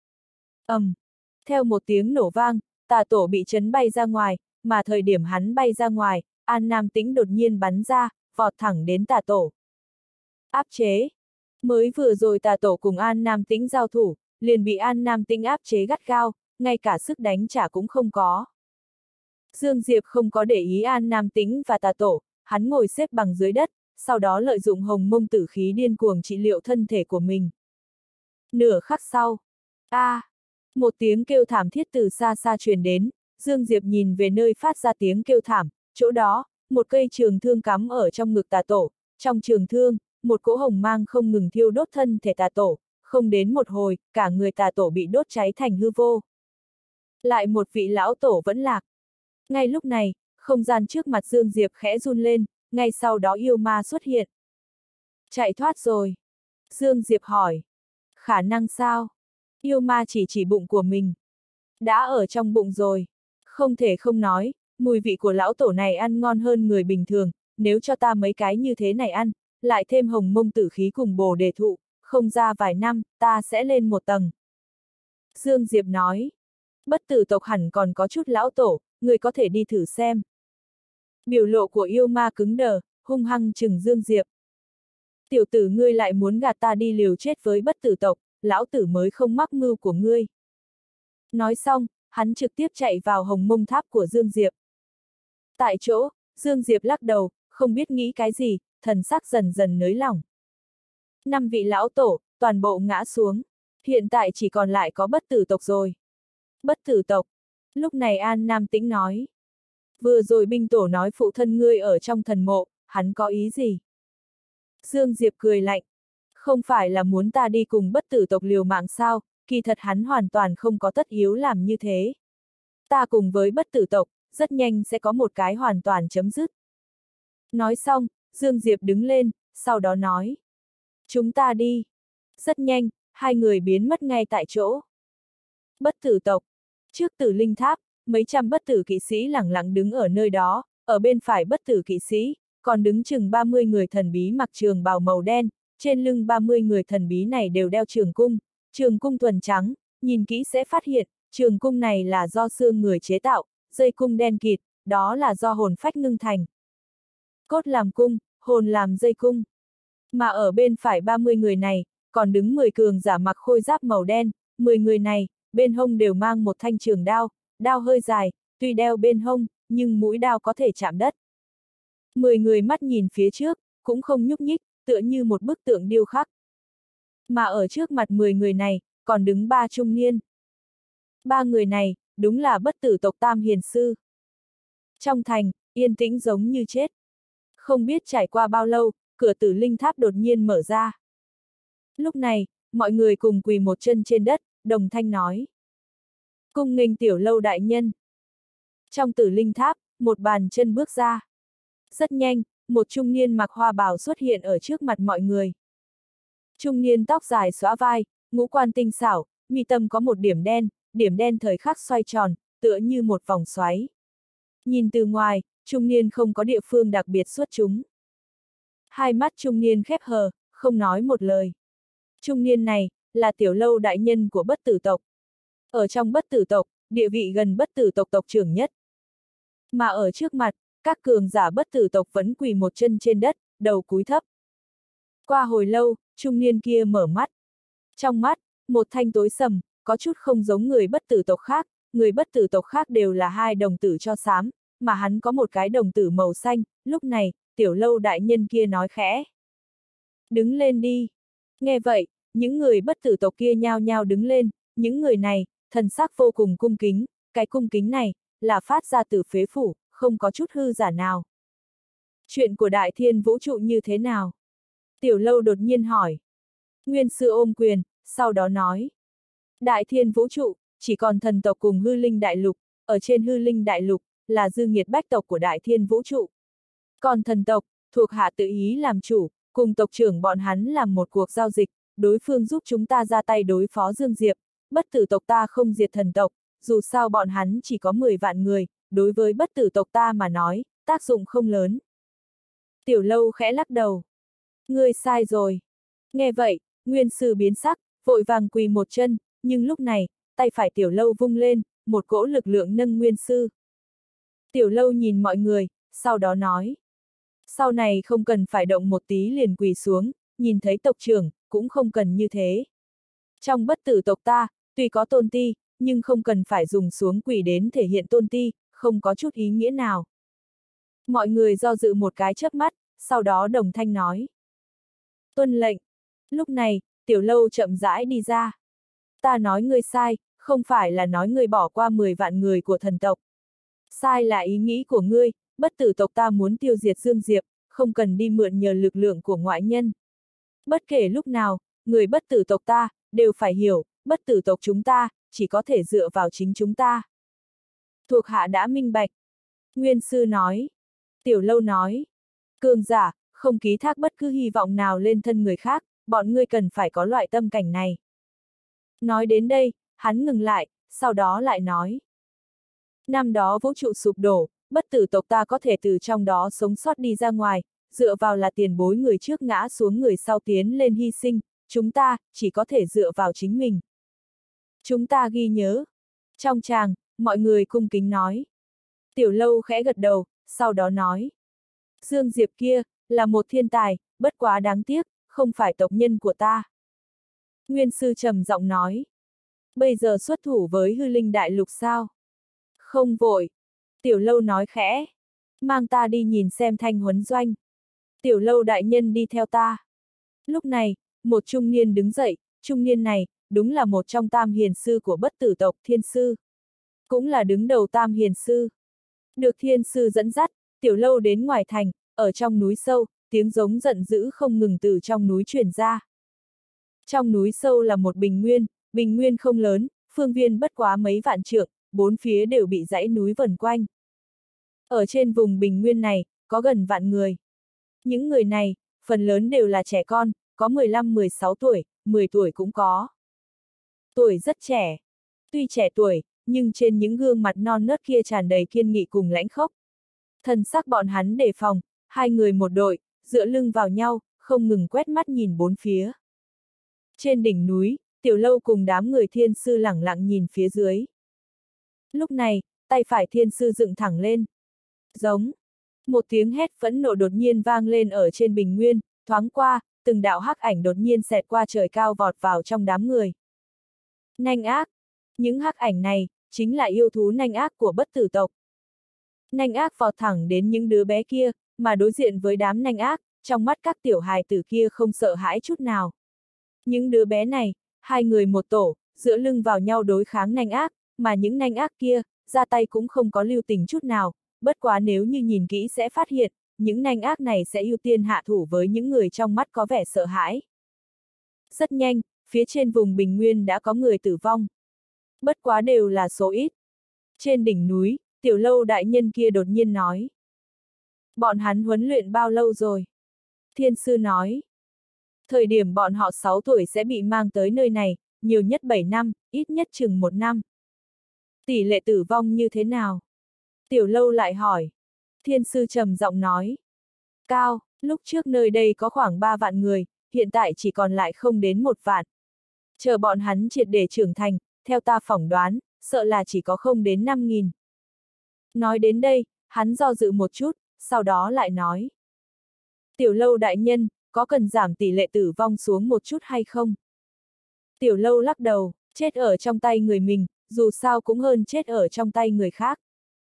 Theo một tiếng nổ vang, tà tổ bị chấn bay ra ngoài, mà thời điểm hắn bay ra ngoài, An Nam Tĩnh đột nhiên bắn ra, vọt thẳng đến tà tổ. Áp chế. Mới vừa rồi tà tổ cùng An Nam Tĩnh giao thủ, liền bị An Nam Tĩnh áp chế gắt gao, ngay cả sức đánh trả cũng không có. Dương Diệp không có để ý An Nam Tĩnh và tà tổ, hắn ngồi xếp bằng dưới đất, sau đó lợi dụng hồng mông tử khí điên cuồng trị liệu thân thể của mình. Nửa khắc sau, một tiếng kêu thảm thiết từ xa xa truyền đến, Dương Diệp nhìn về nơi phát ra tiếng kêu thảm, chỗ đó, một cây trường thương cắm ở trong ngực tà tổ, trong trường thương, một cỗ hồng mang không ngừng thiêu đốt thân thể tà tổ, không đến một hồi, cả người tà tổ bị đốt cháy thành hư vô. Lại một vị lão tổ vẫn lạc. Ngay lúc này, không gian trước mặt Dương Diệp khẽ run lên, ngay sau đó yêu ma xuất hiện. Chạy thoát rồi. Dương Diệp hỏi. Khả năng sao? Yêu ma chỉ bụng của mình. Đã ở trong bụng rồi. Không thể không nói, mùi vị của lão tổ này ăn ngon hơn người bình thường, nếu cho ta mấy cái như thế này ăn, lại thêm hồng mông tử khí cùng bồ đề thụ, không ra vài năm, ta sẽ lên một tầng. Dương Diệp nói. Bất tử tộc hẳn còn có chút lão tổ, người có thể đi thử xem. Biểu lộ của yêu ma cứng đờ, hung hăng chừng Dương Diệp. Tiểu tử ngươi lại muốn gạt ta đi liều chết với bất tử tộc, lão tử mới không mắc mưu của ngươi. Nói xong, hắn trực tiếp chạy vào hồng mông tháp của Dương Diệp. Tại chỗ, Dương Diệp lắc đầu, không biết nghĩ cái gì, thần sắc dần dần nới lỏng. 5 vị lão tổ, toàn bộ ngã xuống. Hiện tại chỉ còn lại có bất tử tộc rồi. Bất tử tộc. Lúc này An Nam Tĩnh nói. Vừa rồi binh tổ nói phụ thân ngươi ở trong thần mộ, hắn có ý gì? Dương Diệp cười lạnh. Không phải là muốn ta đi cùng bất tử tộc liều mạng sao, kỳ thật hắn hoàn toàn không có tất yếu làm như thế. Ta cùng với bất tử tộc, rất nhanh sẽ có một cái hoàn toàn chấm dứt. Nói xong, Dương Diệp đứng lên, sau đó nói. Chúng ta đi. Rất nhanh, hai người biến mất ngay tại chỗ. Bất tử tộc. Trước Tử Linh Tháp, mấy trăm bất tử kỵ sĩ lẳng lặng đứng ở nơi đó, ở bên phải bất tử kỵ sĩ, còn đứng chừng 30 người thần bí mặc trường bào màu đen, trên lưng 30 người thần bí này đều đeo trường cung thuần trắng, nhìn kỹ sẽ phát hiện, trường cung này là do xương người chế tạo, dây cung đen kịt, đó là do hồn phách ngưng thành. Cốt làm cung, hồn làm dây cung. Mà ở bên phải 30 người này, còn đứng 10 cường giả mặc khôi giáp màu đen, 10 người này, bên hông đều mang một thanh trường đao, đao hơi dài, tuy đeo bên hông, nhưng mũi đao có thể chạm đất. 10 người mắt nhìn phía trước, cũng không nhúc nhích, tựa như một bức tượng điêu khắc. Mà ở trước mặt 10 người này, còn đứng 3 trung niên. 3 người này, đúng là bất tử tộc Tam Hiền Sư. Trong thành, yên tĩnh giống như chết. Không biết trải qua bao lâu, cửa Tử Linh Tháp đột nhiên mở ra. Lúc này, mọi người cùng quỳ một chân trên đất, đồng thanh nói. Cung nghênh Tiểu Lâu đại nhân. Trong Tử Linh Tháp, một bàn chân bước ra. Rất nhanh, một trung niên mặc hoa bào xuất hiện ở trước mặt mọi người. Trung niên tóc dài xõa vai, ngũ quan tinh xảo, mi tâm có một điểm đen thời khắc xoay tròn, tựa như một vòng xoáy. Nhìn từ ngoài, trung niên không có địa phương đặc biệt xuất chúng. Hai mắt trung niên khép hờ, không nói một lời. Trung niên này, là Tiểu Lâu đại nhân của bất tử tộc. Ở trong bất tử tộc, địa vị gần bất tử tộc tộc trưởng nhất. Mà ở trước mặt, các cường giả bất tử tộc vẫn quỳ một chân trên đất, đầu cúi thấp. Qua hồi lâu, trung niên kia mở mắt. Trong mắt, một thanh tối sầm, có chút không giống người bất tử tộc khác, người bất tử tộc khác đều là hai đồng tử cho xám, mà hắn có một cái đồng tử màu xanh, lúc này, Tiểu Lâu đại nhân kia nói khẽ. Đứng lên đi. Nghe vậy, những người bất tử tộc kia nhao nhao đứng lên, những người này, thần sắc vô cùng cung kính, cái cung kính này, là phát ra từ phế phủ, không có chút hư giả nào. Chuyện của Đại Thiên Vũ trụ như thế nào? Tiểu Lâu đột nhiên hỏi. Nguyên sư ôm quyền, sau đó nói. Đại Thiên Vũ trụ, chỉ còn thần tộc cùng hư linh đại lục, ở trên hư linh đại lục, là dư nghiệt bách tộc của Đại Thiên Vũ trụ. Còn thần tộc, thuộc hạ tự ý làm chủ, cùng tộc trưởng bọn hắn làm một cuộc giao dịch, đối phương giúp chúng ta ra tay đối phó Dương Diệp, bất tử tộc ta không diệt thần tộc, dù sao bọn hắn chỉ có 10 vạn người, đối với bất tử tộc ta mà nói, tác dụng không lớn. Tiểu Lâu khẽ lắc đầu. Ngươi sai rồi. Nghe vậy, Nguyên sư biến sắc, vội vàng quỳ một chân, nhưng lúc này, tay phải Tiểu Lâu vung lên, một cỗ lực lượng nâng Nguyên sư. Tiểu Lâu nhìn mọi người, sau đó nói. Sau này không cần phải động một tí liền quỳ xuống, nhìn thấy tộc trưởng, cũng không cần như thế. Trong bất tử tộc ta, tuy có tôn ti, nhưng không cần phải dùng xuống quỳ đến thể hiện tôn ti, không có chút ý nghĩa nào. Mọi người do dự một cái chớp mắt, sau đó đồng thanh nói. Tuân lệnh. Lúc này, Tiểu Lâu chậm rãi đi ra. Ta nói ngươi sai, không phải là nói ngươi bỏ qua 10 vạn người của thần tộc. Sai là ý nghĩ của ngươi, bất tử tộc ta muốn tiêu diệt Dương Diệp, không cần đi mượn nhờ lực lượng của ngoại nhân. Bất kể lúc nào, người bất tử tộc ta, đều phải hiểu, bất tử tộc chúng ta, chỉ có thể dựa vào chính chúng ta. Thuộc hạ đã minh bạch. Nguyên sư nói. Tiểu Lâu nói. Cường giả, không ký thác bất cứ hy vọng nào lên thân người khác, bọn ngươi cần phải có loại tâm cảnh này. Nói đến đây, hắn ngừng lại, sau đó lại nói. Năm đó vũ trụ sụp đổ, bất tử tộc ta có thể từ trong đó sống sót đi ra ngoài, dựa vào là tiền bối người trước ngã xuống người sau tiến lên hy sinh, chúng ta, chỉ có thể dựa vào chính mình. Chúng ta ghi nhớ. Trong tràng, mọi người cung kính nói. Tiểu Lâu khẽ gật đầu, sau đó nói. Dương Diệp kia, là một thiên tài, bất quá đáng tiếc, không phải tộc nhân của ta. Nguyên sư trầm giọng nói. Bây giờ xuất thủ với hư linh đại lục sao? Không vội. Tiểu Lâu nói khẽ. Mang ta đi nhìn xem Thanh Huấn Doanh. Tiểu Lâu đại nhân đi theo ta. Lúc này, một trung niên đứng dậy, trung niên này, đúng là một trong tam hiền sư của bất tử tộc Thiên Sư. Cũng là đứng đầu tam hiền sư. Được Thiên Sư dẫn dắt, Tiểu Lâu đến ngoài thành, ở trong núi sâu, tiếng giống giận dữ không ngừng từ trong núi truyền ra. Trong núi sâu là một bình nguyên không lớn, phương viên bất quá mấy vạn trượng, bốn phía đều bị dãy núi vần quanh. Ở trên vùng bình nguyên này, có gần vạn người. Những người này, phần lớn đều là trẻ con, có 15-16 tuổi, 10 tuổi cũng có. Tuổi rất trẻ. Tuy trẻ tuổi, nhưng trên những gương mặt non nớt kia tràn đầy kiên nghị cùng lãnh khốc. Thần sắc bọn hắn đề phòng, hai người một đội, dựa lưng vào nhau, không ngừng quét mắt nhìn bốn phía. Trên đỉnh núi, Tiểu Lâu cùng đám người thiên sư lẳng lặng nhìn phía dưới. Lúc này, tay phải thiên sư dựng thẳng lên. Giống. Một tiếng hét phẫn nộ đột nhiên vang lên ở trên bình nguyên, thoáng qua, từng đạo hắc ảnh đột nhiên xẹt qua trời cao vọt vào trong đám người. Nanh ác. Những hắc ảnh này, chính là yêu thú nanh ác của bất tử tộc. Nanh ác vọt thẳng đến những đứa bé kia, mà đối diện với đám nanh ác, trong mắt các tiểu hài tử kia không sợ hãi chút nào. Những đứa bé này, hai người một tổ, dựa lưng vào nhau đối kháng nanh ác, mà những nanh ác kia, ra tay cũng không có lưu tình chút nào, bất quá nếu như nhìn kỹ sẽ phát hiện, những nanh ác này sẽ ưu tiên hạ thủ với những người trong mắt có vẻ sợ hãi. Rất nhanh, phía trên vùng bình nguyên đã có người tử vong. Bất quá đều là số ít. Trên đỉnh núi, Tiểu Lâu đại nhân kia đột nhiên nói. Bọn hắn huấn luyện bao lâu rồi? Thiên sư nói. Thời điểm bọn họ 6 tuổi sẽ bị mang tới nơi này, nhiều nhất 7 năm, ít nhất chừng 1 năm. Tỷ lệ tử vong như thế nào? Tiểu Lâu lại hỏi. Thiên sư trầm giọng nói. Cao, lúc trước nơi đây có khoảng 3 vạn người, hiện tại chỉ còn lại không đến 1 vạn. Chờ bọn hắn triệt để trưởng thành, theo ta phỏng đoán, sợ là chỉ có không đến 5.000. Nói đến đây, hắn do dự một chút, sau đó lại nói. Tiểu Lâu đại nhân, có cần giảm tỷ lệ tử vong xuống một chút hay không? Tiểu Lâu lắc đầu, chết ở trong tay người mình, dù sao cũng hơn chết ở trong tay người khác.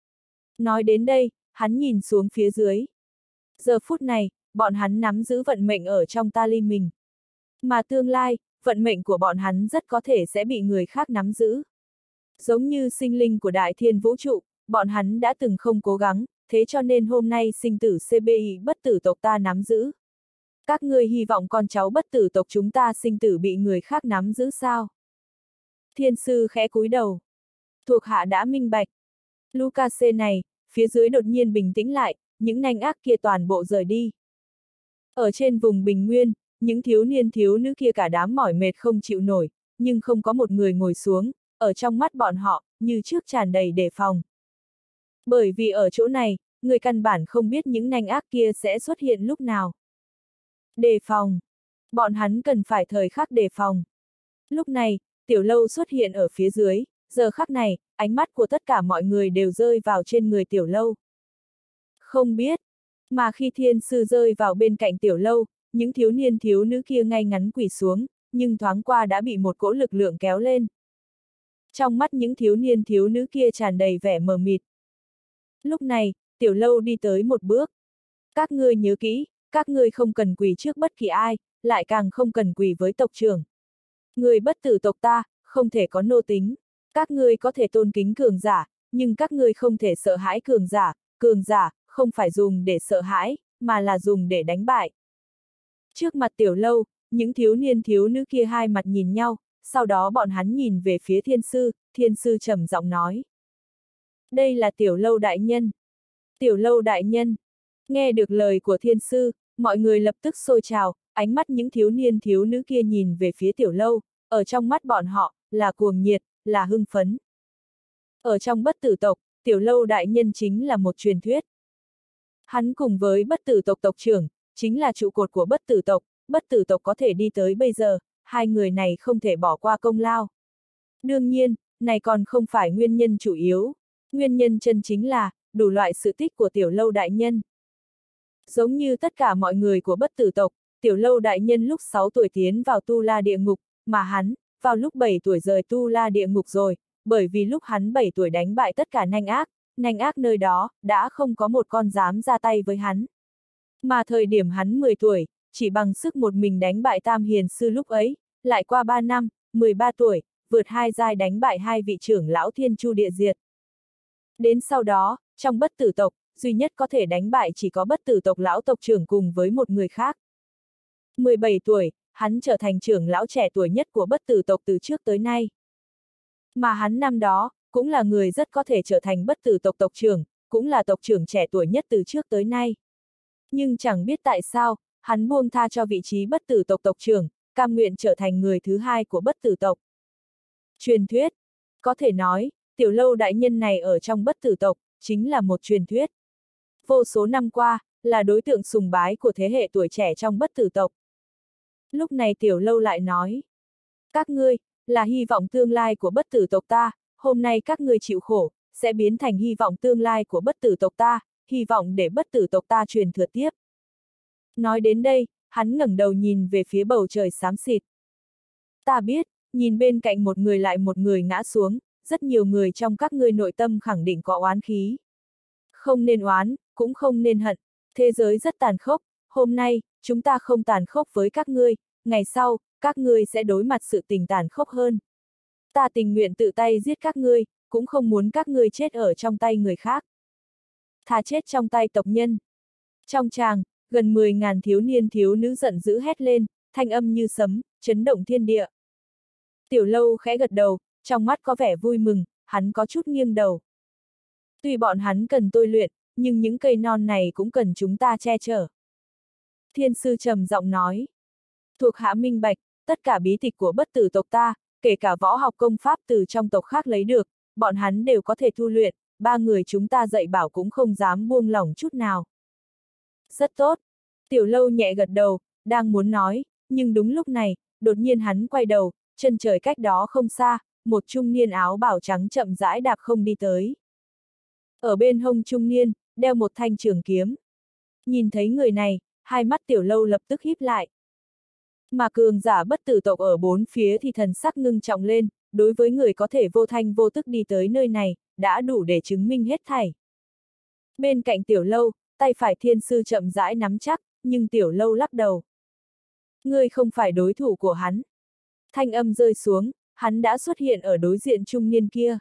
Nói đến đây, hắn nhìn xuống phía dưới. Giờ phút này, bọn hắn nắm giữ vận mệnh ở trong tali mình. Mà tương lai, vận mệnh của bọn hắn rất có thể sẽ bị người khác nắm giữ. Giống như sinh linh của đại thiên vũ trụ, bọn hắn đã từng không cố gắng, thế cho nên hôm nay sinh tử CBI bất tử tộc ta nắm giữ. Các ngươi hy vọng con cháu bất tử tộc chúng ta sinh tử bị người khác nắm giữ sao? Thiên sư khẽ cúi đầu. Thuộc hạ đã minh bạch. Lucase này, phía dưới đột nhiên bình tĩnh lại, những nanh ác kia toàn bộ rời đi. Ở trên vùng bình nguyên, những thiếu niên thiếu nữ kia cả đám mỏi mệt không chịu nổi, nhưng không có một người ngồi xuống, ở trong mắt bọn họ, như trước tràn đầy đề phòng. Bởi vì ở chỗ này, người căn bản không biết những nanh ác kia sẽ xuất hiện lúc nào. Đề phòng. Bọn hắn cần phải thời khắc đề phòng. Lúc này, Tiểu Lâu xuất hiện ở phía dưới, giờ khắc này, ánh mắt của tất cả mọi người đều rơi vào trên người Tiểu Lâu. Không biết, mà khi thiên sư rơi vào bên cạnh Tiểu Lâu, những thiếu niên thiếu nữ kia ngay ngắn quỳ xuống, nhưng thoáng qua đã bị một cỗ lực lượng kéo lên. Trong mắt những thiếu niên thiếu nữ kia tràn đầy vẻ mờ mịt. Lúc này, Tiểu Lâu đi tới một bước. Các ngươi nhớ kỹ, các ngươi không cần quỳ trước bất kỳ ai, lại càng không cần quỳ với tộc trưởng. Người bất tử tộc ta, không thể có nô tính. Các ngươi có thể tôn kính cường giả, nhưng các ngươi không thể sợ hãi cường giả, không phải dùng để sợ hãi, mà là dùng để đánh bại. Trước mặt Tiểu Lâu, những thiếu niên thiếu nữ kia hai mặt nhìn nhau, sau đó bọn hắn nhìn về phía thiên sư trầm giọng nói. Đây là Tiểu Lâu đại nhân. Tiểu Lâu đại nhân. Nghe được lời của thiên sư, mọi người lập tức sôi trào, ánh mắt những thiếu niên thiếu nữ kia nhìn về phía Tiểu Lâu, ở trong mắt bọn họ, là cuồng nhiệt, là hưng phấn. Ở trong bất tử tộc, Tiểu Lâu đại nhân chính là một truyền thuyết. Hắn cùng với bất tử tộc tộc trưởng, chính là trụ cột của bất tử tộc có thể đi tới bây giờ, hai người này không thể bỏ qua công lao. Đương nhiên, này còn không phải nguyên nhân chủ yếu, nguyên nhân chân chính là, đủ loại sự tích của Tiểu Lâu đại nhân. Giống như tất cả mọi người của bất tử tộc, Tiểu Lâu đại nhân lúc 6 tuổi tiến vào Tu La địa ngục, mà hắn, vào lúc 7 tuổi rời Tu La địa ngục rồi, bởi vì lúc hắn 7 tuổi đánh bại tất cả nanh ác nơi đó, đã không có một con dám ra tay với hắn. Mà thời điểm hắn 10 tuổi, chỉ bằng sức một mình đánh bại Tam Hiền Sư lúc ấy, lại qua 3 năm, 13 tuổi, vượt 2 giai đánh bại 2 vị trưởng lão Thiên Chu địa diệt. Đến sau đó, trong bất tử tộc, duy nhất có thể đánh bại chỉ có bất tử tộc lão tộc trưởng cùng với một người khác. 17 tuổi, hắn trở thành trưởng lão trẻ tuổi nhất của bất tử tộc từ trước tới nay. Mà hắn năm đó, cũng là người rất có thể trở thành bất tử tộc tộc trưởng, cũng là tộc trưởng trẻ tuổi nhất từ trước tới nay. Nhưng chẳng biết tại sao, hắn buông tha cho vị trí bất tử tộc tộc trưởng, cam nguyện trở thành người thứ hai của bất tử tộc. Truyền thuyết. Có thể nói, Tiểu Lâu đại nhân này ở trong bất tử tộc, chính là một truyền thuyết. Vô số năm qua, là đối tượng sùng bái của thế hệ tuổi trẻ trong bất tử tộc. Lúc này Tiểu Lâu lại nói. Các ngươi, là hy vọng tương lai của bất tử tộc ta, hôm nay các ngươi chịu khổ, sẽ biến thành hy vọng tương lai của bất tử tộc ta, hy vọng để bất tử tộc ta truyền thừa tiếp. Nói đến đây, hắn ngẩng đầu nhìn về phía bầu trời xám xịt. Ta biết, nhìn bên cạnh một người lại một người ngã xuống, rất nhiều người trong các ngươi nội tâm khẳng định có oán khí. Không nên oán, cũng không nên hận, thế giới rất tàn khốc, hôm nay, chúng ta không tàn khốc với các ngươi, ngày sau, các ngươi sẽ đối mặt sự tình tàn khốc hơn. Ta tình nguyện tự tay giết các ngươi, cũng không muốn các ngươi chết ở trong tay người khác. Thà chết trong tay tộc nhân. Trong tràng, gần 10.000 thiếu niên thiếu nữ giận dữ hét lên, thanh âm như sấm, chấn động thiên địa. Tiểu Lâu khẽ gật đầu, trong mắt có vẻ vui mừng, hắn có chút nghiêng đầu. Tuy bọn hắn cần tôi luyện, nhưng những cây non này cũng cần chúng ta che chở. Thiên sư trầm giọng nói. Thuộc hạ minh bạch, tất cả bí tịch của bất tử tộc ta, kể cả võ học công pháp từ trong tộc khác lấy được, bọn hắn đều có thể thu luyện, ba người chúng ta dạy bảo cũng không dám buông lỏng chút nào. Rất tốt. Tiểu Lâu nhẹ gật đầu, đang muốn nói, nhưng đúng lúc này, đột nhiên hắn quay đầu, chân trời cách đó không xa, một trung niên áo bào trắng chậm rãi đạp không đi tới. Ở bên hông trung niên, đeo một thanh trường kiếm. Nhìn thấy người này, hai mắt Tiểu Lâu lập tức híp lại. Mà cường giả bất tử tộc ở bốn phía thì thần sắc ngưng trọng lên, đối với người có thể vô thanh vô tức đi tới nơi này, đã đủ để chứng minh hết thảy. Bên cạnh Tiểu Lâu, tay phải thiên sư chậm rãi nắm chắc, nhưng Tiểu Lâu lắc đầu. Ngươi không phải đối thủ của hắn. Thanh âm rơi xuống, hắn đã xuất hiện ở đối diện trung niên kia.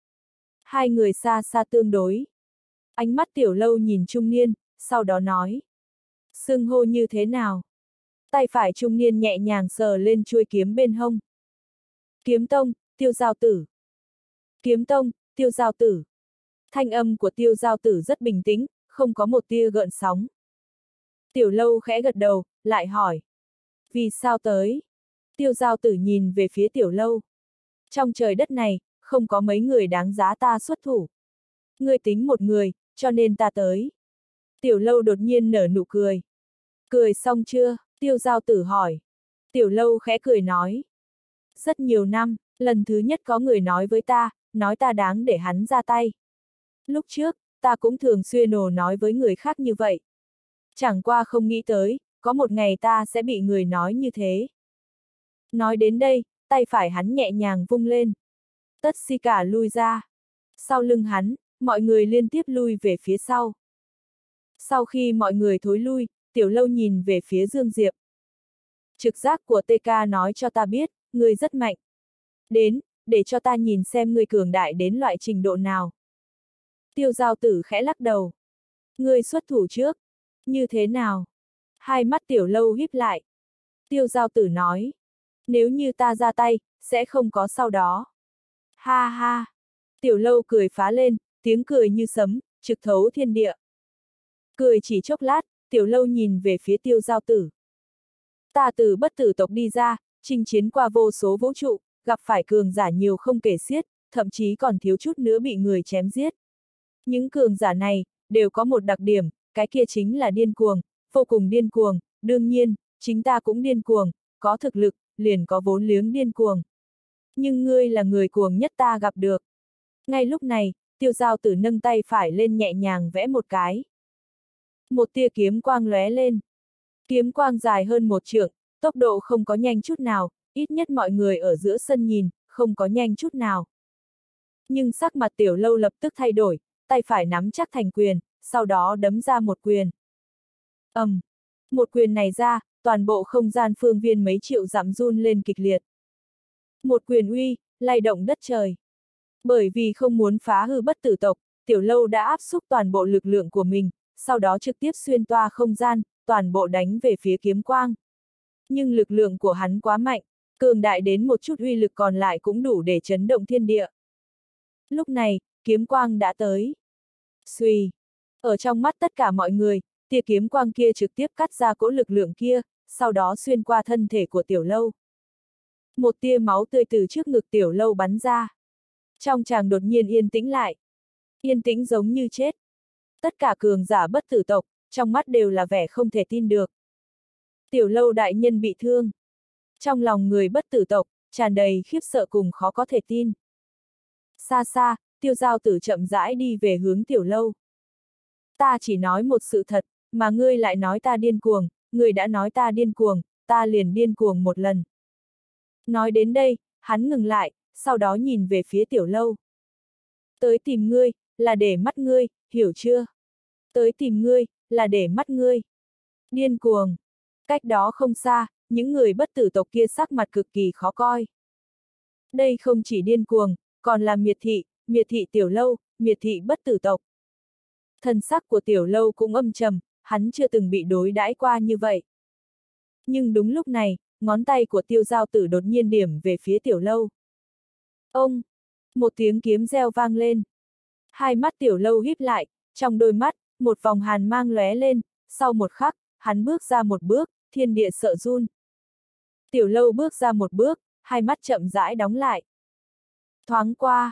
Hai người xa xa tương đối. Ánh mắt Tiểu Lâu nhìn trung niên, sau đó nói. Xưng hô như thế nào? Tay phải trung niên nhẹ nhàng sờ lên chuôi kiếm bên hông. Kiếm tông, Tiêu Giao Tử. Kiếm tông, Tiêu Giao Tử. Thanh âm của Tiêu Giao Tử rất bình tĩnh, không có một tia gợn sóng. Tiểu Lâu khẽ gật đầu, lại hỏi. Vì sao tới? Tiêu Giao Tử nhìn về phía Tiểu Lâu. Trong trời đất này, không có mấy người đáng giá ta xuất thủ. Ngươi tính một người, cho nên ta tới. Tiểu Lâu đột nhiên nở nụ cười. Cười xong chưa? Tiêu Giao Tử hỏi. Tiểu Lâu khẽ cười nói. Rất nhiều năm, lần thứ nhất có người nói với ta, nói ta đáng để hắn ra tay. Lúc trước, ta cũng thường xuyên nói với người khác như vậy. Chẳng qua không nghĩ tới, có một ngày ta sẽ bị người nói như thế. Nói đến đây, tay phải hắn nhẹ nhàng vung lên. Tất si cả lui ra. Sau lưng hắn, mọi người liên tiếp lui về phía sau. Sau khi mọi người thối lui, Tiểu Lâu nhìn về phía Dương Diệp. Trực giác của TK nói cho ta biết, ngươi rất mạnh. Đến, để cho ta nhìn xem ngươi cường đại đến loại trình độ nào. Tiêu Giao Tử khẽ lắc đầu. Ngươi xuất thủ trước. Như thế nào? Hai mắt Tiểu Lâu híp lại. Tiêu Giao Tử nói. Nếu như ta ra tay, sẽ không có sau đó. Ha ha. Tiểu Lâu cười phá lên, tiếng cười như sấm, trực thấu thiên địa. Cười chỉ chốc lát, Tiểu Lâu nhìn về phía Tiêu Giao Tử. Ta từ bất tử tộc đi ra, chinh chiến qua vô số vũ trụ, gặp phải cường giả nhiều không kể xiết, thậm chí còn thiếu chút nữa bị người chém giết. Những cường giả này, đều có một đặc điểm, cái kia chính là điên cuồng, vô cùng điên cuồng, đương nhiên, chính ta cũng điên cuồng, có thực lực, liền có vốn liếng điên cuồng. Nhưng ngươi là người cuồng nhất ta gặp được. Ngay lúc này, Tiêu Giao Tử nâng tay phải lên nhẹ nhàng vẽ một cái. Một tia kiếm quang lóe lên. Kiếm quang dài hơn 1 trượng, tốc độ không có nhanh chút nào, ít nhất mọi người ở giữa sân nhìn, không có nhanh chút nào. Nhưng sắc mặt Tiểu Lâu lập tức thay đổi, tay phải nắm chắc thành quyền, sau đó đấm ra một quyền. Một quyền này ra, toàn bộ không gian phương viên mấy triệu dặm run lên kịch liệt. Một quyền uy, lay động đất trời. Bởi vì không muốn phá hư bất tử tộc, Tiểu Lâu đã áp xúc toàn bộ lực lượng của mình, sau đó trực tiếp xuyên toa không gian, toàn bộ đánh về phía kiếm quang. Nhưng lực lượng của hắn quá mạnh, cường đại đến một chút uy lực còn lại cũng đủ để chấn động thiên địa. Lúc này, kiếm quang đã tới. Xuy. Ở trong mắt tất cả mọi người, tia kiếm quang kia trực tiếp cắt ra cỗ lực lượng kia, sau đó xuyên qua thân thể của Tiểu Lâu. Một tia máu tươi từ trước ngực Tiểu Lâu bắn ra. Trong tràng đột nhiên yên tĩnh lại. Yên tĩnh giống như chết. Tất cả cường giả bất tử tộc, trong mắt đều là vẻ không thể tin được. Tiểu Lâu đại nhân bị thương. Trong lòng người bất tử tộc, tràn đầy khiếp sợ cùng khó có thể tin. Xa xa, Tiêu Giao Tử chậm rãi đi về hướng Tiểu Lâu. Ta chỉ nói một sự thật, mà ngươi lại nói ta điên cuồng, ngươi đã nói ta điên cuồng, ta liền điên cuồng một lần. Nói đến đây, hắn ngừng lại, sau đó nhìn về phía Tiểu Lâu. Tới tìm ngươi, là để mắt ngươi, hiểu chưa? Tới tìm ngươi, là để mắt ngươi. Điên cuồng. Cách đó không xa, những người bất tử tộc kia sắc mặt cực kỳ khó coi. Đây không chỉ điên cuồng, còn là miệt thị Tiểu Lâu, miệt thị bất tử tộc. Thần sắc của Tiểu Lâu cũng âm trầm, hắn chưa từng bị đối đãi qua như vậy. Nhưng đúng lúc này, ngón tay của Tiêu Giao Tử đột nhiên điểm về phía Tiểu Lâu. Ông! Một tiếng kiếm reo vang lên. Hai mắt Tiểu Lâu híp lại, trong đôi mắt, một vòng hàn mang lóe lên, sau một khắc, hắn bước ra một bước, thiên địa sợ run. Tiểu Lâu bước ra một bước, hai mắt chậm rãi đóng lại. Thoáng qua.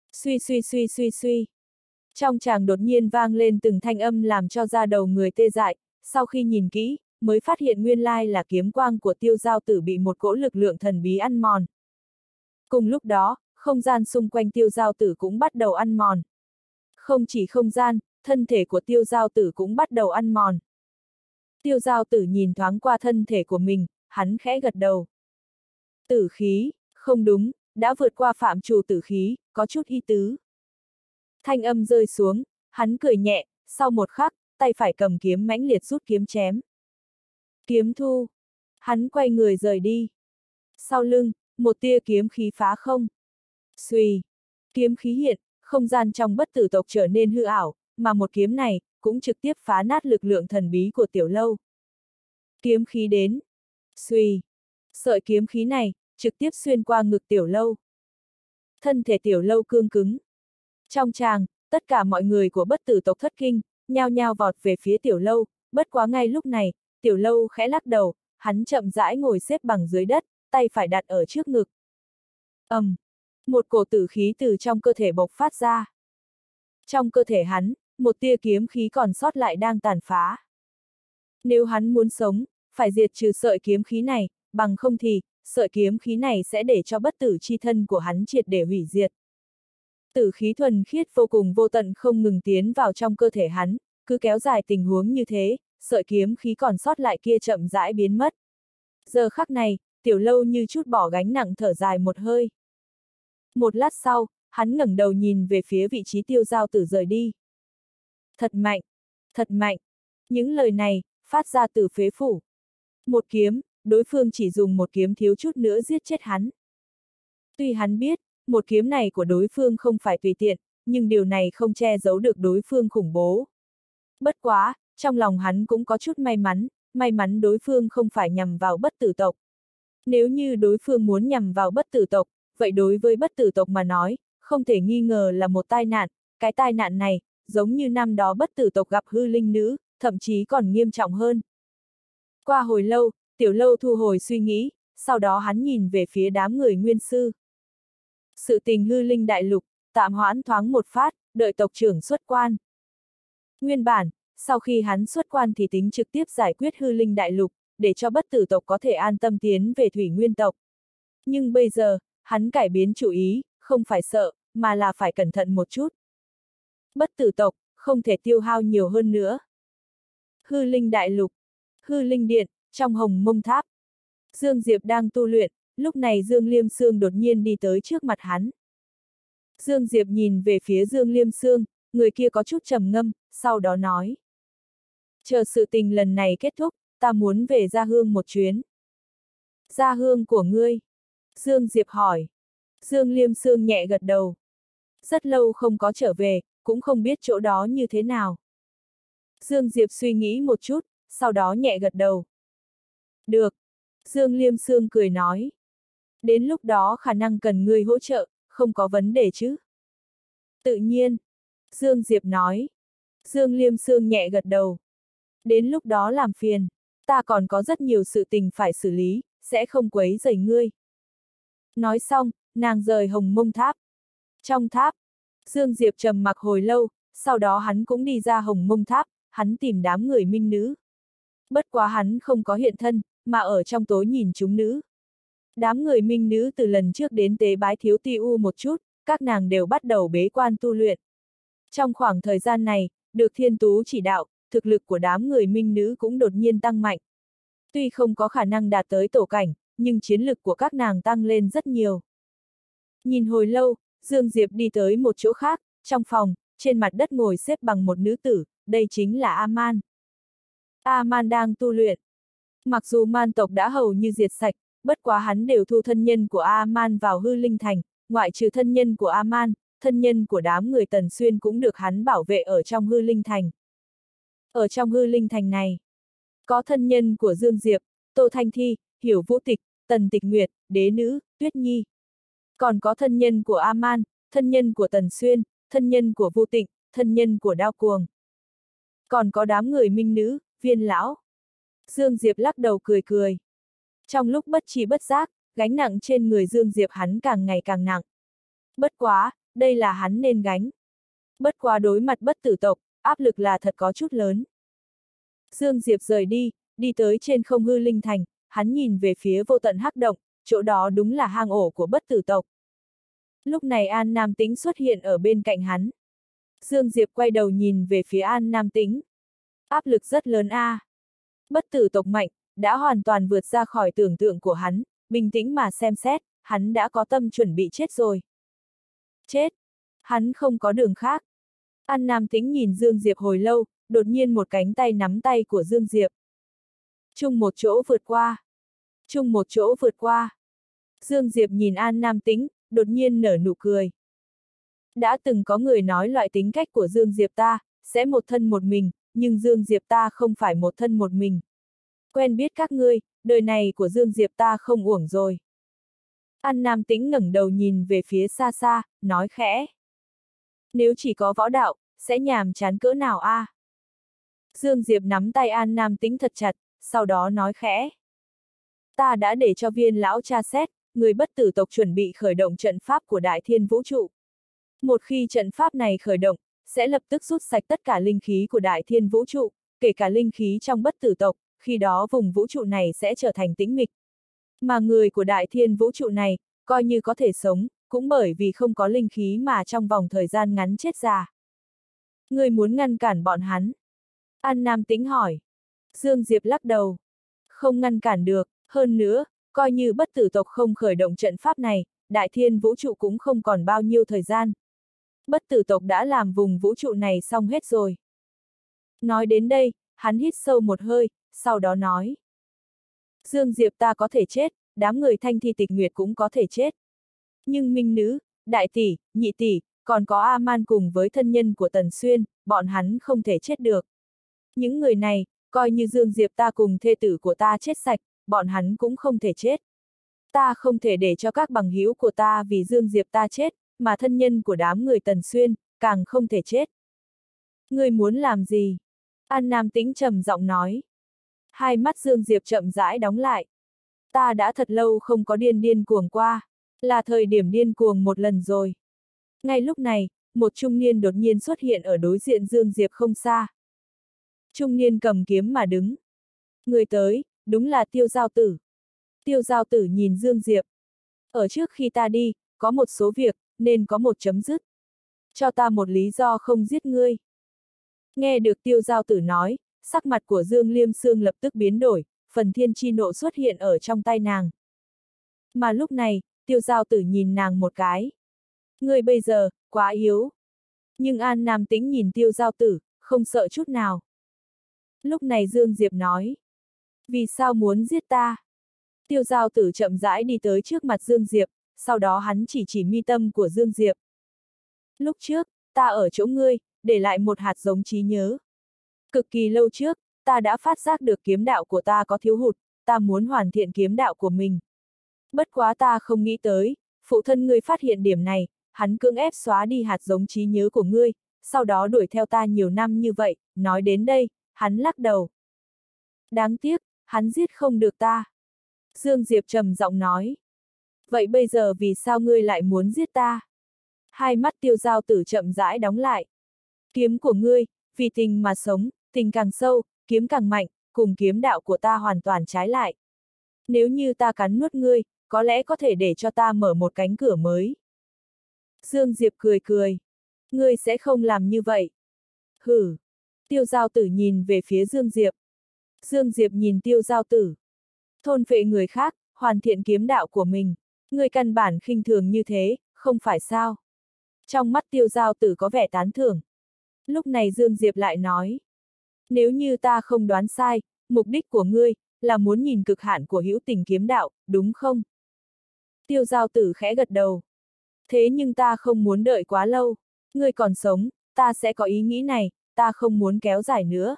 Suy. Trong tràng đột nhiên vang lên từng thanh âm làm cho da đầu người tê dại, sau khi nhìn kỹ, mới phát hiện nguyên lai là kiếm quang của Tiêu Giao Tử bị một cỗ lực lượng thần bí ăn mòn. Cùng lúc đó, không gian xung quanh Tiêu Giao Tử cũng bắt đầu ăn mòn. Không chỉ không gian, thân thể của Tiêu Giao Tử cũng bắt đầu ăn mòn. Tiêu Giao Tử nhìn thoáng qua thân thể của mình, hắn khẽ gật đầu. Tử khí, không đúng, đã vượt qua phạm trù tử khí, có chút ý tứ. Thanh âm rơi xuống, hắn cười nhẹ, sau một khắc, tay phải cầm kiếm mãnh liệt rút kiếm chém. Kiếm thu. Hắn quay người rời đi. Sau lưng, một tia kiếm khí phá không. Xuy. Kiếm khí hiện, không gian trong bất tử tộc trở nên hư ảo, mà một kiếm này, cũng trực tiếp phá nát lực lượng thần bí của Tiểu Lâu. Kiếm khí đến. Xuy. Sợi kiếm khí này, trực tiếp xuyên qua ngực Tiểu Lâu. Thân thể Tiểu Lâu cương cứng. Trong tràng, tất cả mọi người của bất tử tộc thất kinh, nhao nhao vọt về phía Tiểu Lâu, bất quá ngay lúc này, Tiểu Lâu khẽ lắc đầu, hắn chậm rãi ngồi xếp bằng dưới đất, tay phải đặt ở trước ngực. Một cổ tử khí từ trong cơ thể bộc phát ra. Trong cơ thể hắn, một tia kiếm khí còn sót lại đang tàn phá. Nếu hắn muốn sống, phải diệt trừ sợi kiếm khí này, bằng không thì, sợi kiếm khí này sẽ để cho bất tử chi thân của hắn triệt để hủy diệt. Tử khí thuần khiết vô cùng vô tận không ngừng tiến vào trong cơ thể hắn, cứ kéo dài tình huống như thế, sợi kiếm khí còn sót lại kia chậm rãi biến mất. Giờ khắc này, Tiểu Lâu như chút bỏ gánh nặng thở dài một hơi. Một lát sau, hắn ngẩng đầu nhìn về phía vị trí Tiêu Giao Tử rời đi. Thật mạnh! Thật mạnh! Những lời này, phát ra từ phế phủ. Một kiếm, đối phương chỉ dùng một kiếm thiếu chút nữa giết chết hắn. Tuy hắn biết, một kiếm này của đối phương không phải tùy tiện, nhưng điều này không che giấu được đối phương khủng bố. Bất quá, trong lòng hắn cũng có chút may mắn đối phương không phải nhằm vào bất tử tộc. Nếu như đối phương muốn nhằm vào bất tử tộc, vậy đối với bất tử tộc mà nói, không thể nghi ngờ là một tai nạn, cái tai nạn này, giống như năm đó bất tử tộc gặp hư linh nữ, thậm chí còn nghiêm trọng hơn. Qua hồi lâu, Tiểu Lâu thu hồi suy nghĩ, sau đó hắn nhìn về phía đám người nguyên sư. Sự tình hư linh đại lục, tạm hoãn thoáng một phát, đợi tộc trưởng xuất quan. Nguyên bản, sau khi hắn xuất quan thì tính trực tiếp giải quyết hư linh đại lục, để cho bất tử tộc có thể an tâm tiến về thủy nguyên tộc. Nhưng bây giờ, hắn cải biến chủ ý, không phải sợ, mà là phải cẩn thận một chút. Bất tử tộc, không thể tiêu hao nhiều hơn nữa. Hư linh đại lục, hư linh điện, trong hồng mông tháp. Dương Diệp đang tu luyện, lúc này Dương Liêm Sương đột nhiên đi tới trước mặt hắn. Dương Diệp nhìn về phía Dương Liêm Sương, người kia có chút trầm ngâm, sau đó nói. Chờ sự tình lần này kết thúc, ta muốn về Gia Hương một chuyến. Gia Hương của ngươi? Dương Diệp hỏi. Dương Liêm Sương nhẹ gật đầu. Rất lâu không có trở về, cũng không biết chỗ đó như thế nào. Dương Diệp suy nghĩ một chút, sau đó nhẹ gật đầu. Được. Dương Liêm Sương cười nói. Đến lúc đó khả năng cần ngươi hỗ trợ, không có vấn đề chứ? Tự nhiên. Dương Diệp nói. Dương Liêm Sương nhẹ gật đầu. Đến lúc đó làm phiền, ta còn có rất nhiều sự tình phải xử lý, sẽ không quấy rầy ngươi. Nói xong, nàng rời Hồng Mông Tháp. Trong tháp, Dương Diệp trầm mặc hồi lâu, sau đó hắn cũng đi ra Hồng Mông Tháp, hắn tìm đám người minh nữ. Bất quá hắn không có hiện thân, mà ở trong tối nhìn chúng nữ. Đám người minh nữ từ lần trước đến tế bái Thiếu Ti U một chút, các nàng đều bắt đầu bế quan tu luyện. Trong khoảng thời gian này, được Thiên Tú chỉ đạo, thực lực của đám người minh nữ cũng đột nhiên tăng mạnh. Tuy không có khả năng đạt tới tổ cảnh, nhưng chiến lực của các nàng tăng lên rất nhiều. Nhìn hồi lâu, Dương Diệp đi tới một chỗ khác, trong phòng, trên mặt đất ngồi xếp bằng một nữ tử, đây chính là A-man. A-man đang tu luyện. Mặc dù man tộc đã hầu như diệt sạch, bất quá hắn đều thu thân nhân của A-man vào hư linh thành, ngoại trừ thân nhân của A-man, thân nhân của đám người Tần Xuyên cũng được hắn bảo vệ ở trong hư linh thành. Ở trong hư linh thành này, có thân nhân của Dương Diệp, Tô Thanh Thi, Hiểu Vũ Tịch, Tần Tịch Nguyệt, Đế Nữ, Tuyết Nhi. Còn có thân nhân của A-man, thân nhân của Tần Xuyên, thân nhân của Vu Tịnh, thân nhân của Đao Cuồng. Còn có đám người minh nữ, Viên lão. Dương Diệp lắc đầu cười cười. Trong lúc bất tri bất giác, gánh nặng trên người Dương Diệp hắn càng ngày càng nặng. Bất quá, đây là hắn nên gánh. Bất quá đối mặt bất tử tộc, áp lực là thật có chút lớn. Dương Diệp rời đi, đi tới trên không hư linh thành, hắn nhìn về phía vô tận hắc động, chỗ đó đúng là hang ổ của bất tử tộc. Lúc này An Nam Tĩnh xuất hiện ở bên cạnh hắn. Dương Diệp quay đầu nhìn về phía An Nam Tĩnh. Áp lực rất lớn a. Bất tử tộc mạnh, đã hoàn toàn vượt ra khỏi tưởng tượng của hắn, bình tĩnh mà xem xét, hắn đã có tâm chuẩn bị chết rồi. Chết! Hắn không có đường khác. An Nam Tĩnh nhìn Dương Diệp hồi lâu, đột nhiên một cánh tay nắm tay của Dương Diệp. Chung một chỗ vượt qua. Chung một chỗ vượt qua. Dương Diệp nhìn An Nam Tĩnh, đột nhiên nở nụ cười. Đã từng có người nói loại tính cách của Dương Diệp ta, sẽ một thân một mình, nhưng Dương Diệp ta không phải một thân một mình. Quen biết các ngươi, đời này của Dương Diệp ta không uổng rồi. An Nam Tĩnh ngẩng đầu nhìn về phía xa xa, nói khẽ. Nếu chỉ có võ đạo, sẽ nhàm chán cỡ nào a? Dương Diệp nắm tay An Nam Tĩnh thật chặt, sau đó nói khẽ. Ta đã để cho Viên lão tra xét, người bất tử tộc chuẩn bị khởi động trận pháp của Đại Thiên Vũ Trụ. Một khi trận pháp này khởi động, sẽ lập tức rút sạch tất cả linh khí của Đại Thiên Vũ Trụ, kể cả linh khí trong bất tử tộc, khi đó vùng vũ trụ này sẽ trở thành tĩnh mịch. Mà người của Đại Thiên Vũ Trụ này, coi như có thể sống, cũng bởi vì không có linh khí mà trong vòng thời gian ngắn chết già. Người muốn ngăn cản bọn hắn? An Nam Tĩnh hỏi. Dương Diệp lắc đầu. Không ngăn cản được, hơn nữa, coi như bất tử tộc không khởi động trận pháp này, Đại Thiên Vũ Trụ cũng không còn bao nhiêu thời gian. Bất tử tộc đã làm vùng vũ trụ này xong hết rồi. Nói đến đây, hắn hít sâu một hơi, sau đó nói. Dương Diệp ta có thể chết, đám người Thanh Thi Tịch Nguyệt cũng có thể chết. Nhưng minh nữ, đại tỷ, nhị tỷ, còn có A-man cùng với thân nhân của Tần Xuyên, bọn hắn không thể chết được. Những người này, coi như Dương Diệp ta cùng thê tử của ta chết sạch, bọn hắn cũng không thể chết. Ta không thể để cho các bằng hữu của ta vì Dương Diệp ta chết, mà thân nhân của đám người Tần Xuyên, càng không thể chết. Ngươi muốn làm gì? An Nam Tĩnh trầm giọng nói. Hai mắt Dương Diệp chậm rãi đóng lại. Ta đã thật lâu không có điên cuồng qua, là thời điểm điên cuồng một lần rồi. Ngay lúc này, một trung niên đột nhiên xuất hiện ở đối diện Dương Diệp không xa. Trung niên cầm kiếm mà đứng. Người tới, đúng là Tiêu Giao Tử. Tiêu Giao Tử nhìn Dương Diệp. Ở trước khi ta đi, có một số việc, nên có một chấm dứt. Cho ta một lý do không giết ngươi. Nghe được Tiêu Giao Tử nói, sắc mặt của Dương Liêm Sương lập tức biến đổi, phần thiên chi nộ xuất hiện ở trong tay nàng. Mà lúc này, Tiêu Giao Tử nhìn nàng một cái. Ngươi bây giờ, quá yếu. Nhưng An Nam Tĩnh nhìn Tiêu Giao Tử, không sợ chút nào. Lúc này Dương Diệp nói. Vì sao muốn giết ta? Tiêu Giao Tử chậm rãi đi tới trước mặt Dương Diệp, sau đó hắn chỉ mi tâm của Dương Diệp. Lúc trước, ta ở chỗ ngươi, để lại một hạt giống trí nhớ. Cực kỳ lâu trước, ta đã phát giác được kiếm đạo của ta có thiếu hụt, ta muốn hoàn thiện kiếm đạo của mình. Bất quá ta không nghĩ tới, phụ thân ngươi phát hiện điểm này, hắn cưỡng ép xóa đi hạt giống trí nhớ của ngươi, sau đó đuổi theo ta nhiều năm như vậy, nói đến đây, hắn lắc đầu. Đáng tiếc, hắn giết không được ta. Dương Diệp trầm giọng nói. Vậy bây giờ vì sao ngươi lại muốn giết ta? Hai mắt Tiêu Giao Tử chậm rãi đóng lại. Kiếm của ngươi, vì tình mà sống, tình càng sâu, kiếm càng mạnh, cùng kiếm đạo của ta hoàn toàn trái lại. Nếu như ta cắn nuốt ngươi, có lẽ có thể để cho ta mở một cánh cửa mới. Dương Diệp cười cười. Ngươi sẽ không làm như vậy. Hử. Tiêu Giao Tử nhìn về phía Dương Diệp. Dương Diệp nhìn Tiêu Giao Tử. Thôn phệ người khác, hoàn thiện kiếm đạo của mình. Ngươi căn bản khinh thường như thế, không phải sao? Trong mắt Tiêu Giao Tử có vẻ tán thưởng. Lúc này Dương Diệp lại nói. Nếu như ta không đoán sai, mục đích của ngươi, là muốn nhìn cực hạn của hữu tình kiếm đạo, đúng không? Tiêu Giao Tử khẽ gật đầu. Thế nhưng ta không muốn đợi quá lâu. Ngươi còn sống, ta sẽ có ý nghĩ này, ta không muốn kéo dài nữa.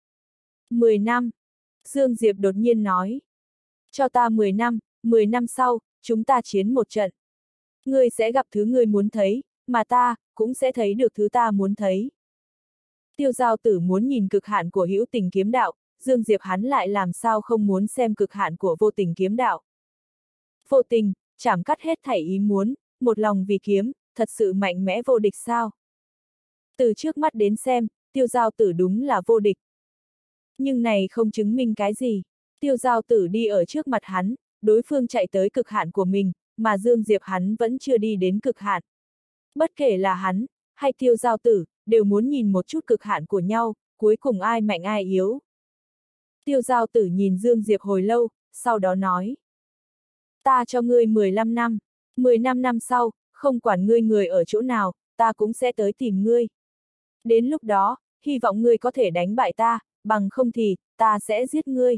10 năm. Dương Diệp đột nhiên nói. Cho ta 10 năm, 10 năm sau, chúng ta chiến một trận. Ngươi sẽ gặp thứ ngươi muốn thấy, mà ta, cũng sẽ thấy được thứ ta muốn thấy. Tiêu Giao Tử muốn nhìn cực hạn của hữu tình kiếm đạo, Dương Diệp hắn lại làm sao không muốn xem cực hạn của vô tình kiếm đạo. Vô tình, chảm cắt hết thảy ý muốn, một lòng vì kiếm, thật sự mạnh mẽ vô địch sao? Từ trước mắt đến xem, Tiêu Giao Tử đúng là vô địch. Nhưng này không chứng minh cái gì. Tiêu Giao Tử đi ở trước mặt hắn, đối phương chạy tới cực hạn của mình, mà Dương Diệp hắn vẫn chưa đi đến cực hạn. Bất kể là hắn, hay Tiêu Giao Tử, đều muốn nhìn một chút cực hạn của nhau, cuối cùng ai mạnh ai yếu. Tiêu Giao Tử nhìn Dương Diệp hồi lâu, sau đó nói. Ta cho ngươi 15 năm, 15 năm sau, không quản ngươi người ở chỗ nào, ta cũng sẽ tới tìm ngươi. Đến lúc đó, hy vọng ngươi có thể đánh bại ta, bằng không thì, ta sẽ giết ngươi.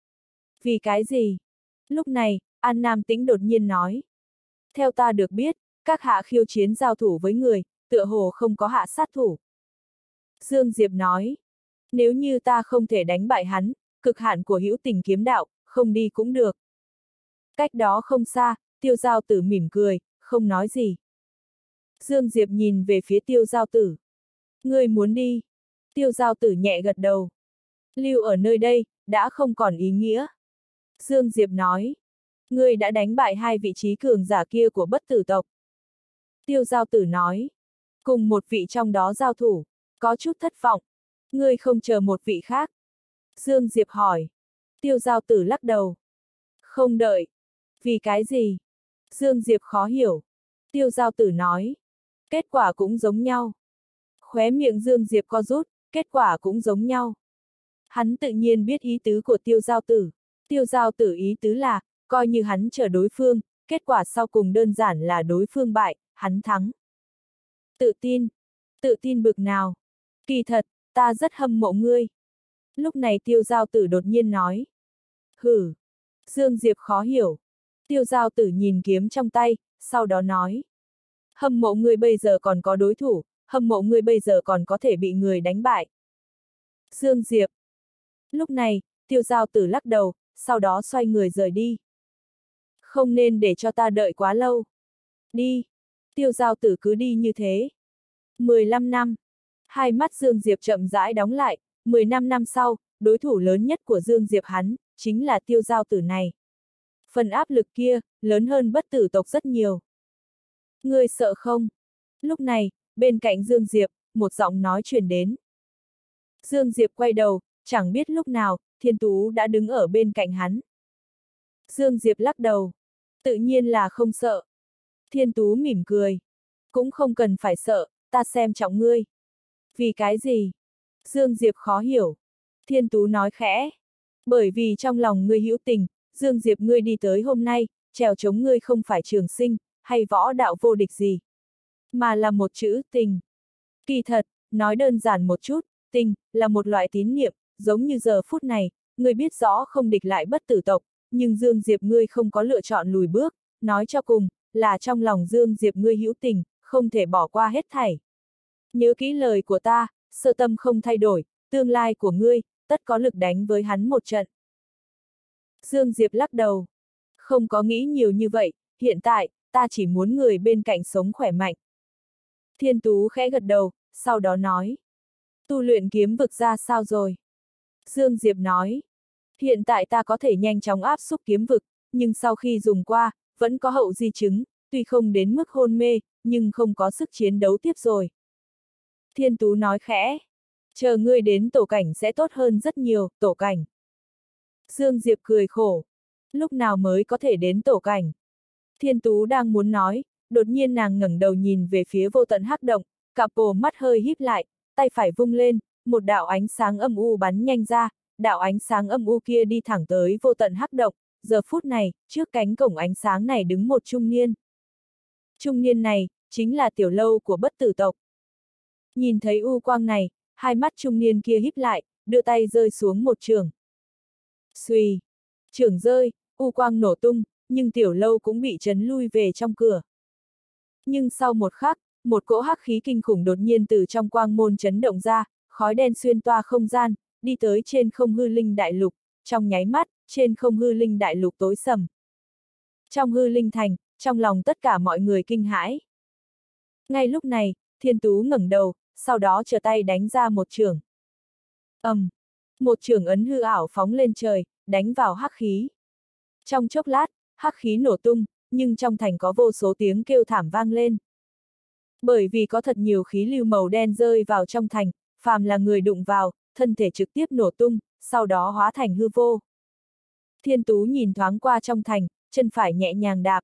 Vì cái gì? Lúc này, An Nam Tĩnh đột nhiên nói. Theo ta được biết, các hạ khiêu chiến giao thủ với người, tựa hồ không có hạ sát thủ. Dương Diệp nói. Nếu như ta không thể đánh bại hắn, cực hạn của hữu tình kiếm đạo, không đi cũng được. Cách đó không xa, Tiêu Giao Tử mỉm cười, không nói gì. Dương Diệp nhìn về phía Tiêu Giao Tử. Ngươi muốn đi? Tiêu Giao Tử nhẹ gật đầu. Lưu ở nơi đây, đã không còn ý nghĩa. Dương Diệp nói. Ngươi đã đánh bại hai vị trí cường giả kia của bất tử tộc. Tiêu Giao Tử nói. Cùng một vị trong đó giao thủ, có chút thất vọng. Ngươi không chờ một vị khác. Dương Diệp hỏi. Tiêu Giao Tử lắc đầu. Không đợi. Vì cái gì? Dương Diệp khó hiểu. Tiêu Giao Tử nói. Kết quả cũng giống nhau. Khóe miệng Dương Diệp co rút, kết quả cũng giống nhau. Hắn tự nhiên biết ý tứ của Tiêu Giao Tử. Tiêu Giao Tử ý tứ là, coi như hắn chờ đối phương, kết quả sau cùng đơn giản là đối phương bại, hắn thắng. Tự tin. Tự tin bực nào? Kỳ thật, ta rất hâm mộ ngươi. Lúc này Tiêu Giao Tử đột nhiên nói. Hử. Dương Diệp khó hiểu. Tiêu Giao Tử nhìn kiếm trong tay, sau đó nói. Hâm mộ ngươi bây giờ còn có đối thủ, hâm mộ ngươi bây giờ còn có thể bị người đánh bại. Dương Diệp. Lúc này, Tiêu Giao Tử lắc đầu, sau đó xoay người rời đi. Không nên để cho ta đợi quá lâu. Đi. Tiêu Giao Tử cứ đi như thế. 15 năm. Hai mắt Dương Diệp chậm rãi đóng lại, 15 năm sau, đối thủ lớn nhất của Dương Diệp hắn, chính là Tiêu Giao Tử này. Phần áp lực kia, lớn hơn bất tử tộc rất nhiều. Ngươi sợ không? Lúc này, bên cạnh Dương Diệp, một giọng nói truyền đến. Dương Diệp quay đầu, chẳng biết lúc nào, Thiên Tú đã đứng ở bên cạnh hắn. Dương Diệp lắc đầu. Tự nhiên là không sợ. Thiên Tú mỉm cười. Cũng không cần phải sợ, ta xem trọng ngươi. Vì cái gì? Dương Diệp khó hiểu. Thiên Tú nói khẽ. Bởi vì trong lòng ngươi hữu tình, Dương Diệp ngươi đi tới hôm nay, trèo chống ngươi không phải trường sinh, hay võ đạo vô địch gì. Mà là một chữ tình. Kỳ thật, nói đơn giản một chút, tình, là một loại tín niệm, giống như giờ phút này, ngươi biết rõ không địch lại bất tử tộc, nhưng Dương Diệp ngươi không có lựa chọn lùi bước, nói cho cùng, là trong lòng Dương Diệp ngươi hữu tình, không thể bỏ qua hết thảy. Nhớ kỹ lời của ta, sơ tâm không thay đổi, tương lai của ngươi, tất có lực đánh với hắn một trận. Dương Diệp lắc đầu. Không có nghĩ nhiều như vậy, hiện tại, ta chỉ muốn người bên cạnh sống khỏe mạnh. Thiên Tú khẽ gật đầu, sau đó nói. Tu luyện kiếm vực ra sao rồi? Dương Diệp nói. Hiện tại ta có thể nhanh chóng áp xúc kiếm vực, nhưng sau khi dùng qua, vẫn có hậu di chứng, tuy không đến mức hôn mê, nhưng không có sức chiến đấu tiếp rồi. Thiên Tú nói khẽ. Chờ ngươi đến tổ cảnh sẽ tốt hơn rất nhiều, tổ cảnh. Dương Diệp cười khổ. Lúc nào mới có thể đến tổ cảnh? Thiên Tú đang muốn nói, đột nhiên nàng ngẩng đầu nhìn về phía vô tận hắc động, cặp bồ mắt hơi híp lại, tay phải vung lên, một đạo ánh sáng âm u bắn nhanh ra, đạo ánh sáng âm u kia đi thẳng tới vô tận hắc động, giờ phút này, trước cánh cổng ánh sáng này đứng một trung niên. Trung niên này, chính là tiểu lâu của bất tử tộc. Nhìn thấy u quang này, hai mắt trung niên kia híp lại, đưa tay rơi xuống một chưởng. Xuy, chưởng rơi, u quang nổ tung, nhưng tiểu lâu cũng bị chấn lui về trong cửa. Nhưng sau một khắc, một cỗ hắc khí kinh khủng đột nhiên từ trong quang môn chấn động ra, khói đen xuyên toa không gian, đi tới trên không hư linh đại lục, trong nháy mắt, trên không hư linh đại lục tối sầm. Trong hư linh thành, trong lòng tất cả mọi người kinh hãi. Ngay lúc này, Thiên Tú ngẩng đầu, sau đó trở tay đánh ra một chưởng. Một chưởng ấn hư ảo phóng lên trời, đánh vào hắc khí. Trong chốc lát, hắc khí nổ tung, nhưng trong thành có vô số tiếng kêu thảm vang lên. Bởi vì có thật nhiều khí lưu màu đen rơi vào trong thành, phàm là người đụng vào, thân thể trực tiếp nổ tung, sau đó hóa thành hư vô. Thiên Tú nhìn thoáng qua trong thành, chân phải nhẹ nhàng đạp.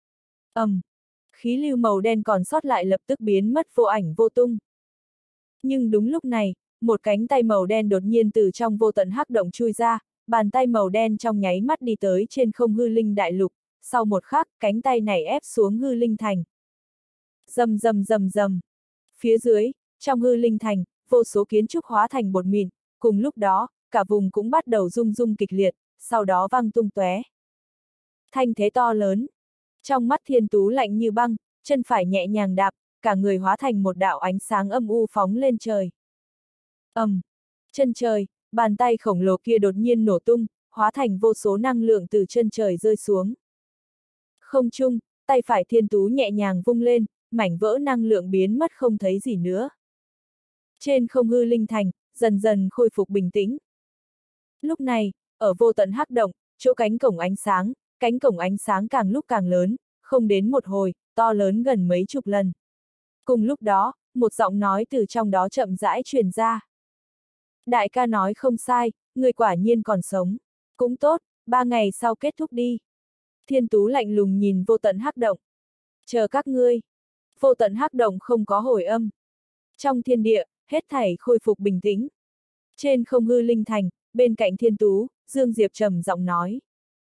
Khí lưu màu đen còn sót lại lập tức biến mất vô ảnh vô tung. Nhưng đúng lúc này, một cánh tay màu đen đột nhiên từ trong vô tận hắc động chui ra, bàn tay màu đen trong nháy mắt đi tới trên không hư linh đại lục, sau một khắc, cánh tay này ép xuống hư linh thành. Rầm rầm rầm rầm. Phía dưới, trong hư linh thành, vô số kiến trúc hóa thành bột mịn, cùng lúc đó, cả vùng cũng bắt đầu rung rung kịch liệt, sau đó văng tung tóe. Thanh thế to lớn. Trong mắt Thiên Tú lạnh như băng, chân phải nhẹ nhàng đạp, cả người hóa thành một đạo ánh sáng âm u phóng lên trời. Chân trời, bàn tay khổng lồ kia đột nhiên nổ tung, hóa thành vô số năng lượng từ chân trời rơi xuống. Không trung, tay phải Thiên Tú nhẹ nhàng vung lên, mảnh vỡ năng lượng biến mất không thấy gì nữa. Trên không hư linh thành, dần dần khôi phục bình tĩnh. Lúc này, ở vô tận hắc động, chỗ cánh cổng ánh sáng càng lúc càng lớn, không đến một hồi, to lớn gần mấy chục lần. Cùng lúc đó, một giọng nói từ trong đó chậm rãi truyền ra. Đại ca nói không sai, người quả nhiên còn sống. Cũng tốt, 3 ngày sau kết thúc đi. Thiên Tú lạnh lùng nhìn vô tận hắc động. Chờ các ngươi. Vô tận hắc động không có hồi âm. Trong thiên địa, hết thảy khôi phục bình tĩnh. Trên không hư linh thành, bên cạnh Thiên Tú, Dương Diệp trầm giọng nói.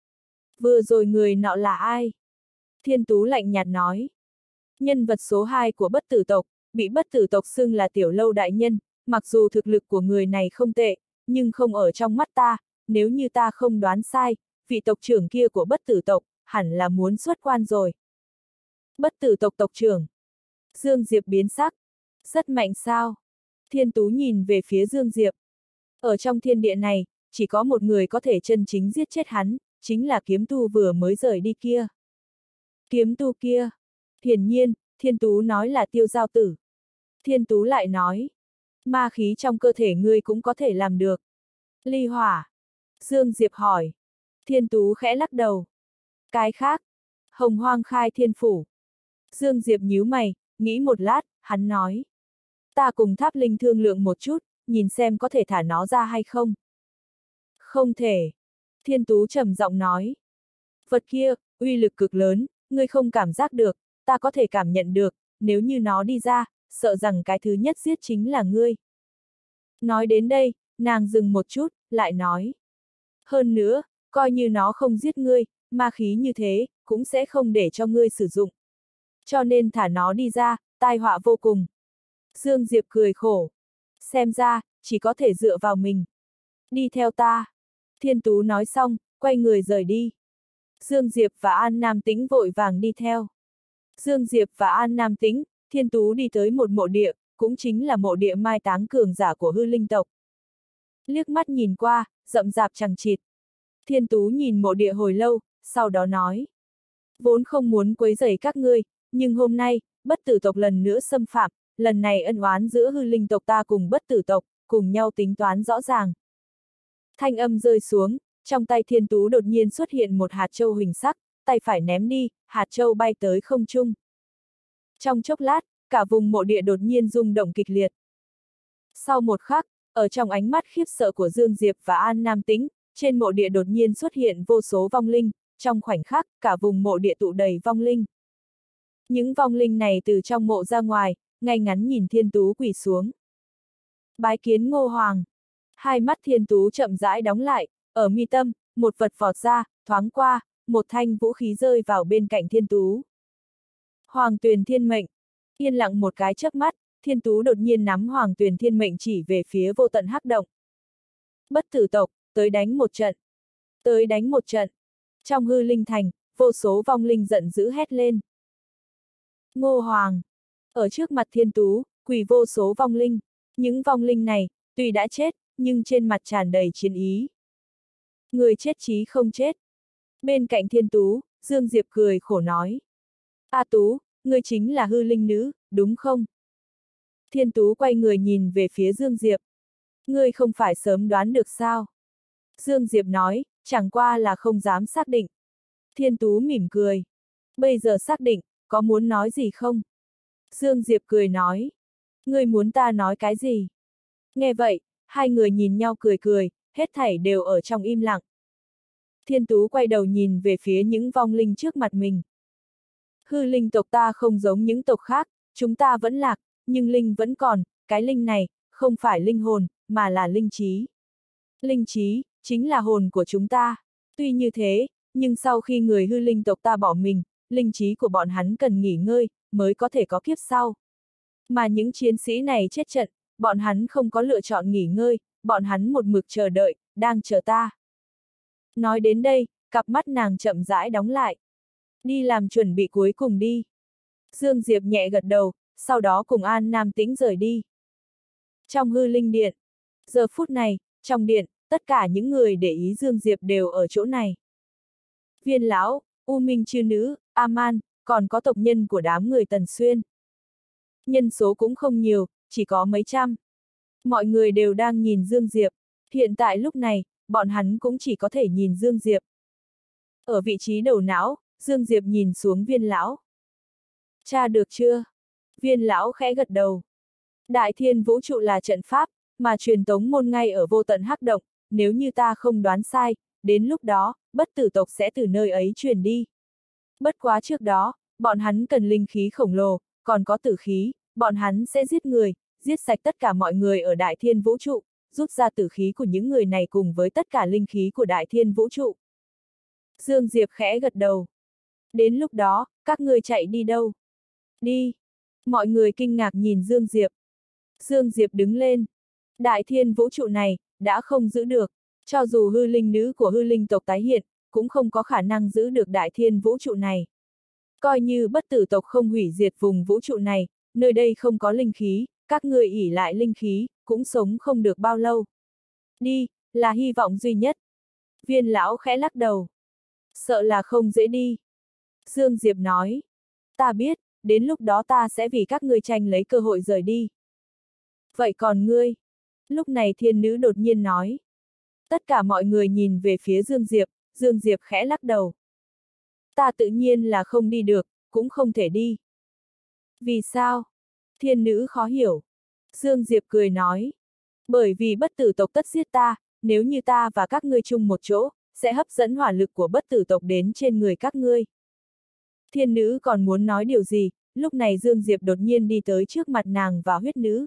Vừa rồi người nọ là ai? Thiên Tú lạnh nhạt nói. Nhân vật số 2 của bất tử tộc, bị bất tử tộc xưng là tiểu lâu đại nhân, mặc dù thực lực của người này không tệ, nhưng không ở trong mắt ta, nếu như ta không đoán sai, vị tộc trưởng kia của bất tử tộc, hẳn là muốn xuất quan rồi. Bất tử tộc tộc trưởng. Dương Diệp biến sắc. Rất mạnh sao? Thiên Tú nhìn về phía Dương Diệp. Ở trong thiên địa này, chỉ có một người có thể chân chính giết chết hắn, chính là kiếm tu vừa mới rời đi kia. Kiếm tu kia. Hiển nhiên, Thiên Tú nói là Tiêu Giao Tử. Thiên Tú lại nói. Ma khí trong cơ thể ngươi cũng có thể làm được. Ly hỏa. Dương Diệp hỏi. Thiên Tú khẽ lắc đầu. Cái khác. Hồng Hoang Khai Thiên Phủ. Dương Diệp nhíu mày, nghĩ một lát, hắn nói. Ta cùng Tháp Linh thương lượng một chút, nhìn xem có thể thả nó ra hay không. Không thể. Thiên Tú trầm giọng nói. Vật kia, uy lực cực lớn, ngươi không cảm giác được, ta có thể cảm nhận được, nếu như nó đi ra, sợ rằng cái thứ nhất giết chính là ngươi. Nói đến đây, nàng dừng một chút, lại nói. Hơn nữa, coi như nó không giết ngươi, ma khí như thế, cũng sẽ không để cho ngươi sử dụng. Cho nên thả nó đi ra, tai họa vô cùng. Dương Diệp cười khổ. Xem ra, chỉ có thể dựa vào mình. Đi theo ta. Thiên Tú nói xong, quay người rời đi. Dương Diệp và An Nam Tĩnh vội vàng đi theo. Dương Diệp và An Nam Tĩnh, Thiên Tú đi tới một mộ địa, cũng chính là mộ địa mai táng cường giả của hư linh tộc. Liếc mắt nhìn qua, rậm rạp chằng chịt. Thiên Tú nhìn mộ địa hồi lâu, sau đó nói. Vốn không muốn quấy rầy các ngươi, nhưng hôm nay, bất tử tộc lần nữa xâm phạm, lần này ân oán giữa hư linh tộc ta cùng bất tử tộc, cùng nhau tính toán rõ ràng. Thanh âm rơi xuống, trong tay Thiên Tú đột nhiên xuất hiện một hạt châu huỳnh sắc, tay phải ném đi, hạt châu bay tới không trung. Trong chốc lát, cả vùng mộ địa đột nhiên rung động kịch liệt. Sau một khắc, ở trong ánh mắt khiếp sợ của Dương Diệp và An Nam Tĩnh, trên mộ địa đột nhiên xuất hiện vô số vong linh, trong khoảnh khắc, cả vùng mộ địa tụ đầy vong linh. Những vong linh này từ trong mộ ra ngoài, ngay ngắn nhìn Thiên Tú quỳ xuống. Bái kiến Ngô Hoàng. Hai mắt Thiên Tú chậm rãi đóng lại, ở mi tâm, một vật vọt ra, thoáng qua, một thanh vũ khí rơi vào bên cạnh Thiên Tú. Hoàng Tuyền Thiên Mệnh. Yên lặng một cái chớp mắt, Thiên Tú đột nhiên nắm Hoàng Tuyền Thiên Mệnh chỉ về phía vô tận hắc động. Bất tử tộc, tới đánh một trận. Tới đánh một trận. Trong hư linh thành, vô số vong linh giận dữ hét lên. Ngô Hoàng. Ở trước mặt Thiên Tú, quỳ vô số vong linh. Những vong linh này, tuy đã chết, nhưng trên mặt tràn đầy chiến ý. Người chết chí không chết. Bên cạnh Thiên Tú, Dương Diệp cười khổ nói. A Tú, ngươi chính là hư linh nữ, đúng không? Thiên Tú quay người nhìn về phía Dương Diệp. Ngươi không phải sớm đoán được sao? Dương Diệp nói, chẳng qua là không dám xác định. Thiên Tú mỉm cười. Bây giờ xác định, có muốn nói gì không? Dương Diệp cười nói. Ngươi muốn ta nói cái gì? Nghe vậy, hai người nhìn nhau cười cười, hết thảy đều ở trong im lặng. Thiên Tú quay đầu nhìn về phía những vong linh trước mặt mình. Hư linh tộc ta không giống những tộc khác, chúng ta vẫn lạc, nhưng linh vẫn còn, cái linh này, không phải linh hồn, mà là linh trí. Linh trí, chính là hồn của chúng ta. Tuy như thế, nhưng sau khi người hư linh tộc ta bỏ mình, linh trí của bọn hắn cần nghỉ ngơi, mới có thể có kiếp sau. Mà những chiến sĩ này chết trận, bọn hắn không có lựa chọn nghỉ ngơi, bọn hắn một mực chờ đợi, đang chờ ta. Nói đến đây, cặp mắt nàng chậm rãi đóng lại. Đi làm chuẩn bị cuối cùng đi. Dương Diệp nhẹ gật đầu, sau đó cùng An Nam Tĩnh rời đi. Trong hư linh điện. Giờ phút này, trong điện, tất cả những người để ý Dương Diệp đều ở chỗ này. Viên lão, U Minh Chư Nữ, A-man, còn có tộc nhân của đám người Tần Xuyên. Nhân số cũng không nhiều, chỉ có mấy trăm. Mọi người đều đang nhìn Dương Diệp. Hiện tại lúc này, bọn hắn cũng chỉ có thể nhìn Dương Diệp. Ở vị trí đầu não, Dương Diệp nhìn xuống Viên lão. Tra được chưa? Viên lão khẽ gật đầu. Đại thiên vũ trụ là trận pháp, mà truyền tống môn ngay ở vô tận hắc động, nếu như ta không đoán sai, đến lúc đó, bất tử tộc sẽ từ nơi ấy truyền đi. Bất quá trước đó, bọn hắn cần linh khí khổng lồ, còn có tử khí, bọn hắn sẽ giết người, giết sạch tất cả mọi người ở đại thiên vũ trụ, rút ra tử khí của những người này cùng với tất cả linh khí của đại thiên vũ trụ. Dương Diệp khẽ gật đầu. Đến lúc đó, các ngươi chạy đi đâu? Đi. Mọi người kinh ngạc nhìn Dương Diệp. Dương Diệp đứng lên. Đại thiên vũ trụ này, đã không giữ được. Cho dù hư linh nữ của hư linh tộc tái hiện, cũng không có khả năng giữ được đại thiên vũ trụ này. Coi như bất tử tộc không hủy diệt vùng vũ trụ này, nơi đây không có linh khí, các ngươi ỷ lại linh khí, cũng sống không được bao lâu. Đi, là hy vọng duy nhất. Viên lão khẽ lắc đầu. Sợ là không dễ đi. Dương Diệp nói. Ta biết, đến lúc đó ta sẽ vì các ngươi tranh lấy cơ hội rời đi. Vậy còn ngươi? Lúc này thiên nữ đột nhiên nói. Tất cả mọi người nhìn về phía Dương Diệp khẽ lắc đầu. Ta tự nhiên là không đi được, cũng không thể đi. Vì sao? Thiên nữ khó hiểu. Dương Diệp cười nói. Bởi vì bất tử tộc tất giết ta, nếu như ta và các ngươi chung một chỗ, sẽ hấp dẫn hỏa lực của bất tử tộc đến trên người các ngươi. Thiên nữ còn muốn nói điều gì, lúc này Dương Diệp đột nhiên đi tới trước mặt nàng và huyết nữ.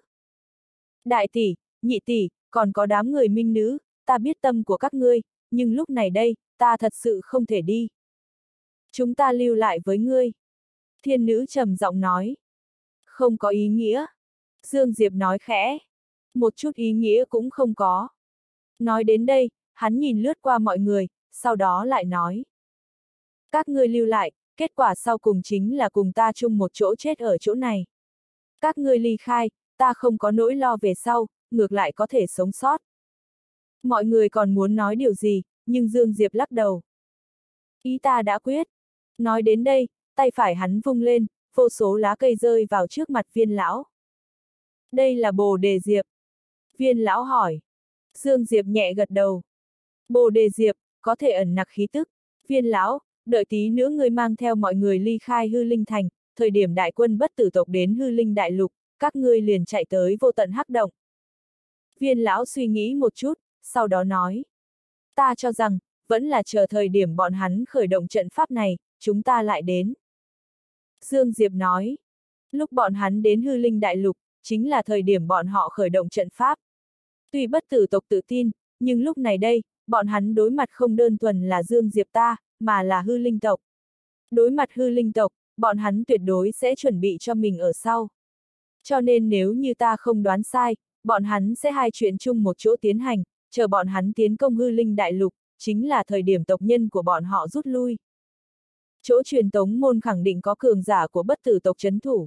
Đại tỷ, nhị tỷ, còn có đám người minh nữ, ta biết tâm của các ngươi, nhưng lúc này đây, ta thật sự không thể đi. Chúng ta lưu lại với ngươi. Thiên nữ trầm giọng nói. Không có ý nghĩa. Dương Diệp nói khẽ. Một chút ý nghĩa cũng không có. Nói đến đây, hắn nhìn lướt qua mọi người, sau đó lại nói. Các ngươi lưu lại, kết quả sau cùng chính là cùng ta chung một chỗ chết ở chỗ này. Các ngươi ly khai, ta không có nỗi lo về sau, ngược lại có thể sống sót. Mọi người còn muốn nói điều gì, nhưng Dương Diệp lắc đầu. Ý ta đã quyết. Nói đến đây, tay phải hắn vung lên, vô số lá cây rơi vào trước mặt viên lão. Đây là Bồ Đề Diệp. Viên lão hỏi. Dương Diệp nhẹ gật đầu. Bồ Đề Diệp, có thể ẩn nặc khí tức. Viên lão, đợi tí nữa ngươi mang theo mọi người ly khai Hư Linh Thành, thời điểm đại quân bất tử tộc đến Hư Linh Đại Lục, các ngươi liền chạy tới Vô Tận Hắc Động. Viên lão suy nghĩ một chút, sau đó nói. Ta cho rằng, vẫn là chờ thời điểm bọn hắn khởi động trận pháp này, chúng ta lại đến. Dương Diệp nói. Lúc bọn hắn đến Hư Linh Đại Lục, chính là thời điểm bọn họ khởi động trận pháp. Tuy bất tử tộc tự tin, nhưng lúc này đây, bọn hắn đối mặt không đơn thuần là Dương Diệp ta, mà là Hư Linh tộc. Đối mặt Hư Linh tộc, bọn hắn tuyệt đối sẽ chuẩn bị cho mình ở sau. Cho nên nếu như ta không đoán sai, bọn hắn sẽ hai chuyện chung một chỗ tiến hành, chờ bọn hắn tiến công Hư Linh Đại Lục, chính là thời điểm tộc nhân của bọn họ rút lui. Chỗ truyền tống môn khẳng định có cường giả của bất tử tộc trấn thủ.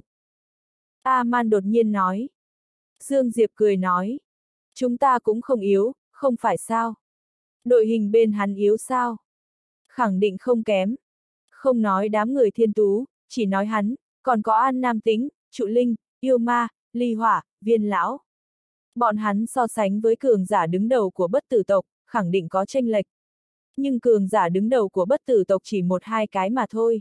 A-man đột nhiên nói. Dương Diệp cười nói. Chúng ta cũng không yếu, không phải sao? Đội hình bên hắn yếu sao? Khẳng định không kém. Không nói đám người thiên tú, chỉ nói hắn, còn có An Nam Tĩnh, Trụ Linh, Yêu Ma, Ly Hỏa, Viên Lão. Bọn hắn so sánh với cường giả đứng đầu của bất tử tộc, khẳng định có chênh lệch. Nhưng cường giả đứng đầu của bất tử tộc chỉ một hai cái mà thôi.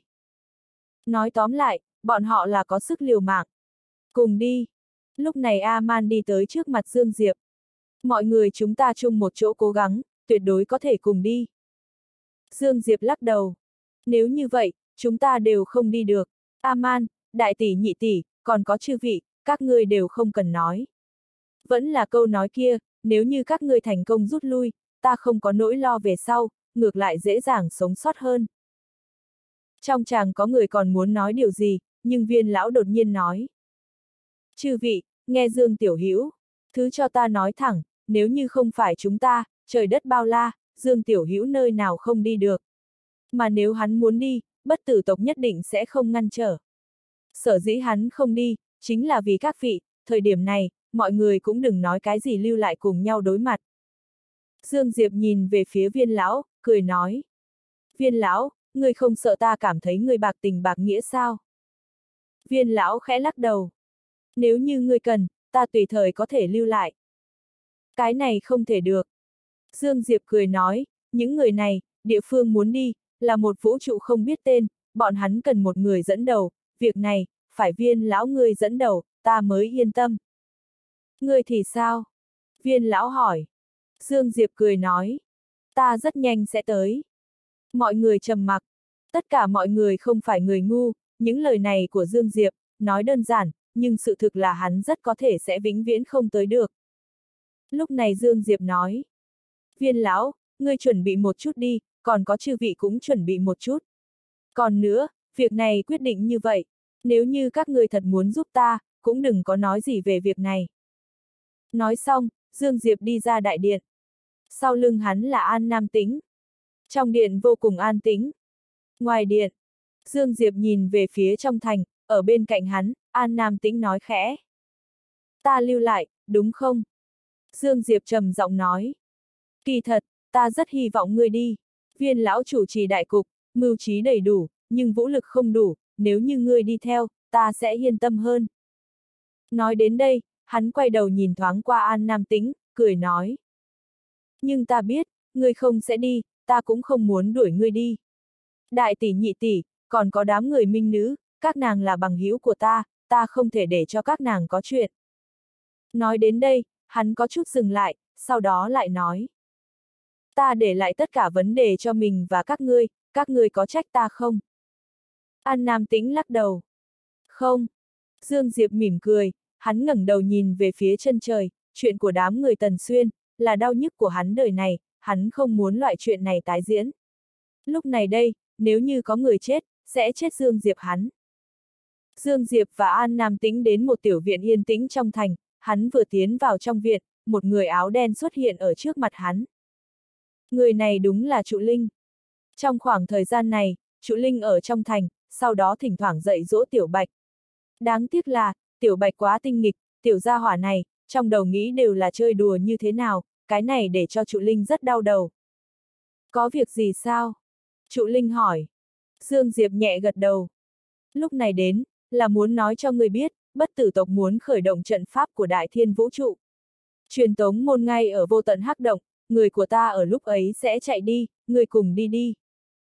Nói tóm lại, bọn họ là có sức liều mạng. Cùng đi. Lúc này A-man đi tới trước mặt Dương Diệp. Mọi người chúng ta chung một chỗ cố gắng, tuyệt đối có thể cùng đi. Dương Diệp lắc đầu. Nếu như vậy, chúng ta đều không đi được. A-man, đại tỷ nhị tỷ, còn có chư vị, các ngươi đều không cần nói. Vẫn là câu nói kia, nếu như các ngươi thành công rút lui, ta không có nỗi lo về sau, ngược lại dễ dàng sống sót hơn. Trong chàng có người còn muốn nói điều gì, nhưng Viên lão đột nhiên nói. Chư vị, nghe Dương Tiểu Hữu, thứ cho ta nói thẳng, nếu như không phải chúng ta, trời đất bao la, Dương Tiểu Hữu nơi nào không đi được. Mà nếu hắn muốn đi, bất tử tộc nhất định sẽ không ngăn trở. Sở dĩ hắn không đi, chính là vì các vị, thời điểm này, mọi người cũng đừng nói cái gì lưu lại cùng nhau đối mặt. Dương Diệp nhìn về phía Viên lão, cười nói. Viên lão, ngươi không sợ ta cảm thấy ngươi bạc tình bạc nghĩa sao? Viên lão khẽ lắc đầu. Nếu như ngươi cần, ta tùy thời có thể lưu lại. Cái này không thể được. Dương Diệp cười nói, những người này, địa phương muốn đi, là một vũ trụ không biết tên, bọn hắn cần một người dẫn đầu, việc này, phải Viên lão ngươi dẫn đầu, ta mới yên tâm. Ngươi thì sao? Viên lão hỏi. Dương Diệp cười nói, ta rất nhanh sẽ tới. Mọi người trầm mặc. Tất cả mọi người không phải người ngu, những lời này của Dương Diệp, nói đơn giản, nhưng sự thực là hắn rất có thể sẽ vĩnh viễn không tới được. Lúc này Dương Diệp nói. Viên lão, ngươi chuẩn bị một chút đi, còn có chư vị cũng chuẩn bị một chút. Còn nữa, việc này quyết định như vậy, nếu như các ngươi thật muốn giúp ta, cũng đừng có nói gì về việc này. Nói xong, Dương Diệp đi ra đại điện. Sau lưng hắn là An Nam Tĩnh. Trong điện vô cùng an tĩnh. Ngoài điện, Dương Diệp nhìn về phía trong thành, ở bên cạnh hắn, An Nam Tĩnh nói khẽ. Ta lưu lại, đúng không? Dương Diệp trầm giọng nói. Kỳ thật, ta rất hy vọng ngươi đi. Viên lão chủ trì đại cục, mưu trí đầy đủ, nhưng vũ lực không đủ, nếu như ngươi đi theo, ta sẽ yên tâm hơn. Nói đến đây, hắn quay đầu nhìn thoáng qua An Nam Tĩnh, cười nói. Nhưng ta biết, ngươi không sẽ đi, ta cũng không muốn đuổi ngươi đi. Đại tỷ nhị tỷ, còn có đám người minh nữ, các nàng là bằng hữu của ta không thể để cho các nàng có chuyện. Nói đến đây, hắn có chút dừng lại, sau đó lại nói. Ta để lại tất cả vấn đề cho mình và các ngươi có trách ta không? An Nam Tĩnh lắc đầu. Không. Dương Diệp mỉm cười, hắn ngẩng đầu nhìn về phía chân trời, chuyện của đám người Tần Xuyên, là đau nhức của hắn đời này, hắn không muốn loại chuyện này tái diễn. Lúc này đây, nếu như có người chết, sẽ chết Dương Diệp hắn. Dương Diệp và An Nam Tĩnh đến một tiểu viện yên tĩnh trong thành, hắn vừa tiến vào trong viện, một người áo đen xuất hiện ở trước mặt hắn. Người này đúng là Trụ Linh. Trong khoảng thời gian này, Trụ Linh ở trong thành, sau đó thỉnh thoảng dạy dỗ Tiểu Bạch. Đáng tiếc là, Tiểu Bạch quá tinh nghịch, tiểu gia hỏa này, trong đầu nghĩ đều là chơi đùa như thế nào, cái này để cho Trụ Linh rất đau đầu. Có việc gì sao? Trụ Linh hỏi. Dương Diệp nhẹ gật đầu. Lúc này đến, là muốn nói cho ngươi biết, bất tử tộc muốn khởi động trận pháp của Đại Thiên Vũ Trụ. Truyền tống môn ngay ở vô tận hắc động, người của ta ở lúc ấy sẽ chạy đi, người cùng đi đi.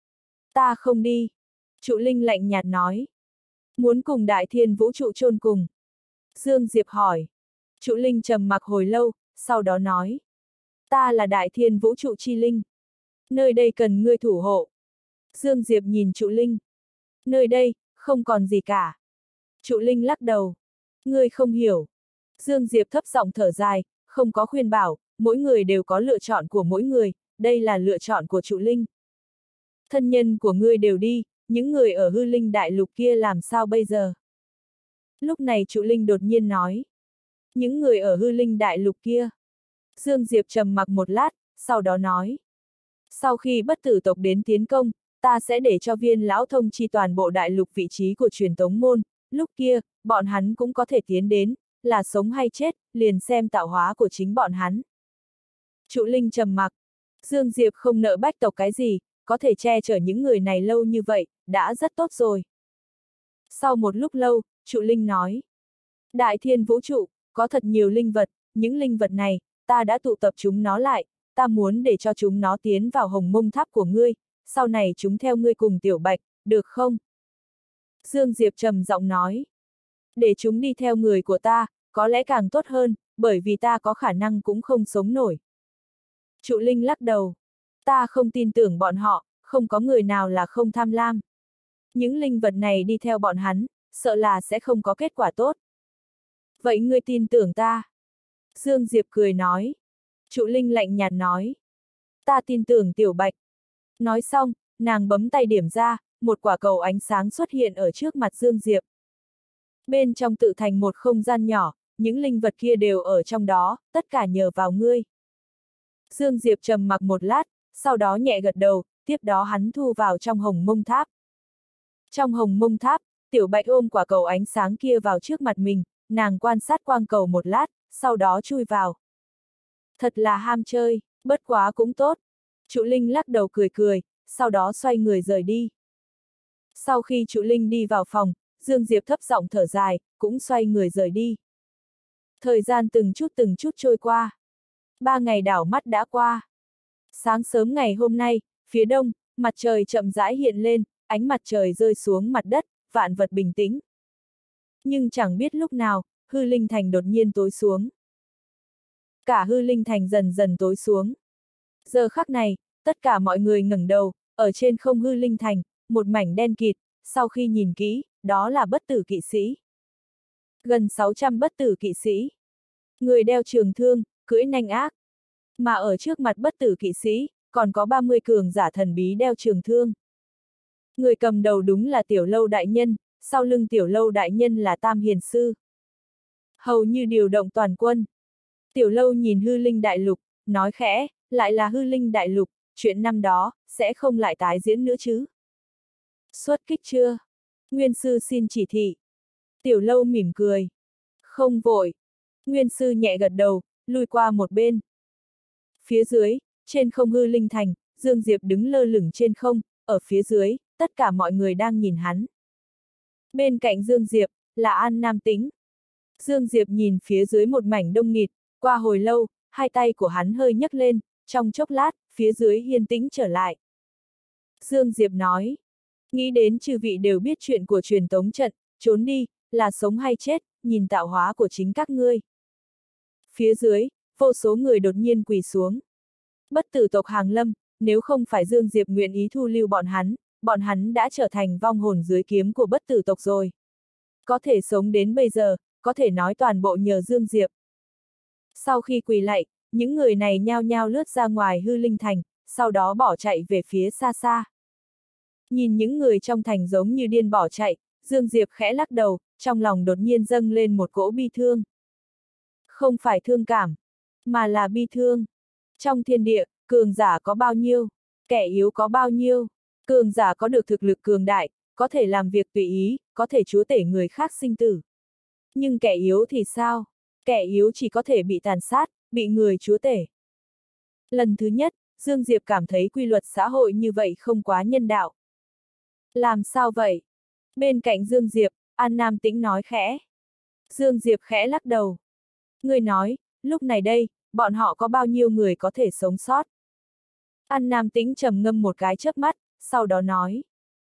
Ta không đi. Trụ Linh lạnh nhạt nói. Muốn cùng Đại Thiên Vũ Trụ chôn cùng. Dương Diệp hỏi. Trụ Linh trầm mặc hồi lâu, sau đó nói. Ta là Đại Thiên Vũ Trụ chi linh. Nơi đây cần ngươi thủ hộ. Dương Diệp nhìn Trụ Linh. Nơi đây, không còn gì cả. Trụ Linh lắc đầu. Ngươi không hiểu. Dương Diệp thấp giọng thở dài, không có khuyên bảo, mỗi người đều có lựa chọn của mỗi người, đây là lựa chọn của Trụ Linh. Thân nhân của ngươi đều đi, những người ở hư linh đại lục kia làm sao bây giờ? Lúc này Trụ Linh đột nhiên nói. Những người ở hư linh đại lục kia. Dương Diệp trầm mặc một lát, sau đó nói. Sau khi bất tử tộc đến tiến công, ta sẽ để cho Viên lão thông chi toàn bộ đại lục vị trí của truyền tống môn, lúc kia, bọn hắn cũng có thể tiến đến, là sống hay chết, liền xem tạo hóa của chính bọn hắn. Trụ Linh trầm mặc. Dương Diệp không nợ bách tộc cái gì, có thể che chở những người này lâu như vậy, đã rất tốt rồi. Sau một lúc lâu, Trụ Linh nói. Đại Thiên Vũ Trụ, có thật nhiều linh vật, những linh vật này, ta đã tụ tập chúng nó lại, ta muốn để cho chúng nó tiến vào hồng mông tháp của ngươi, sau này chúng theo ngươi cùng Tiểu Bạch, được không? Dương Diệp trầm giọng nói. Để chúng đi theo người của ta, có lẽ càng tốt hơn, bởi vì ta có khả năng cũng không sống nổi. Trụ Linh lắc đầu. Ta không tin tưởng bọn họ, không có người nào là không tham lam. Những linh vật này đi theo bọn hắn, sợ là sẽ không có kết quả tốt. Vậy ngươi tin tưởng ta? Dương Diệp cười nói. Trụ Linh lạnh nhạt nói. Ta tin tưởng Tiểu Bạch. Nói xong, nàng bấm tay điểm ra, một quả cầu ánh sáng xuất hiện ở trước mặt Dương Diệp. Bên trong tự thành một không gian nhỏ, những linh vật kia đều ở trong đó, tất cả nhờ vào ngươi. Dương Diệp trầm mặc một lát, sau đó nhẹ gật đầu, tiếp đó hắn thu vào trong hồng mông tháp. Trong hồng mông tháp, Tiểu Bạch ôm quả cầu ánh sáng kia vào trước mặt mình, nàng quan sát quang cầu một lát, sau đó chui vào. Thật là ham chơi, bất quá cũng tốt. Trụ Linh lắc đầu cười cười, sau đó xoay người rời đi. Sau khi Trụ Linh đi vào phòng, Dương Diệp thấp giọng thở dài, cũng xoay người rời đi. Thời gian từng chút trôi qua. 3 ngày đảo mắt đã qua. Sáng sớm ngày hôm nay, phía đông, mặt trời chậm rãi hiện lên, ánh mặt trời rơi xuống mặt đất, vạn vật bình tĩnh. Nhưng chẳng biết lúc nào, hư linh thành đột nhiên tối xuống. Cả hư linh thành dần dần tối xuống. Giờ khắc này, tất cả mọi người ngẩng đầu, ở trên không hư linh thành, một mảnh đen kịt, sau khi nhìn kỹ, đó là bất tử kỵ sĩ. Gần 600 bất tử kỵ sĩ. Người đeo trường thương, cưỡi nanh ác. Mà ở trước mặt bất tử kỵ sĩ, còn có 30 cường giả thần bí đeo trường thương. Người cầm đầu đúng là Tiểu Lâu đại nhân, sau lưng Tiểu Lâu đại nhân là Tam Hiền Sư. Hầu như điều động toàn quân. Tiểu Lâu nhìn hư linh đại lục, nói khẽ, lại là hư linh đại lục, chuyện năm đó, sẽ không lại tái diễn nữa chứ. Xuất kích chưa? Nguyên sư xin chỉ thị. Tiểu Lâu mỉm cười. Không vội. Nguyên sư nhẹ gật đầu, lui qua một bên. Phía dưới, trên không hư linh thành, Dương Diệp đứng lơ lửng trên không, ở phía dưới, tất cả mọi người đang nhìn hắn. Bên cạnh Dương Diệp, là An Nam Tĩnh. Dương Diệp nhìn phía dưới một mảnh đông nghịt, qua hồi lâu, hai tay của hắn hơi nhấc lên, trong chốc lát, phía dưới yên tĩnh trở lại. Dương Diệp nói, nghĩ đến chư vị đều biết chuyện của truyền tống trận, trốn đi, là sống hay chết, nhìn tạo hóa của chính các ngươi. Phía dưới, vô số người đột nhiên quỳ xuống. Bất tử tộc Hàng Lâm, nếu không phải Dương Diệp nguyện ý thu lưu bọn hắn đã trở thành vong hồn dưới kiếm của bất tử tộc rồi. Có thể sống đến bây giờ, có thể nói toàn bộ nhờ Dương Diệp. Sau khi quỳ lạy, những người này nhao nhao lướt ra ngoài hư linh thành, sau đó bỏ chạy về phía xa xa. Nhìn những người trong thành giống như điên bỏ chạy, Dương Diệp khẽ lắc đầu, trong lòng đột nhiên dâng lên một cỗ bi thương. Không phải thương cảm, mà là bi thương. Trong thiên địa, cường giả có bao nhiêu, kẻ yếu có bao nhiêu, cường giả có được thực lực cường đại, có thể làm việc tùy ý, có thể chúa tể người khác sinh tử. Nhưng kẻ yếu thì sao? Kẻ yếu chỉ có thể bị tàn sát, bị người chúa tể. Lần thứ nhất, Dương Diệp cảm thấy quy luật xã hội như vậy không quá nhân đạo. Làm sao vậy? Bên cạnh Dương Diệp, An Nam Tĩnh nói khẽ. Dương Diệp khẽ lắc đầu. Ngươi nói, lúc này đây, bọn họ có bao nhiêu người có thể sống sót? An Nam Tĩnh trầm ngâm một cái chớp mắt, sau đó nói.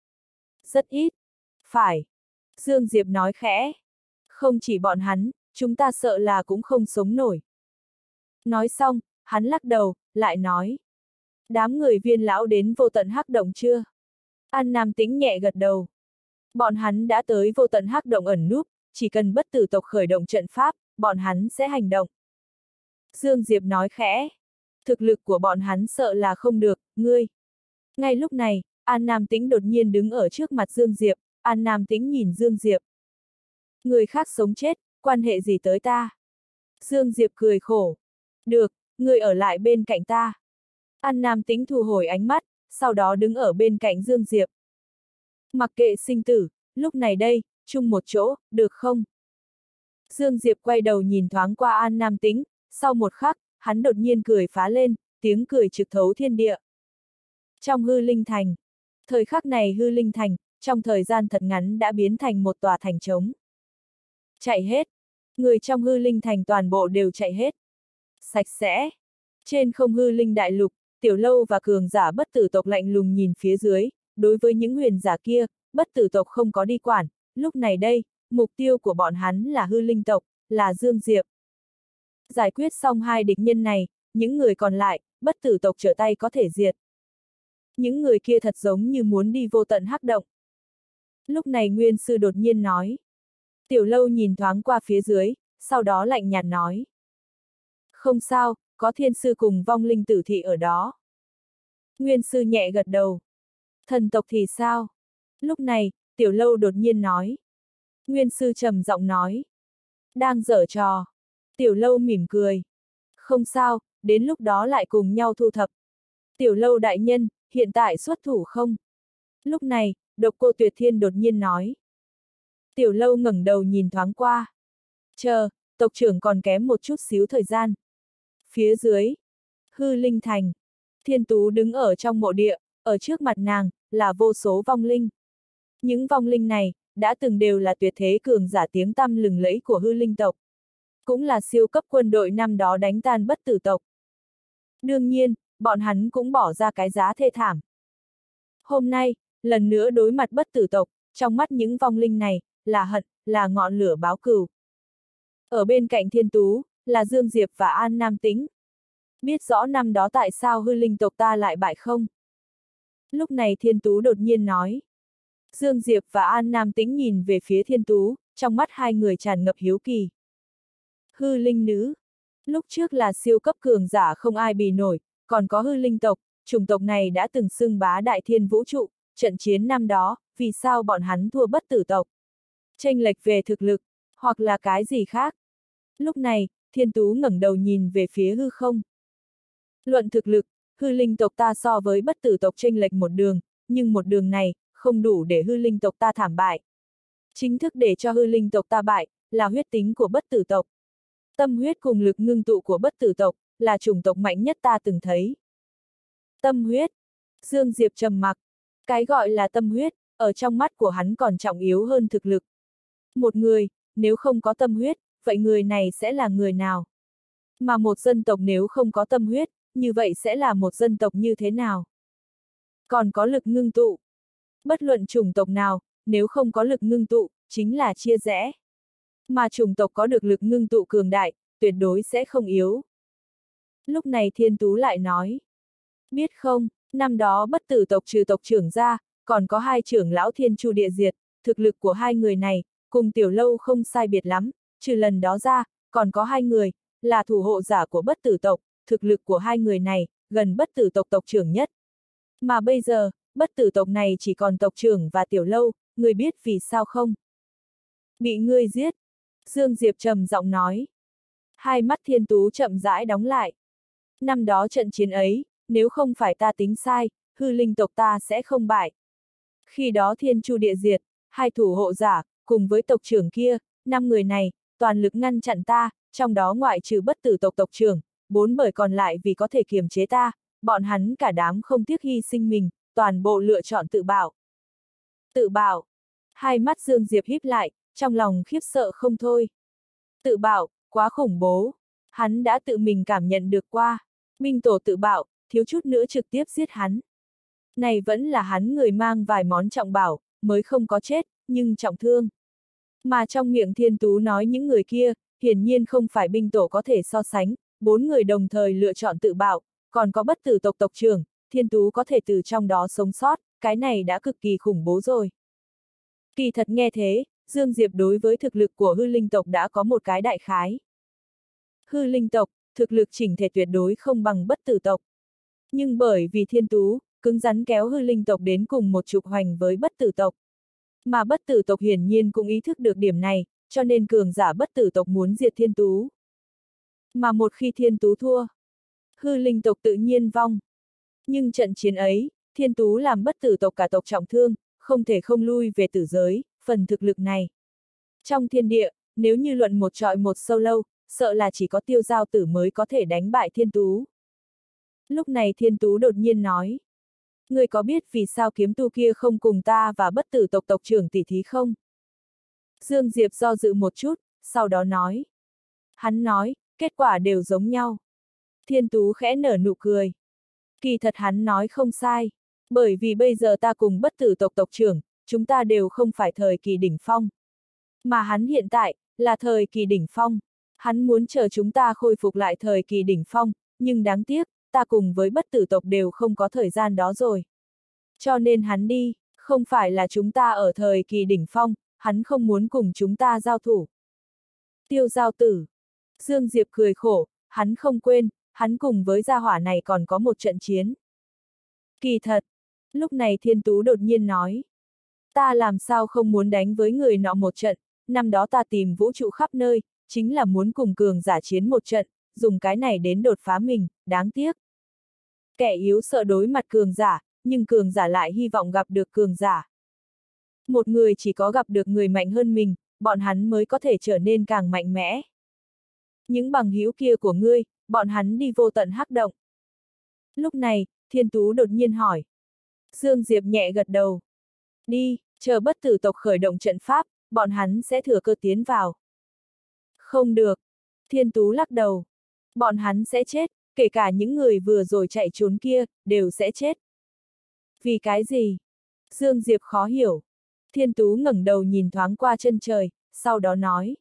Rất ít. Phải. Dương Diệp nói khẽ. Không chỉ bọn hắn, chúng ta sợ là cũng không sống nổi. Nói xong, hắn lắc đầu, lại nói. Đám người Viên lão đến vô tận hắc động chưa? An Nam Tĩnh nhẹ gật đầu. Bọn hắn đã tới vô tận hắc động ẩn núp, chỉ cần bất tử tộc khởi động trận pháp, bọn hắn sẽ hành động. Dương Diệp nói khẽ. Thực lực của bọn hắn sợ là không được, ngươi. Ngay lúc này, An Nam Tĩnh đột nhiên đứng ở trước mặt Dương Diệp, An Nam Tĩnh nhìn Dương Diệp. Người khác sống chết, quan hệ gì tới ta? Dương Diệp cười khổ. Được, ngươi ở lại bên cạnh ta. An Nam Tĩnh thu hồi ánh mắt, sau đó đứng ở bên cạnh Dương Diệp. Mặc kệ sinh tử, lúc này đây, chung một chỗ, được không? Dương Diệp quay đầu nhìn thoáng qua An Nam Tĩnh, sau một khắc, hắn đột nhiên cười phá lên, tiếng cười trực thấu thiên địa. Trong hư linh thành. Thời khắc này hư linh thành, trong thời gian thật ngắn đã biến thành một tòa thành trống. Chạy hết. Người trong hư linh thành toàn bộ đều chạy hết. Sạch sẽ. Trên không hư linh đại lục, Tiểu Lâu và cường giả bất tử tộc lạnh lùng nhìn phía dưới, đối với những huyền giả kia, bất tử tộc không có đi quản, lúc này đây, mục tiêu của bọn hắn là hư linh tộc, là Dương Diệp. Giải quyết xong hai địch nhân này, những người còn lại, bất tử tộc trở tay có thể diệt. Những người kia thật giống như muốn đi vô tận hắc động. Lúc này Nguyên Sư đột nhiên nói. Tiểu Lâu nhìn thoáng qua phía dưới, sau đó lạnh nhạt nói. Không sao, có Thiên Sư cùng vong linh tử thị ở đó. Nguyên Sư nhẹ gật đầu. Thần tộc thì sao? Lúc này, Tiểu Lâu đột nhiên nói. Nguyên Sư trầm giọng nói. Đang giở trò. Tiểu Lâu mỉm cười. Không sao, đến lúc đó lại cùng nhau thu thập. Tiểu Lâu đại nhân, hiện tại xuất thủ không? Lúc này, Độc Cô Tuyệt Thiên đột nhiên nói. Tiểu Lâu ngẩng đầu nhìn thoáng qua. Chờ, tộc trưởng còn kém một chút xíu thời gian. Phía dưới, hư linh thành. Thiên Tú đứng ở trong mộ địa, ở trước mặt nàng, là vô số vong linh. Những vong linh này, đã từng đều là tuyệt thế cường giả tiếng tăm lừng lẫy của hư linh tộc. Cũng là siêu cấp quân đội năm đó đánh tan bất tử tộc. Đương nhiên, bọn hắn cũng bỏ ra cái giá thê thảm. Hôm nay, lần nữa đối mặt bất tử tộc, trong mắt những vong linh này, là hận, là ngọn lửa báo cừu. Ở bên cạnh Thiên Tú, là Dương Diệp và An Nam Tĩnh. Biết rõ năm đó tại sao hư linh tộc ta lại bại không? Lúc này Thiên Tú đột nhiên nói. Dương Diệp và An Nam Tĩnh nhìn về phía Thiên Tú, trong mắt hai người tràn ngập hiếu kỳ. Hư linh nữ. Lúc trước là siêu cấp cường giả không ai bì nổi, còn có hư linh tộc, chủng tộc này đã từng xưng bá đại thiên vũ trụ, trận chiến năm đó, vì sao bọn hắn thua bất tử tộc? Chênh lệch về thực lực, hoặc là cái gì khác? Lúc này, Thiên Tú ngẩng đầu nhìn về phía hư không. Luận thực lực, hư linh tộc ta so với bất tử tộc chênh lệch một đường, nhưng một đường này, không đủ để hư linh tộc ta thảm bại. Chính thức để cho hư linh tộc ta bại, là huyết tính của bất tử tộc. Tâm huyết cùng lực ngưng tụ của bất tử tộc, là chủng tộc mạnh nhất ta từng thấy. Tâm huyết. Dương Diệp trầm mặc. Cái gọi là tâm huyết, ở trong mắt của hắn còn trọng yếu hơn thực lực. Một người, nếu không có tâm huyết, vậy người này sẽ là người nào? Mà một dân tộc nếu không có tâm huyết, như vậy sẽ là một dân tộc như thế nào? Còn có lực ngưng tụ. Bất luận chủng tộc nào, nếu không có lực ngưng tụ, chính là chia rẽ. Mà chủng tộc có được lực ngưng tụ cường đại, tuyệt đối sẽ không yếu. Lúc này Thiên Tú lại nói. Biết không, năm đó bất tử tộc trừ tộc trưởng ra, còn có hai trưởng lão Thiên Chu Địa Diệt, thực lực của hai người này, cùng Tiểu Lâu không sai biệt lắm, trừ lần đó ra, còn có hai người, là thủ hộ giả của bất tử tộc, thực lực của hai người này, gần bất tử tộc tộc trưởng nhất. Mà bây giờ, bất tử tộc này chỉ còn tộc trưởng và Tiểu Lâu, người biết vì sao không? Bị ngươi giết. Dương Diệp trầm giọng nói. Hai mắt Thiên Tú chậm rãi đóng lại. Năm đó trận chiến ấy, nếu không phải ta tính sai, hư linh tộc ta sẽ không bại. Khi đó Thiên Chu Địa Diệt, hai thủ hộ giả, cùng với tộc trưởng kia, 5 người này, toàn lực ngăn chặn ta, trong đó ngoại trừ bất tử tộc tộc trưởng, 4 bởi còn lại vì có thể kiềm chế ta, bọn hắn cả đám không tiếc hy sinh mình, toàn bộ lựa chọn tự bảo. Tự bảo. Hai mắt Dương Diệp híp lại, trong lòng khiếp sợ không thôi. Tự bạo, quá khủng bố. Hắn đã tự mình cảm nhận được qua. Minh Tổ tự bạo, thiếu chút nữa trực tiếp giết hắn. Này vẫn là hắn người mang vài món trọng bảo, mới không có chết, nhưng trọng thương. Mà trong miệng Thiên Tú nói những người kia, hiển nhiên không phải binh tổ có thể so sánh, 4 người đồng thời lựa chọn tự bạo, còn có bất tử tộc tộc trưởng, Thiên Tú có thể từ trong đó sống sót, cái này đã cực kỳ khủng bố rồi. Kỳ thật nghe thế, Dương Diệp đối với thực lực của hư linh tộc đã có một cái đại khái. Hư linh tộc, thực lực chỉnh thể tuyệt đối không bằng bất tử tộc. Nhưng bởi vì Thiên Tú, cứng rắn kéo hư linh tộc đến cùng một trục hoành với bất tử tộc. Mà bất tử tộc hiển nhiên cũng ý thức được điểm này, cho nên cường giả bất tử tộc muốn diệt Thiên Tú. Mà một khi Thiên Tú thua, hư linh tộc tự nhiên vong. Nhưng trận chiến ấy, Thiên Tú làm bất tử tộc cả tộc trọng thương, không thể không lui về tử giới, phần thực lực này. Trong thiên địa, nếu như luận một trọi một solo, sợ là chỉ có Tiêu Giao Tử mới có thể đánh bại Thiên Tú. Lúc này Thiên Tú đột nhiên nói. Ngươi có biết vì sao kiếm tu kia không cùng ta và bất tử tộc tộc trưởng tỷ thí không? Dương Diệp do dự một chút, sau đó nói. Hắn nói, kết quả đều giống nhau. Thiên Tú khẽ nở nụ cười. Kỳ thật hắn nói không sai. Bởi vì bây giờ ta cùng bất tử tộc tộc trưởng, chúng ta đều không phải thời kỳ đỉnh phong. Mà hắn hiện tại, là thời kỳ đỉnh phong. Hắn muốn chờ chúng ta khôi phục lại thời kỳ đỉnh phong, nhưng đáng tiếc, ta cùng với bất tử tộc đều không có thời gian đó rồi. Cho nên hắn đi, không phải là chúng ta ở thời kỳ đỉnh phong, hắn không muốn cùng chúng ta giao thủ. Tiêu Giao Tử. Dương Diệp cười khổ, hắn không quên, hắn cùng với gia hỏa này còn có một trận chiến. Kỳ thật. Lúc này Thiên Tú đột nhiên nói. Ta làm sao không muốn đánh với người nọ một trận, năm đó ta tìm vũ trụ khắp nơi, chính là muốn cùng cường giả chiến một trận, dùng cái này đến đột phá mình, đáng tiếc. Kẻ yếu sợ đối mặt cường giả, nhưng cường giả lại hy vọng gặp được cường giả. Một người chỉ có gặp được người mạnh hơn mình, bọn hắn mới có thể trở nên càng mạnh mẽ. Những bằng hữu kia của ngươi, bọn hắn đi vô tận hắc động. Lúc này, Thiên Tú đột nhiên hỏi. Dương Diệp nhẹ gật đầu. Đi, chờ bất tử tộc khởi động trận pháp, bọn hắn sẽ thừa cơ tiến vào. Không được. Thiên Tú lắc đầu. Bọn hắn sẽ chết, kể cả những người vừa rồi chạy trốn kia, đều sẽ chết. Vì cái gì? Dương Diệp khó hiểu. Thiên Tú ngẩng đầu nhìn thoáng qua chân trời, sau đó nói.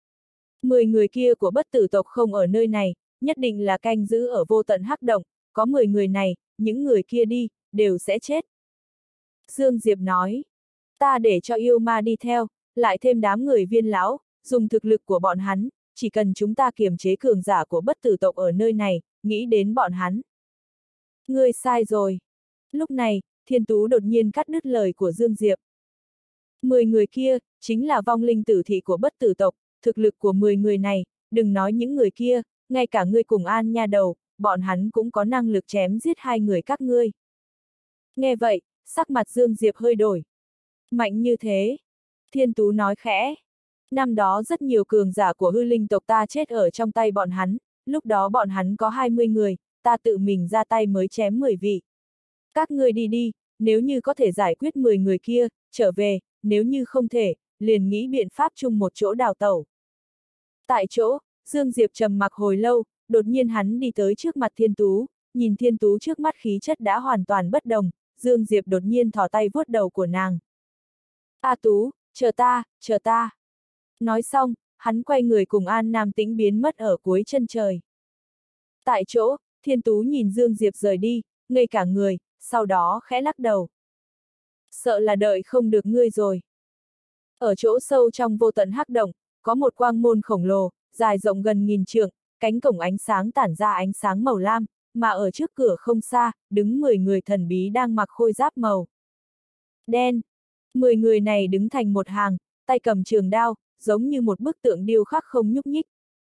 10 người kia của bất tử tộc không ở nơi này, nhất định là canh giữ ở vô tận hắc động, có 10 người này, những người kia đi, đều sẽ chết. Dương Diệp nói. Ta để cho yêu ma đi theo, lại thêm đám người Viên lão, dùng thực lực của bọn hắn, chỉ cần chúng ta kiềm chế cường giả của bất tử tộc ở nơi này, nghĩ đến bọn hắn. Ngươi sai rồi. Lúc này, Thiên Tú đột nhiên cắt đứt lời của Dương Diệp. 10 người kia, chính là vong linh tử thị của bất tử tộc, thực lực của 10 người này, đừng nói những người kia, ngay cả ngươi cùng An Nha Đầu, bọn hắn cũng có năng lực chém giết hai người các ngươi. Nghe vậy, sắc mặt Dương Diệp hơi đổi. Mạnh như thế. Thiên Tú nói khẽ. Năm đó rất nhiều cường giả của hư linh tộc ta chết ở trong tay bọn hắn, lúc đó bọn hắn có 20 người, ta tự mình ra tay mới chém 10 vị. Các ngươi đi đi, nếu như có thể giải quyết 10 người kia, trở về, nếu như không thể, liền nghĩ biện pháp chung một chỗ đào tẩu. Tại chỗ, Dương Diệp trầm mặc hồi lâu, đột nhiên hắn đi tới trước mặt Thiên Tú, nhìn Thiên Tú trước mắt khí chất đã hoàn toàn bất đồng, Dương Diệp đột nhiên thò tay vuốt đầu của nàng. A Tú, chờ ta, chờ ta. Nói xong, hắn quay người cùng An Nam Tĩnh biến mất ở cuối chân trời. Tại chỗ, Thiên Tú nhìn Dương Diệp rời đi, ngây cả người, sau đó khẽ lắc đầu. Sợ là đợi không được ngươi rồi. Ở chỗ sâu trong vô tận hắc động, có một quang môn khổng lồ, dài rộng gần 1000 trượng, cánh cổng ánh sáng tản ra ánh sáng màu lam, mà ở trước cửa không xa, đứng 10 người thần bí đang mặc khôi giáp màu đen. 10 người này đứng thành một hàng, tay cầm trường đao, giống như một bức tượng điêu khắc không nhúc nhích.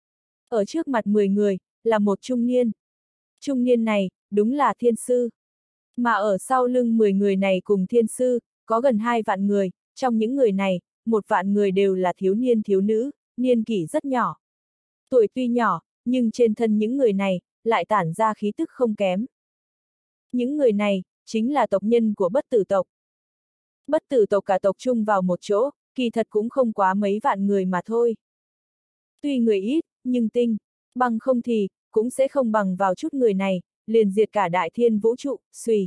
Ở trước mặt 10 người, là một trung niên. Trung niên này, đúng là thiên sư. Mà ở sau lưng 10 người này cùng thiên sư, có gần 2 vạn người, trong những người này, 1 vạn người đều là thiếu niên thiếu nữ, niên kỷ rất nhỏ. Tuổi tuy nhỏ, nhưng trên thân những người này, lại tản ra khí tức không kém. Những người này, chính là tộc nhân của bất tử tộc. Bất tử tộc cả tộc chung vào một chỗ, kỳ thật cũng không quá mấy vạn người mà thôi. Tuy người ít, nhưng tinh, bằng không thì, cũng sẽ không bằng vào chút người này, liền diệt cả đại thiên vũ trụ, suy.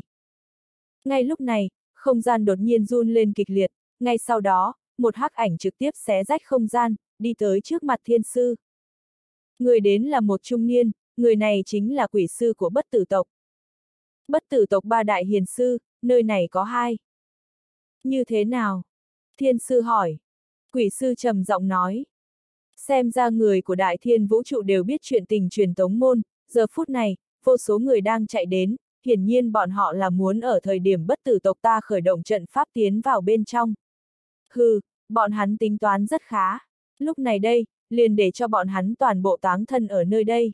Ngay lúc này, không gian đột nhiên run lên kịch liệt, ngay sau đó, một hắc ảnh trực tiếp xé rách không gian, đi tới trước mặt thiên sư. Người đến là một trung niên, người này chính là quỷ sư của bất tử tộc. Bất tử tộc ba đại hiền sư, nơi này có hai. Như thế nào? Thiên sư hỏi. Quỷ sư trầm giọng nói. Xem ra người của đại thiên vũ trụ đều biết chuyện tình truyền tống môn, giờ phút này, vô số người đang chạy đến, hiển nhiên bọn họ là muốn ở thời điểm bất tử tộc ta khởi động trận pháp tiến vào bên trong. Hừ, bọn hắn tính toán rất khá. Lúc này đây, liền để cho bọn hắn toàn bộ táng thân ở nơi đây.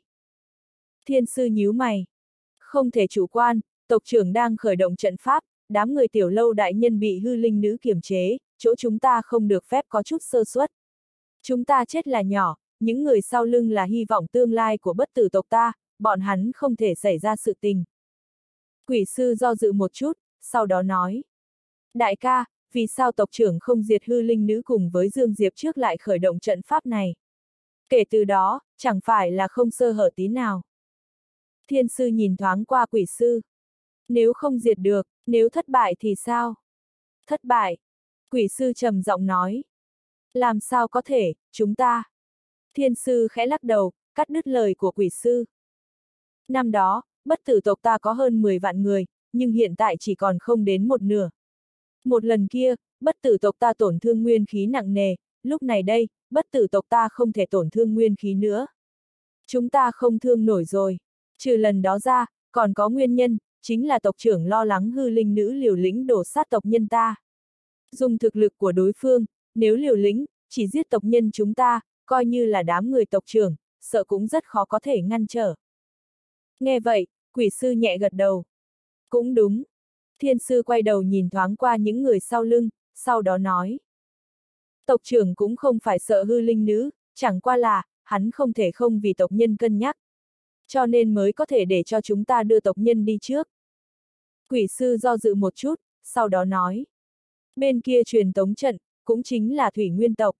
Thiên sư nhíu mày. Không thể chủ quan, tộc trưởng đang khởi động trận pháp, đám người tiểu lâu đại nhân bị hư linh nữ kiềm chế, chỗ chúng ta không được phép có chút sơ suất. Chúng ta chết là nhỏ, những người sau lưng là hy vọng tương lai của bất tử tộc ta, bọn hắn không thể xảy ra sự tình. Quỷ sư do dự một chút, sau đó nói. Đại ca, vì sao tộc trưởng không diệt hư linh nữ cùng với Dương Diệp trước lại khởi động trận pháp này? Kể từ đó, chẳng phải là không sơ hở tí nào. Thiên sư nhìn thoáng qua quỷ sư. Nếu không diệt được, nếu thất bại thì sao? Thất bại. Quỷ sư trầm giọng nói. Làm sao có thể, chúng ta. Thiên sư khẽ lắc đầu, cắt đứt lời của quỷ sư. Năm đó, bất tử tộc ta có hơn 10 vạn người, nhưng hiện tại chỉ còn không đến một nửa. Một lần kia, bất tử tộc ta tổn thương nguyên khí nặng nề, lúc này đây, bất tử tộc ta không thể tổn thương nguyên khí nữa. Chúng ta không thương nổi rồi. Trừ lần đó ra, còn có nguyên nhân, chính là tộc trưởng lo lắng hư linh nữ liều lĩnh đổ sát tộc nhân ta. Dùng thực lực của đối phương, nếu liều lĩnh, chỉ giết tộc nhân chúng ta, coi như là đám người tộc trưởng, sợ cũng rất khó có thể ngăn trở. Nghe vậy, quỷ sư nhẹ gật đầu. Cũng đúng. Thiên sư quay đầu nhìn thoáng qua những người sau lưng, sau đó nói. Tộc trưởng cũng không phải sợ hư linh nữ, chẳng qua là, hắn không thể không vì tộc nhân cân nhắc. Cho nên mới có thể để cho chúng ta đưa tộc nhân đi trước. Quỷ sư do dự một chút, sau đó nói. Bên kia truyền tống trận, cũng chính là thủy nguyên tộc.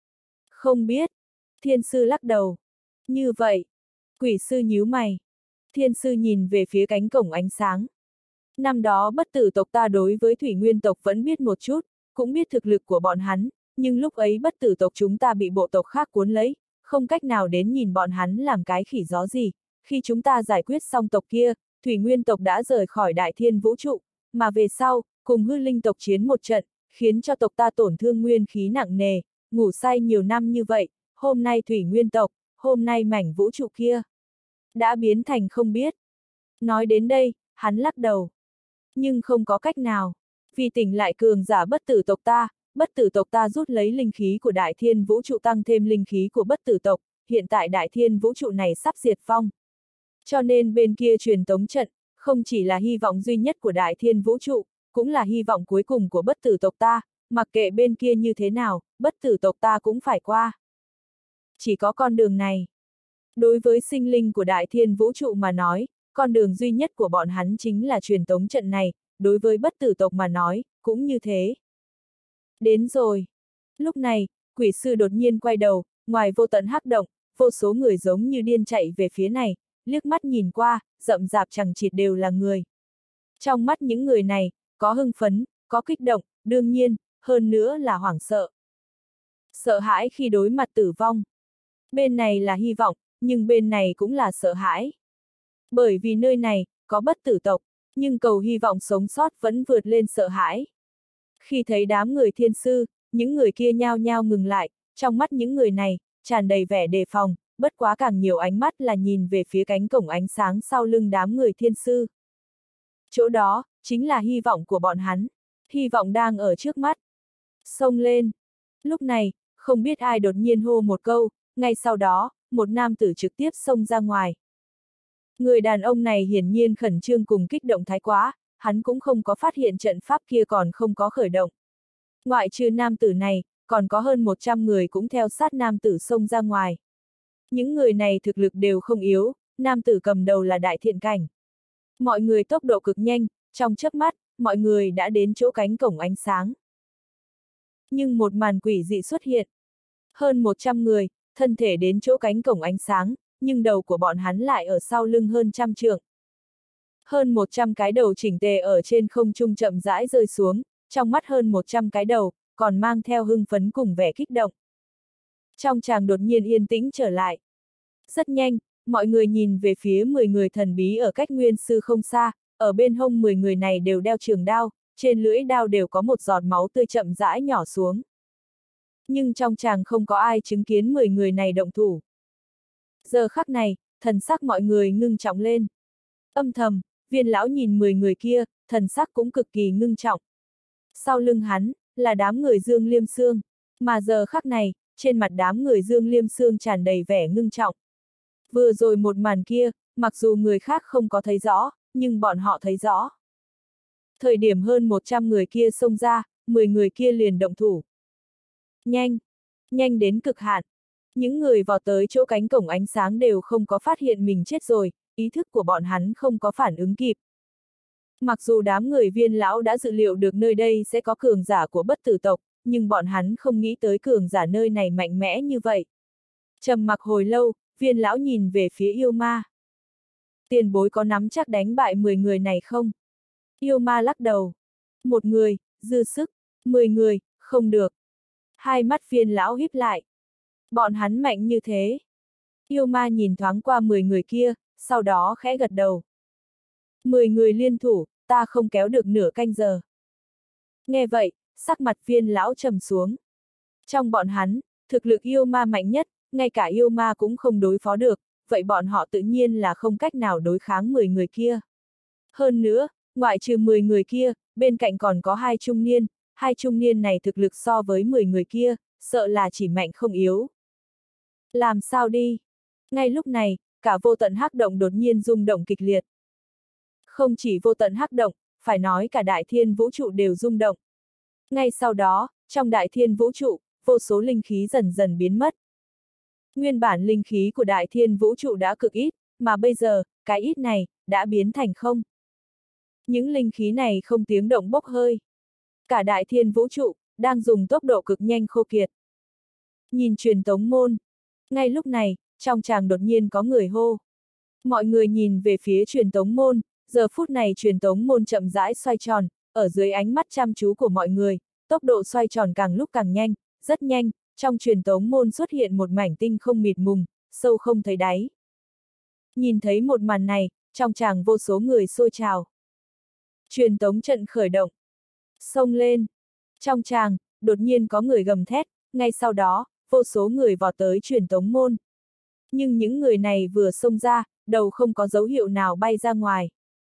Không biết. Thiên sư lắc đầu. Như vậy. Quỷ sư nhíu mày. Thiên sư nhìn về phía cánh cổng ánh sáng. Năm đó bất tử tộc ta đối với thủy nguyên tộc vẫn biết một chút, cũng biết thực lực của bọn hắn, nhưng lúc ấy bất tử tộc chúng ta bị bộ tộc khác cuốn lấy, không cách nào đến nhìn bọn hắn làm cái khỉ gió gì. Khi chúng ta giải quyết xong tộc kia, thủy nguyên tộc đã rời khỏi đại thiên vũ trụ, mà về sau, cùng hư linh tộc chiến một trận, khiến cho tộc ta tổn thương nguyên khí nặng nề, ngủ say nhiều năm như vậy, hôm nay thủy nguyên tộc, hôm nay mảnh vũ trụ kia, đã biến thành không biết. Nói đến đây, hắn lắc đầu. Nhưng không có cách nào, vì tỉnh lại cường giả bất tử tộc ta rút lấy linh khí của đại thiên vũ trụ tăng thêm linh khí của bất tử tộc, hiện tại đại thiên vũ trụ này sắp diệt vong. Cho nên bên kia truyền tống trận, không chỉ là hy vọng duy nhất của đại thiên vũ trụ, cũng là hy vọng cuối cùng của bất tử tộc ta, mặc kệ bên kia như thế nào, bất tử tộc ta cũng phải qua. Chỉ có con đường này. Đối với sinh linh của đại thiên vũ trụ mà nói, con đường duy nhất của bọn hắn chính là truyền tống trận này, đối với bất tử tộc mà nói, cũng như thế. Đến rồi. Lúc này, quỷ sư đột nhiên quay đầu, ngoài vô tận hắc động, vô số người giống như điên chạy về phía này, liếc mắt nhìn qua, rậm rạp chằng chịt đều là người. Trong mắt những người này, có hưng phấn, có kích động, đương nhiên, hơn nữa là hoảng sợ. Sợ hãi khi đối mặt tử vong. Bên này là hy vọng, nhưng bên này cũng là sợ hãi. Bởi vì nơi này, có bất tử tộc, nhưng cầu hy vọng sống sót vẫn vượt lên sợ hãi. Khi thấy đám người thiên sư, những người kia nhao nhao ngừng lại, trong mắt những người này, tràn đầy vẻ đề phòng, bất quá càng nhiều ánh mắt là nhìn về phía cánh cổng ánh sáng sau lưng đám người thiên sư. Chỗ đó, chính là hy vọng của bọn hắn. Hy vọng đang ở trước mắt. Xông lên. Lúc này, không biết ai đột nhiên hô một câu, ngay sau đó, một nam tử trực tiếp xông ra ngoài. Người đàn ông này hiển nhiên khẩn trương cùng kích động thái quá, hắn cũng không có phát hiện trận pháp kia còn không có khởi động. Ngoại trừ nam tử này, còn có hơn 100 người cũng theo sát nam tử xông ra ngoài. Những người này thực lực đều không yếu, nam tử cầm đầu là đại thiện cảnh. Mọi người tốc độ cực nhanh, trong chớp mắt, mọi người đã đến chỗ cánh cổng ánh sáng. Nhưng một màn quỷ dị xuất hiện. Hơn 100 người, thân thể đến chỗ cánh cổng ánh sáng, nhưng đầu của bọn hắn lại ở sau lưng hơn 100 trượng. Hơn 100 cái đầu chỉnh tề ở trên không trung chậm rãi rơi xuống, trong mắt hơn 100 cái đầu, còn mang theo hưng phấn cùng vẻ kích động. Trong tràng đột nhiên yên tĩnh trở lại. Rất nhanh, mọi người nhìn về phía 10 người thần bí ở cách nguyên sư không xa, ở bên hông 10 người này đều đeo trường đao, trên lưỡi đao đều có một giọt máu tươi chậm rãi nhỏ xuống. Nhưng trong tràng không có ai chứng kiến 10 người này động thủ. Giờ khắc này, thần sắc mọi người ngưng trọng lên. Âm thầm, Viên lão nhìn 10 người kia, thần sắc cũng cực kỳ ngưng trọng. Sau lưng hắn, là đám người Dương Liêm Sương, mà giờ khắc này, trên mặt đám người Dương Liêm Sương tràn đầy vẻ ngưng trọng. Vừa rồi một màn kia, mặc dù người khác không có thấy rõ, nhưng bọn họ thấy rõ. Thời điểm hơn 100 người kia xông ra, 10 người kia liền động thủ. Nhanh! Nhanh đến cực hạn. Những người vào tới chỗ cánh cổng ánh sáng đều không có phát hiện mình chết rồi, ý thức của bọn hắn không có phản ứng kịp. Mặc dù đám người Viên lão đã dự liệu được nơi đây sẽ có cường giả của bất tử tộc, nhưng bọn hắn không nghĩ tới cường giả nơi này mạnh mẽ như vậy. Trầm mặc hồi lâu, Viên lão nhìn về phía yêu ma. Tiền bối có nắm chắc đánh bại 10 người này không? Yêu ma lắc đầu. 1 người, dư sức, 10 người, không được. Hai mắt Viên lão híp lại. Bọn hắn mạnh như thế. Yêu ma nhìn thoáng qua 10 người kia, sau đó khẽ gật đầu. 10 người liên thủ, ta không kéo được nửa canh giờ. Nghe vậy, sắc mặt Viên lão trầm xuống. Trong bọn hắn, thực lực yêu ma mạnh nhất, ngay cả yêu ma cũng không đối phó được, vậy bọn họ tự nhiên là không cách nào đối kháng 10 người kia. Hơn nữa, ngoại trừ 10 người kia, bên cạnh còn có 2 trung niên, 2 trung niên này thực lực so với 10 người kia, sợ là chỉ mạnh không yếu. Làm sao đi? Ngay lúc này, cả vô tận hắc động đột nhiên rung động kịch liệt. Không chỉ vô tận hắc động, phải nói cả đại thiên vũ trụ đều rung động. Ngay sau đó, trong đại thiên vũ trụ, vô số linh khí dần dần biến mất. Nguyên bản linh khí của đại thiên vũ trụ đã cực ít, mà bây giờ, cái ít này, đã biến thành không. Những linh khí này không tiếng động bốc hơi. Cả đại thiên vũ trụ, đang dùng tốc độ cực nhanh khô kiệt. Nhìn truyền tống môn. Ngay lúc này, trong tràng đột nhiên có người hô. Mọi người nhìn về phía truyền tống môn, giờ phút này truyền tống môn chậm rãi xoay tròn, ở dưới ánh mắt chăm chú của mọi người, tốc độ xoay tròn càng lúc càng nhanh, rất nhanh, trong truyền tống môn xuất hiện một mảnh tinh không mịt mùng, sâu không thấy đáy. Nhìn thấy một màn này, trong tràng vô số người xôi trào. Truyền tống trận khởi động. Xông lên. Trong tràng, đột nhiên có người gầm thét, ngay sau đó, vô số người vọt tới truyền tống môn. Nhưng những người này vừa xông ra, đầu không có dấu hiệu nào bay ra ngoài.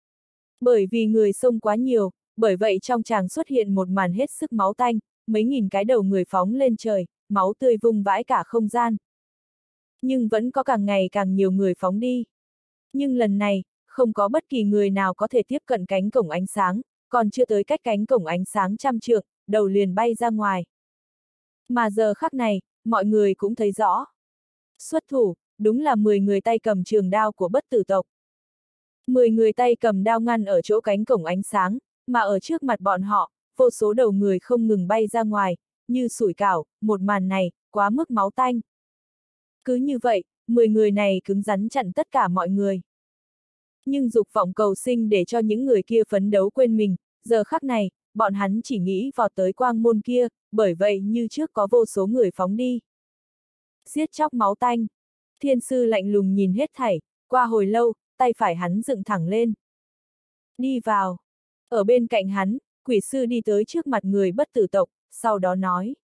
Bởi vì người xông quá nhiều, bởi vậy trong tràng xuất hiện một màn hết sức máu tanh, mấy nghìn cái đầu người phóng lên trời, máu tươi vung vãi cả không gian. Nhưng vẫn có càng ngày càng nhiều người phóng đi. Nhưng lần này, không có bất kỳ người nào có thể tiếp cận cánh cổng ánh sáng, còn chưa tới cách cánh cổng ánh sáng 100 trượng, đầu liền bay ra ngoài. Mà giờ khắc này, mọi người cũng thấy rõ. Xuất thủ, đúng là 10 người tay cầm trường đao của bất tử tộc. 10 người tay cầm đao ngăn ở chỗ cánh cổng ánh sáng, mà ở trước mặt bọn họ, vô số đầu người không ngừng bay ra ngoài, như sủi cảo, một màn này, quá mức máu tanh. Cứ như vậy, 10 người này cứng rắn chặn tất cả mọi người. Nhưng dục vọng cầu sinh để cho những người kia phấn đấu quên mình, giờ khắc này, bọn hắn chỉ nghĩ vọt tới quang môn kia, bởi vậy như trước có vô số người phóng đi. Giết chóc máu tanh. Thiên sư lạnh lùng nhìn hết thảy, qua hồi lâu, tay phải hắn dựng thẳng lên. Đi vào. Ở bên cạnh hắn, quỷ sư đi tới trước mặt người bất tử tộc, sau đó nói.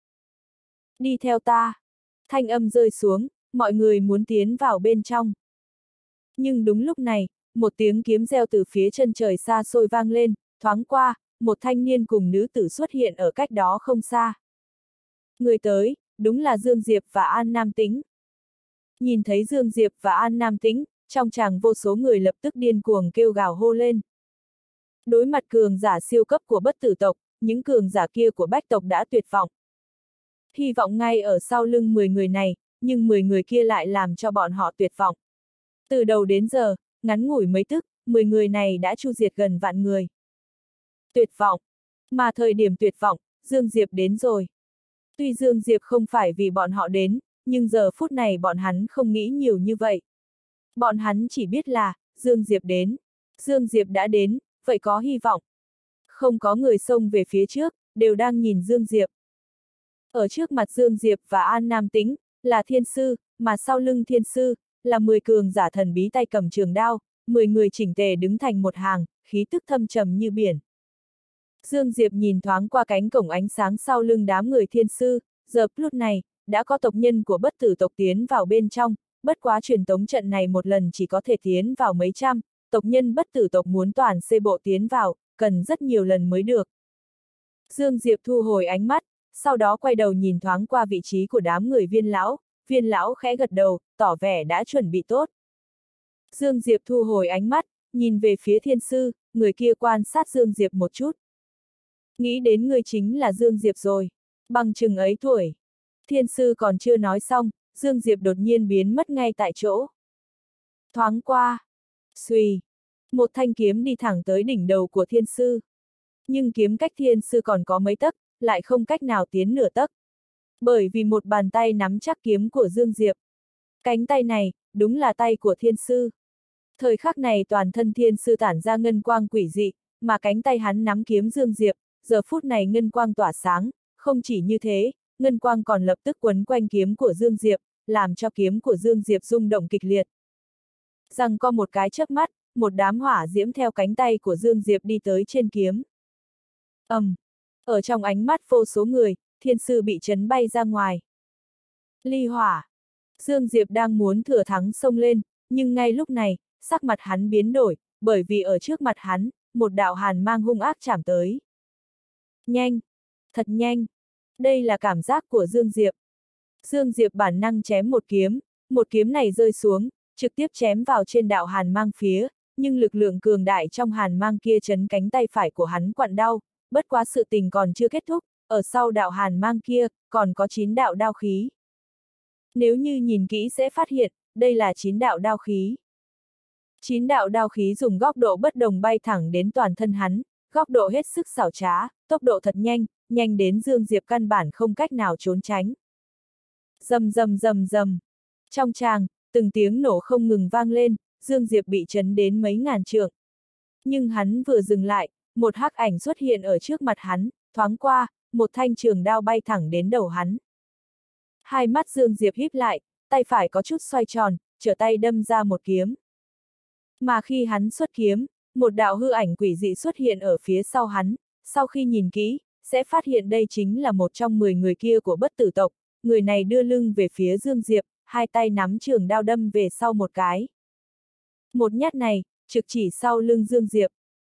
Đi theo ta. Thanh âm rơi xuống, mọi người muốn tiến vào bên trong. Nhưng đúng lúc này, một tiếng kiếm reo từ phía chân trời xa xôi vang lên, thoáng qua, một thanh niên cùng nữ tử xuất hiện ở cách đó không xa. Người tới, đúng là Dương Diệp và An Nam Tĩnh. Nhìn thấy Dương Diệp và An Nam Tĩnh, trong tràng vô số người lập tức điên cuồng kêu gào hô lên. Đối mặt cường giả siêu cấp của bất tử tộc, những cường giả kia của bách tộc đã tuyệt vọng. Hy vọng ngay ở sau lưng 10 người này, nhưng 10 người kia lại làm cho bọn họ tuyệt vọng. Từ đầu đến giờ, ngắn ngủi mấy tức, 10 người này đã chu diệt gần vạn người. Tuyệt vọng. Mà thời điểm tuyệt vọng, Dương Diệp đến rồi. Tuy Dương Diệp không phải vì bọn họ đến, nhưng giờ phút này bọn hắn không nghĩ nhiều như vậy. Bọn hắn chỉ biết là, Dương Diệp đến. Dương Diệp đã đến, vậy có hy vọng. Không có người xông về phía trước, đều đang nhìn Dương Diệp. Ở trước mặt Dương Diệp và An Nam Tĩnh, là thiên sư, mà sau lưng thiên sư, là 10 cường giả thần bí tay cầm trường đao, 10 người chỉnh tề đứng thành một hàng, khí tức thâm trầm như biển. Dương Diệp nhìn thoáng qua cánh cổng ánh sáng sau lưng đám người thiên sư, giờ lúc này, đã có tộc nhân của bất tử tộc tiến vào bên trong, bất quá truyền tống trận này một lần chỉ có thể tiến vào mấy trăm, tộc nhân bất tử tộc muốn toàn xê bộ tiến vào, cần rất nhiều lần mới được. Dương Diệp thu hồi ánh mắt, sau đó quay đầu nhìn thoáng qua vị trí của đám người viên lão khẽ gật đầu, tỏ vẻ đã chuẩn bị tốt. Dương Diệp thu hồi ánh mắt, nhìn về phía thiên sư, người kia quan sát Dương Diệp một chút. Nghĩ đến người chính là Dương Diệp rồi, bằng chừng ấy tuổi. Thiên sư còn chưa nói xong, Dương Diệp đột nhiên biến mất ngay tại chỗ. Thoáng qua, xuy, một thanh kiếm đi thẳng tới đỉnh đầu của thiên sư. Nhưng kiếm cách thiên sư còn có mấy tấc, lại không cách nào tiến nửa tấc. Bởi vì một bàn tay nắm chắc kiếm của Dương Diệp. Cánh tay này, đúng là tay của thiên sư. Thời khắc này toàn thân thiên sư tản ra ngân quang quỷ dị, mà cánh tay hắn nắm kiếm Dương Diệp, giờ phút này ngân quang tỏa sáng, không chỉ như thế, ngân quang còn lập tức quấn quanh kiếm của Dương Diệp, làm cho kiếm của Dương Diệp rung động kịch liệt. Rằng có một cái chớp mắt, một đám hỏa diễm theo cánh tay của Dương Diệp đi tới trên kiếm. Ở trong ánh mắt vô số người, thiên sư bị chấn bay ra ngoài. Ly hỏa. Dương Diệp đang muốn thừa thắng xông lên, nhưng ngay lúc này, sắc mặt hắn biến đổi, bởi vì ở trước mặt hắn, một đạo hàn mang hung ác chạm tới. Nhanh! Thật nhanh! Đây là cảm giác của Dương Diệp. Dương Diệp bản năng chém một kiếm này rơi xuống, trực tiếp chém vào trên đạo hàn mang phía, nhưng lực lượng cường đại trong hàn mang kia chấn cánh tay phải của hắn quặn đau, bất quá sự tình còn chưa kết thúc, ở sau đạo hàn mang kia, còn có 9 đạo đao khí. Nếu như nhìn kỹ sẽ phát hiện, đây là 9 đạo đao khí. 9 đạo đao khí dùng góc độ bất đồng bay thẳng đến toàn thân hắn, góc độ hết sức xảo trá, tốc độ thật nhanh, nhanh đến Dương Diệp căn bản không cách nào trốn tránh. Rầm rầm rầm rầm. Trong tràng, từng tiếng nổ không ngừng vang lên, Dương Diệp bị chấn đến mấy ngàn trượng. Nhưng hắn vừa dừng lại, một hắc ảnh xuất hiện ở trước mặt hắn, thoáng qua, một thanh trường đao bay thẳng đến đầu hắn. Hai mắt Dương Diệp híp lại, tay phải có chút xoay tròn, trở tay đâm ra một kiếm. Mà khi hắn xuất kiếm, một đạo hư ảnh quỷ dị xuất hiện ở phía sau hắn, sau khi nhìn kỹ, sẽ phát hiện đây chính là một trong 10 người kia của bất tử tộc, người này đưa lưng về phía Dương Diệp, hai tay nắm trường đao đâm về sau một cái. Một nhát này, trực chỉ sau lưng Dương Diệp.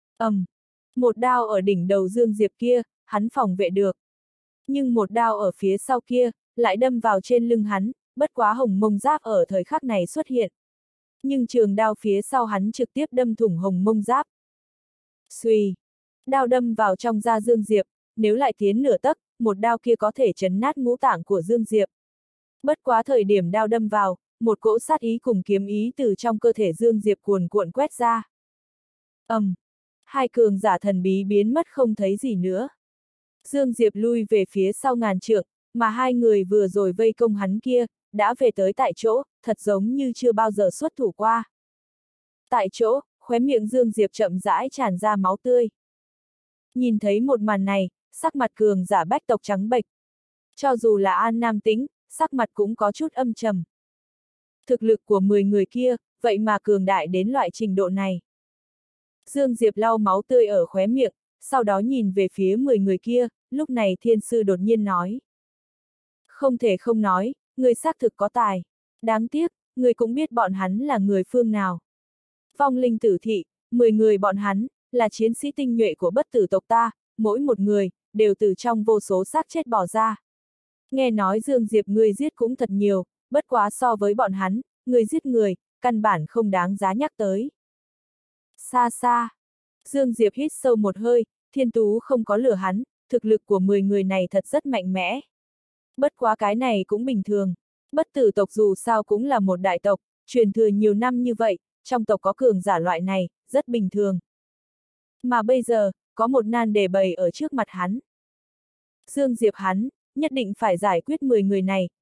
Một đao ở đỉnh đầu Dương Diệp kia, hắn phòng vệ được. Nhưng một đao ở phía sau kia, lại đâm vào trên lưng hắn, bất quá hồng mông giáp ở thời khắc này xuất hiện. Nhưng trường đao phía sau hắn trực tiếp đâm thủng hồng mông giáp. Xuy! Đao đâm vào trong da Dương Diệp, nếu lại tiến nửa tấc, một đao kia có thể chấn nát ngũ tạng của Dương Diệp. Bất quá thời điểm đao đâm vào, một cỗ sát ý cùng kiếm ý từ trong cơ thể Dương Diệp cuồn cuộn quét ra. Hai cường giả thần bí biến mất không thấy gì nữa. Dương Diệp lui về phía sau ngàn trượng, mà hai người vừa rồi vây công hắn kia, đã về tới tại chỗ, thật giống như chưa bao giờ xuất thủ qua. Tại chỗ, khóe miệng Dương Diệp chậm rãi tràn ra máu tươi. Nhìn thấy một màn này, sắc mặt cường giả bách tộc trắng bệch. Cho dù là An Nam Tĩnh, sắc mặt cũng có chút âm trầm. Thực lực của 10 người kia, vậy mà cường đại đến loại trình độ này. Dương Diệp lau máu tươi ở khóe miệng, sau đó nhìn về phía 10 người kia, lúc này thiên sư đột nhiên nói. Không thể không nói, người xác thực có tài. Đáng tiếc, người cũng biết bọn hắn là người phương nào. Vong linh tử thị, 10 người bọn hắn, là chiến sĩ tinh nhuệ của bất tử tộc ta, mỗi một người, đều từ trong vô số xác chết bỏ ra. Nghe nói Dương Diệp người giết cũng thật nhiều, bất quá so với bọn hắn, người giết người, căn bản không đáng giá nhắc tới. Xa xa. Dương Diệp hít sâu một hơi, Thiên Tú không có lừa hắn, thực lực của 10 người này thật rất mạnh mẽ. Bất quá cái này cũng bình thường. Bất tử tộc dù sao cũng là một đại tộc, truyền thừa nhiều năm như vậy, trong tộc có cường giả loại này, rất bình thường. Mà bây giờ, có một nan đề bày ở trước mặt hắn. Dương Diệp hắn, nhất định phải giải quyết 10 người này,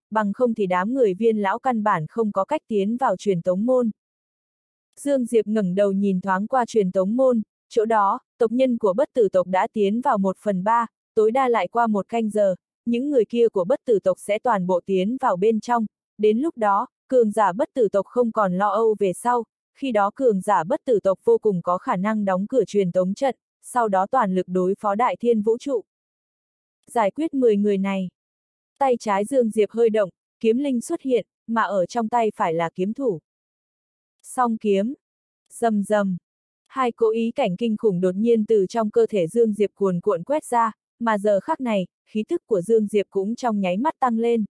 bằng không thì đám người Viên lão căn bản không có cách tiến vào truyền tống môn. Dương Diệp ngẩng đầu nhìn thoáng qua truyền tống môn, chỗ đó, tộc nhân của bất tử tộc đã tiến vào 1/3, tối đa lại qua 1 canh giờ, những người kia của bất tử tộc sẽ toàn bộ tiến vào bên trong, đến lúc đó, cường giả bất tử tộc không còn lo âu về sau, khi đó cường giả bất tử tộc vô cùng có khả năng đóng cửa truyền tống trận, sau đó toàn lực đối phó đại thiên vũ trụ. Giải quyết 10 người này. Tay trái Dương Diệp hơi động, kiếm linh xuất hiện, mà ở trong tay phải là kiếm thủ. Song kiếm. Rầm rầm. Hai cỗ ý cảnh kinh khủng đột nhiên từ trong cơ thể Dương Diệp cuồn cuộn quét ra, mà giờ khắc này, khí tức của Dương Diệp cũng trong nháy mắt tăng lên.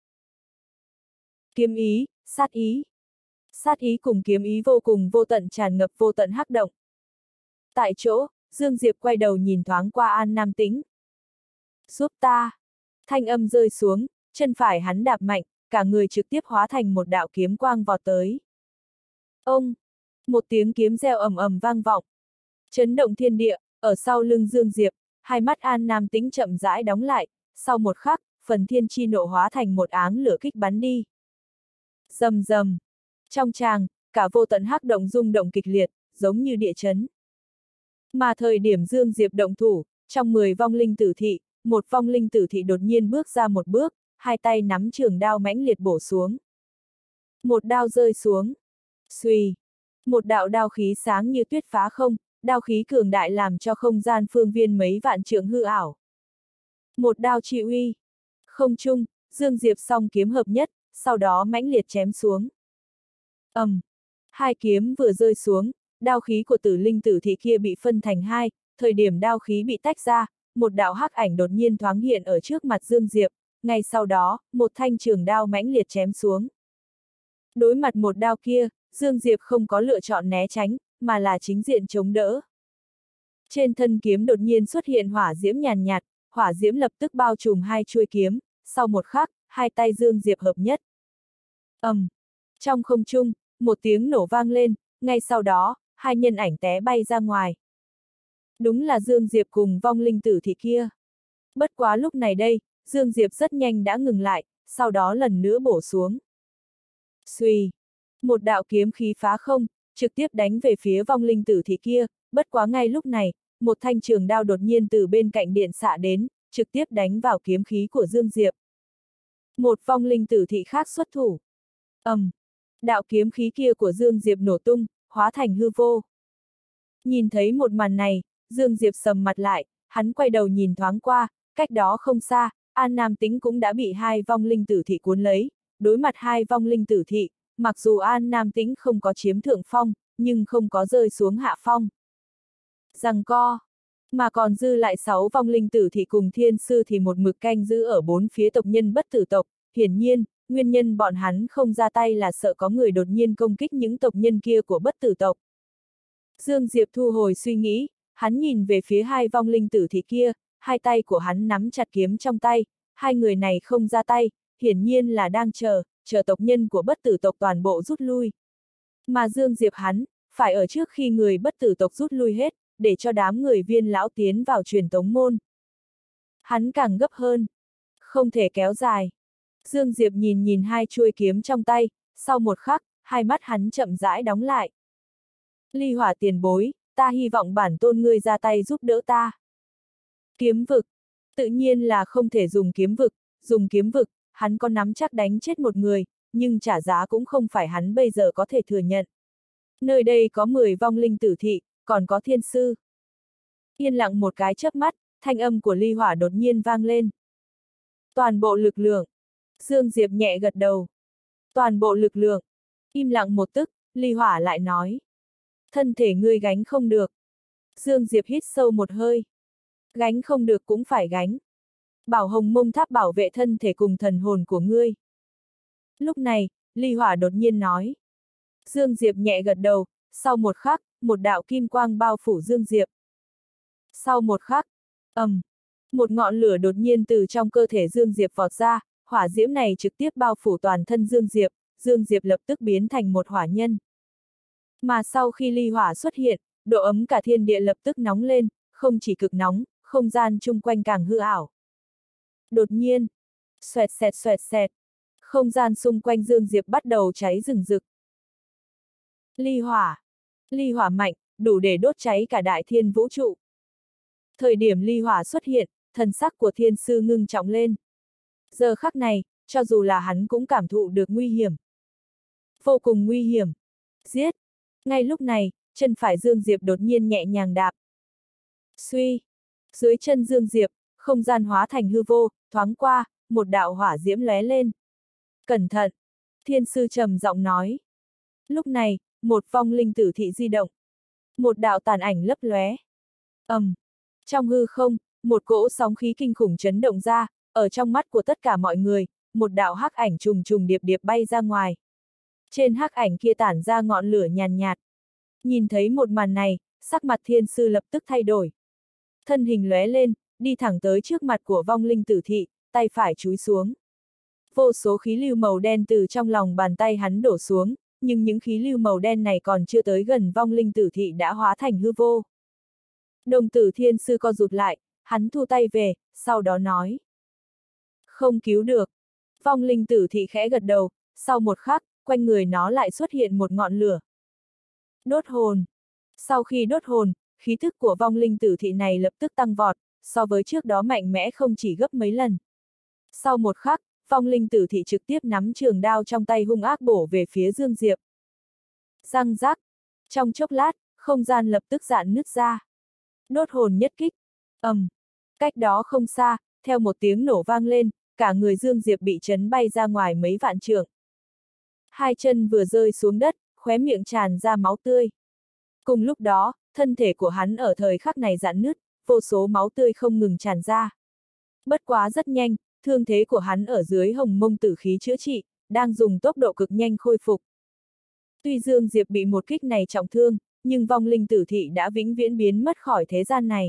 Kiếm ý, sát ý. Sát ý cùng kiếm ý vô cùng vô tận tràn ngập vô tận hắc động. Tại chỗ, Dương Diệp quay đầu nhìn thoáng qua An Nam Tĩnh. Giúp ta. Thanh âm rơi xuống, chân phải hắn đạp mạnh, cả người trực tiếp hóa thành một đạo kiếm quang vọt tới. Ông! Một tiếng kiếm reo ầm ầm vang vọng. Chấn động thiên địa, ở sau lưng Dương Diệp, hai mắt An Nam Tĩnh chậm rãi đóng lại, sau một khắc, phần thiên chi nộ hóa thành một áng lửa kích bắn đi. Rầm rầm. Trong tràng, cả vô tận hắc động rung động kịch liệt, giống như địa chấn. Mà thời điểm Dương Diệp động thủ, trong 10 vong linh tử thị, một vong linh tử thị đột nhiên bước ra một bước, hai tay nắm trường đao mãnh liệt bổ xuống. Một đao rơi xuống. Xuy. Một đạo đao khí sáng như tuyết phá không, đao khí cường đại làm cho không gian phương viên mấy vạn trượng hư ảo. Một đao trị uy. Không trung, Dương Diệp song kiếm hợp nhất, sau đó mãnh liệt chém xuống. Hai kiếm vừa rơi xuống, đao khí của tử linh tử thị kia bị phân thành hai, thời điểm đao khí bị tách ra, một đạo hắc ảnh đột nhiên thoáng hiện ở trước mặt Dương Diệp, ngay sau đó, một thanh trường đao mãnh liệt chém xuống. Đối mặt một đao kia, Dương Diệp không có lựa chọn né tránh, mà là chính diện chống đỡ. Trên thân kiếm đột nhiên xuất hiện hỏa diễm nhàn nhạt, hỏa diễm lập tức bao trùm hai chuôi kiếm, sau một khắc, hai tay Dương Diệp hợp nhất. Trong không trung, một tiếng nổ vang lên, ngay sau đó, hai nhân ảnh té bay ra ngoài. Đúng là Dương Diệp cùng vong linh tử thị kia. Bất quá lúc này đây, Dương Diệp rất nhanh đã ngừng lại, sau đó lần nữa bổ xuống. Xuy. Một đạo kiếm khí phá không, trực tiếp đánh về phía vong linh tử thị kia, bất quá ngay lúc này, một thanh trường đao đột nhiên từ bên cạnh điện xạ đến, trực tiếp đánh vào kiếm khí của Dương Diệp. Một vong linh tử thị khác xuất thủ. Đạo kiếm khí kia của Dương Diệp nổ tung, hóa thành hư vô. Nhìn thấy một màn này, Dương Diệp sầm mặt lại, hắn quay đầu nhìn thoáng qua, cách đó không xa, An Nam Tĩnh cũng đã bị hai vong linh tử thị cuốn lấy, đối mặt hai vong linh tử thị, mặc dù An Nam Tĩnh không có chiếm thượng phong, nhưng không có rơi xuống hạ phong. Giằng co, mà còn dư lại 6 vong linh tử thị cùng thiên sư thì một mực canh giữ ở 4 phía tộc nhân bất tử tộc, hiển nhiên, nguyên nhân bọn hắn không ra tay là sợ có người đột nhiên công kích những tộc nhân kia của bất tử tộc. Dương Diệp thu hồi suy nghĩ, hắn nhìn về phía hai vong linh tử thị kia, hai tay của hắn nắm chặt kiếm trong tay, hai người này không ra tay, hiển nhiên là đang chờ tộc nhân của bất tử tộc toàn bộ rút lui. Mà Dương Diệp hắn, phải ở trước khi người bất tử tộc rút lui hết, để cho đám người Viên lão tiến vào truyền tống môn. Hắn càng gấp hơn. Không thể kéo dài. Dương Diệp nhìn hai chuôi kiếm trong tay, sau một khắc, hai mắt hắn chậm rãi đóng lại. Ly Hỏa tiền bối, ta hy vọng bản tôn ngươi ra tay giúp đỡ ta. Kiếm vực. Tự nhiên là không thể dùng kiếm vực, hắn có nắm chắc đánh chết một người, nhưng trả giá cũng không phải hắn bây giờ có thể thừa nhận. Nơi đây có 10 vong linh tử thị, còn có thiên sư. Yên lặng một cái chớp mắt, thanh âm của Ly Hỏa đột nhiên vang lên. Toàn bộ lực lượng. Dương Diệp nhẹ gật đầu. Toàn bộ lực lượng. Im lặng một tức, Ly Hỏa lại nói. Thân thể ngươi gánh không được. Dương Diệp hít sâu một hơi. Gánh không được cũng phải gánh. Bảo Hồng Mông Tháp bảo vệ thân thể cùng thần hồn của ngươi. Lúc này, Ly Hỏa đột nhiên nói. Dương Diệp nhẹ gật đầu, sau một khắc, một đạo kim quang bao phủ Dương Diệp. Sau một khắc, một ngọn lửa đột nhiên từ trong cơ thể Dương Diệp vọt ra, hỏa diễm này trực tiếp bao phủ toàn thân Dương Diệp lập tức biến thành một hỏa nhân. Mà sau khi ly hỏa xuất hiện, độ ấm cả thiên địa lập tức nóng lên, không chỉ cực nóng, không gian chung quanh càng hư ảo. Đột nhiên, xoẹt xẹt, Không gian xung quanh Dương Diệp bắt đầu cháy rừng rực. Ly hỏa. Ly hỏa mạnh, đủ để đốt cháy cả đại thiên vũ trụ. Thời điểm ly hỏa xuất hiện, thần sắc của thiên sư ngưng trọng lên. Giờ khắc này, cho dù là hắn cũng cảm thụ được nguy hiểm. Vô cùng nguy hiểm. Giết! Ngay lúc này, chân phải Dương Diệp đột nhiên nhẹ nhàng đạp. Suy! Dưới chân Dương Diệp, không gian hóa thành hư vô, thoáng qua, một đạo hỏa diễm lóe lên. Cẩn thận! Thiên sư trầm giọng nói. Lúc này, một vong linh tử thị di động. Một đạo tàn ảnh lấp lóe. Trong hư không, một cỗ sóng khí kinh khủng chấn động ra, ở trong mắt của tất cả mọi người, một đạo hắc ảnh trùng trùng điệp điệp bay ra ngoài. Trên hắc ảnh kia tản ra ngọn lửa nhàn nhạt. Nhìn thấy một màn này, sắc mặt thiên sư lập tức thay đổi. Thân hình lóe lên, đi thẳng tới trước mặt của vong linh tử thị, tay phải chúi xuống. Vô số khí lưu màu đen từ trong lòng bàn tay hắn đổ xuống, nhưng những khí lưu màu đen này còn chưa tới gần vong linh tử thị đã hóa thành hư vô. Đồng tử thiên sư co rụt lại, hắn thu tay về, sau đó nói. Không cứu được. Vong linh tử thị khẽ gật đầu, sau một khắc, quanh người nó lại xuất hiện một ngọn lửa. Đốt hồn. Sau khi đốt hồn, khí thức của vong linh tử thị này lập tức tăng vọt, so với trước đó mạnh mẽ không chỉ gấp mấy lần. Sau một khắc, vong linh tử thị trực tiếp nắm trường đao trong tay hung ác bổ về phía Dương Diệp. Răng rác. Trong chốc lát, không gian lập tức rạn nứt ra. Đốt hồn nhất kích. Cách đó không xa, theo một tiếng nổ vang lên, cả người Dương Diệp bị chấn bay ra ngoài mấy vạn trượng. Hai chân vừa rơi xuống đất, khóe miệng tràn ra máu tươi. Cùng lúc đó, thân thể của hắn ở thời khắc này rạn nứt, vô số máu tươi không ngừng tràn ra. Bất quá rất nhanh, thương thế của hắn ở dưới hồng mông tử khí chữa trị, đang dùng tốc độ cực nhanh khôi phục. Tuy Dương Diệp bị một kích này trọng thương, nhưng vong linh tử thị đã vĩnh viễn biến mất khỏi thế gian này.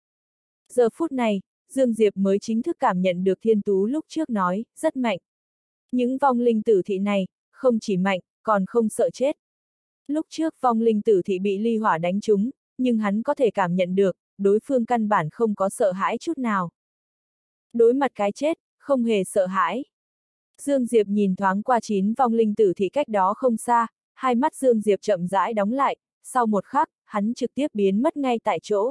Giờ phút này, Dương Diệp mới chính thức cảm nhận được Thiên Tú lúc trước nói, rất mạnh. Những vong linh tử thị này, không chỉ mạnh, còn không sợ chết. Lúc trước vong linh tử thị bị ly hỏa đánh trúng, nhưng hắn có thể cảm nhận được, đối phương căn bản không có sợ hãi chút nào. Đối mặt cái chết, không hề sợ hãi. Dương Diệp nhìn thoáng qua 9 vong linh tử thị cách đó không xa, hai mắt Dương Diệp chậm rãi đóng lại, sau một khắc, hắn trực tiếp biến mất ngay tại chỗ.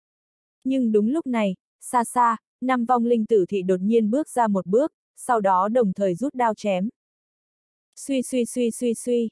Nhưng đúng lúc này, xa xa, 5 vong linh tử thị đột nhiên bước ra một bước, sau đó đồng thời rút đao chém. Suy suy suy suy suy.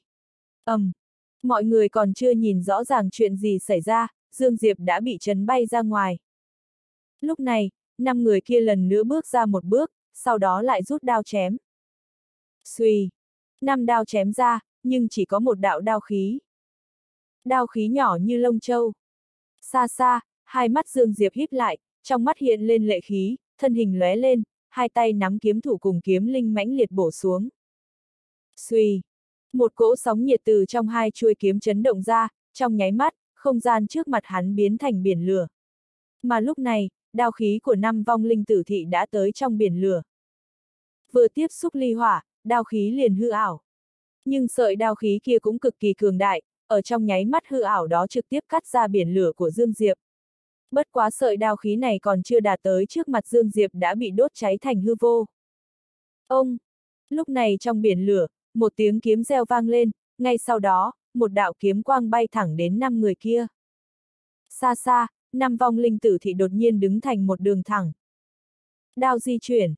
Mọi người còn chưa nhìn rõ ràng chuyện gì xảy ra, Dương Diệp đã bị chấn bay ra ngoài. Lúc này, 5 người kia lần nữa bước ra một bước, sau đó lại rút đao chém. Suy. 5 đao chém ra, nhưng chỉ có một đạo đao khí. Đao khí nhỏ như lông châu. Xa xa, hai mắt Dương Diệp híp lại, trong mắt hiện lên lệ khí, thân hình lóe lên, hai tay nắm kiếm thủ cùng kiếm linh mãnh liệt bổ xuống. Suy. Một cỗ sóng nhiệt từ trong hai chuôi kiếm chấn động ra, trong nháy mắt, không gian trước mặt hắn biến thành biển lửa. Mà lúc này, đao khí của 5 vong linh tử thị đã tới trong biển lửa. Vừa tiếp xúc ly hỏa, đao khí liền hư ảo. Nhưng sợi đao khí kia cũng cực kỳ cường đại, ở trong nháy mắt hư ảo đó trực tiếp cắt ra biển lửa của Dương Diệp. Bất quá sợi đao khí này còn chưa đạt tới trước mặt Dương Diệp đã bị đốt cháy thành hư vô. Ông! Lúc này trong biển lửa, một tiếng kiếm reo vang lên, ngay sau đó, một đạo kiếm quang bay thẳng đến 5 người kia. Xa xa, 5 vong linh tử thị đột nhiên đứng thành một đường thẳng. Đao di chuyển.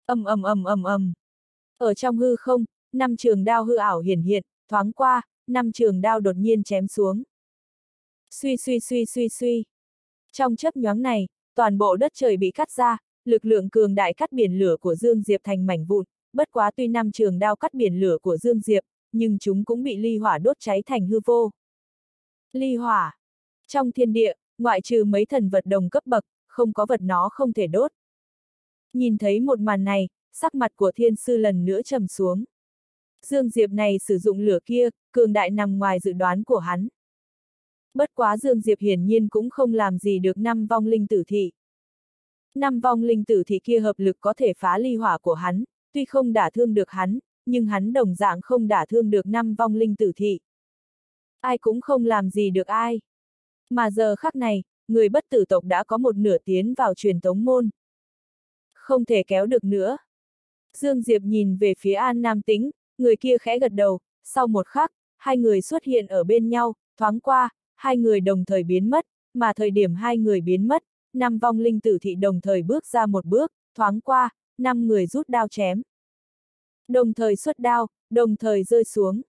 Ở trong hư không, 5 trường đao hư ảo hiển hiện, thoáng qua, 5 trường đao đột nhiên chém xuống. Suy suy suy suy suy. Trong chớp nhoáng này, toàn bộ đất trời bị cắt ra, lực lượng cường đại cắt biển lửa của Dương Diệp thành mảnh vụn, bất quá tuy 5 trường đao cắt biển lửa của Dương Diệp, nhưng chúng cũng bị ly hỏa đốt cháy thành hư vô. Ly hỏa. Trong thiên địa, ngoại trừ mấy thần vật đồng cấp bậc, không có vật nó không thể đốt. Nhìn thấy một màn này, sắc mặt của thiên sư lần nữa trầm xuống. Dương Diệp này sử dụng lửa kia, cường đại nằm ngoài dự đoán của hắn. Bất quá Dương Diệp hiển nhiên cũng không làm gì được 5 vong linh tử thị. 5 vong linh tử thị kia hợp lực có thể phá ly hỏa của hắn, tuy không đả thương được hắn, nhưng hắn đồng dạng không đả thương được 5 vong linh tử thị. Ai cũng không làm gì được ai. Mà giờ khắc này, người bất tử tộc đã có một nửa tiến vào truyền tống môn. Không thể kéo được nữa. Dương Diệp nhìn về phía An Nam Tĩnh, người kia khẽ gật đầu, sau một khắc, hai người xuất hiện ở bên nhau, thoáng qua, hai người đồng thời biến mất, mà thời điểm hai người biến mất, 5 vong linh tử thị đồng thời bước ra một bước, thoáng qua, 5 người rút đao chém. Đồng thời xuất đao, đồng thời rơi xuống.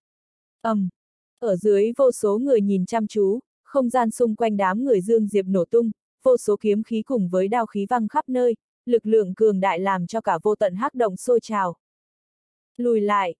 Ở dưới vô số người nhìn chăm chú, không gian xung quanh đám người Dương Diệp nổ tung, vô số kiếm khí cùng với đao khí văng khắp nơi, lực lượng cường đại làm cho cả vô tận hắc động sôi trào. Lùi lại.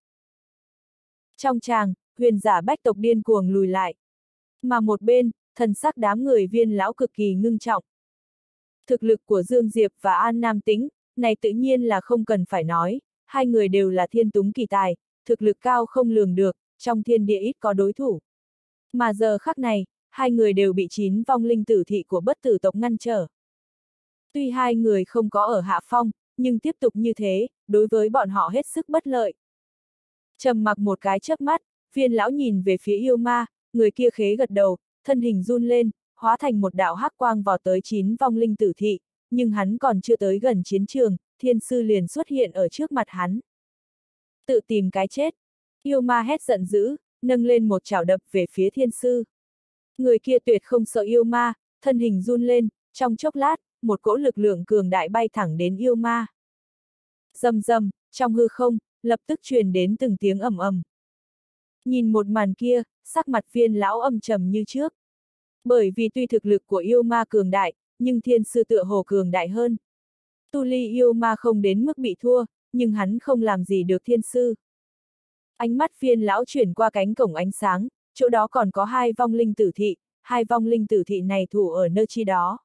Trong tràng, huyền giả bách tộc điên cuồng lùi lại. Mà một bên, thần sắc đám người Viên lão cực kỳ ngưng trọng. Thực lực của Dương Diệp và An Nam Tĩnh, này tự nhiên là không cần phải nói, hai người đều là thiên túng kỳ tài, thực lực cao không lường được, trong thiên địa ít có đối thủ. Mà giờ khắc này, hai người đều bị 9 vong linh tử thị của bất tử tộc ngăn trở. Tuy hai người không có ở hạ phong, nhưng tiếp tục như thế, đối với bọn họ hết sức bất lợi. Trầm mặc một cái chớp mắt, Viên lão nhìn về phía yêu ma, người kia khế gật đầu, thân hình run lên, hóa thành một đạo hắc quang vào tới 9 vong linh tử thị, nhưng hắn còn chưa tới gần chiến trường, thiên sư liền xuất hiện ở trước mặt hắn. Tự tìm cái chết. Yêu ma hét giận dữ, nâng lên một chảo đập về phía thiên sư. Người kia tuyệt không sợ yêu ma, thân hình run lên, trong chốc lát, một cỗ lực lượng cường đại bay thẳng đến yêu ma. Rầm rầm, trong hư không, lập tức truyền đến từng tiếng ầm ầm. Nhìn một màn kia, sắc mặt Viên lão âm trầm như trước. Bởi vì tuy thực lực của yêu ma cường đại, nhưng thiên sư tựa hồ cường đại hơn. Tu ly yêu ma không đến mức bị thua, nhưng hắn không làm gì được thiên sư. Ánh mắt Viên lão chuyển qua cánh cổng ánh sáng, chỗ đó còn có 2 vong linh tử thị, 2 vong linh tử thị này thủ ở nơi chi đó.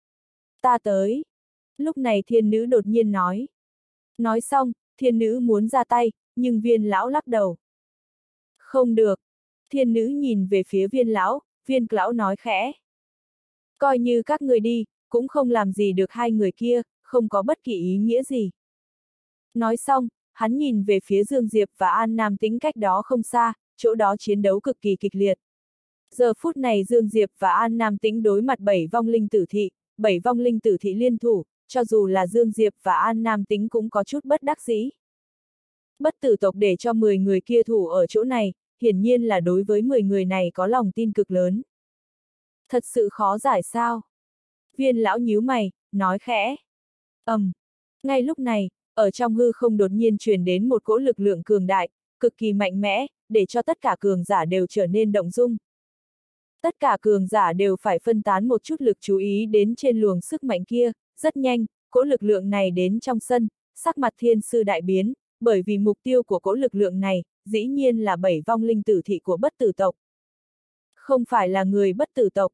Ta tới. Lúc này thiên nữ đột nhiên nói. Nói xong, thiên nữ muốn ra tay, nhưng Viên lão lắc đầu. Không được. Thiên nữ nhìn về phía Viên lão nói khẽ. Coi như các người đi, cũng không làm gì được hai người kia, không có bất kỳ ý nghĩa gì. Nói xong, hắn nhìn về phía Dương Diệp và An Nam Tĩnh cách đó không xa, chỗ đó chiến đấu cực kỳ kịch liệt. Giờ phút này Dương Diệp và An Nam Tĩnh đối mặt 7 vong linh tử thị, 7 vong linh tử thị liên thủ, cho dù là Dương Diệp và An Nam Tĩnh cũng có chút bất đắc dĩ. Bất tử tộc để cho 10 người kia thủ ở chỗ này, hiển nhiên là đối với 10 người này có lòng tin cực lớn. Thật sự khó giải sao? Viên lão nhíu mày, nói khẽ. Ngay lúc này, ở trong hư không đột nhiên truyền đến một cỗ lực lượng cường đại, cực kỳ mạnh mẽ, để cho tất cả cường giả đều trở nên động dung. Tất cả cường giả đều phải phân tán một chút lực chú ý đến trên luồng sức mạnh kia, rất nhanh, cỗ lực lượng này đến trong sân, sắc mặt thiên sư đại biến, bởi vì mục tiêu của cỗ lực lượng này, dĩ nhiên là 7 vong linh tử thị của bất tử tộc. Không phải là người bất tử tộc.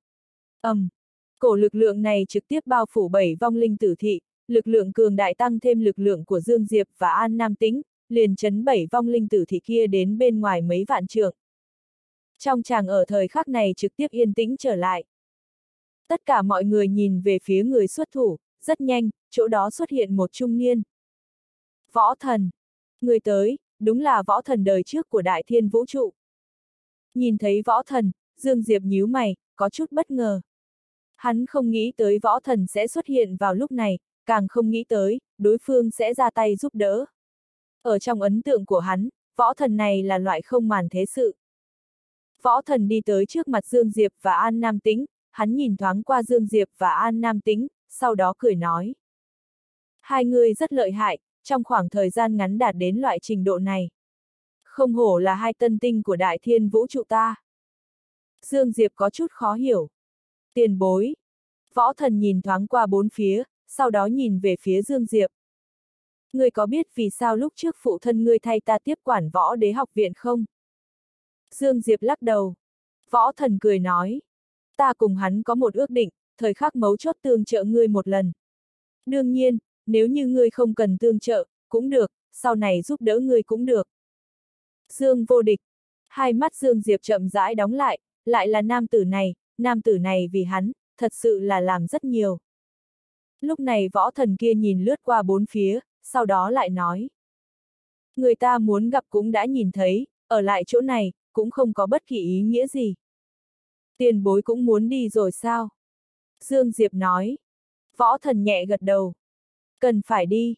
Cổ lực lượng này trực tiếp bao phủ 7 vong linh tử thị, lực lượng cường đại tăng thêm lực lượng của Dương Diệp và An Nam Tĩnh, liền chấn 7 vong linh tử thị kia đến bên ngoài mấy vạn trượng. Trong tràng ở thời khắc này trực tiếp yên tĩnh trở lại. Tất cả mọi người nhìn về phía người xuất thủ, rất nhanh, chỗ đó xuất hiện một trung niên. Võ thần. Người tới, đúng là võ thần đời trước của Đại Thiên Vũ Trụ. Nhìn thấy võ thần, Dương Diệp nhíu mày, có chút bất ngờ. Hắn không nghĩ tới võ thần sẽ xuất hiện vào lúc này, càng không nghĩ tới, đối phương sẽ ra tay giúp đỡ. Ở trong ấn tượng của hắn, võ thần này là loại không màn thế sự. Võ thần đi tới trước mặt Dương Diệp và An Nam Tĩnh, hắn nhìn thoáng qua Dương Diệp và An Nam Tĩnh, sau đó cười nói. Hai người rất lợi hại, trong khoảng thời gian ngắn đạt đến loại trình độ này. Không hổ là hai tân tinh của Đại Thiên Vũ Trụ ta. Dương Diệp có chút khó hiểu. Tiền bối. Võ thần nhìn thoáng qua bốn phía, sau đó nhìn về phía Dương Diệp. Ngươi có biết vì sao lúc trước phụ thân ngươi thay ta tiếp quản Võ Đế học viện không? Dương Diệp lắc đầu. Võ thần cười nói. Ta cùng hắn có một ước định, thời khắc mấu chốt tương trợ ngươi một lần. Đương nhiên, nếu như ngươi không cần tương trợ, cũng được, sau này giúp đỡ ngươi cũng được. Dương vô địch. Hai mắt Dương Diệp chậm rãi đóng lại là nam tử này vì hắn, thật sự là làm rất nhiều. Lúc này võ thần kia nhìn lướt qua bốn phía, sau đó lại nói. Người ta muốn gặp cũng đã nhìn thấy, ở lại chỗ này, cũng không có bất kỳ ý nghĩa gì. Tiền bối cũng muốn đi rồi sao? Dương Diệp nói. Võ thần nhẹ gật đầu. Cần phải đi.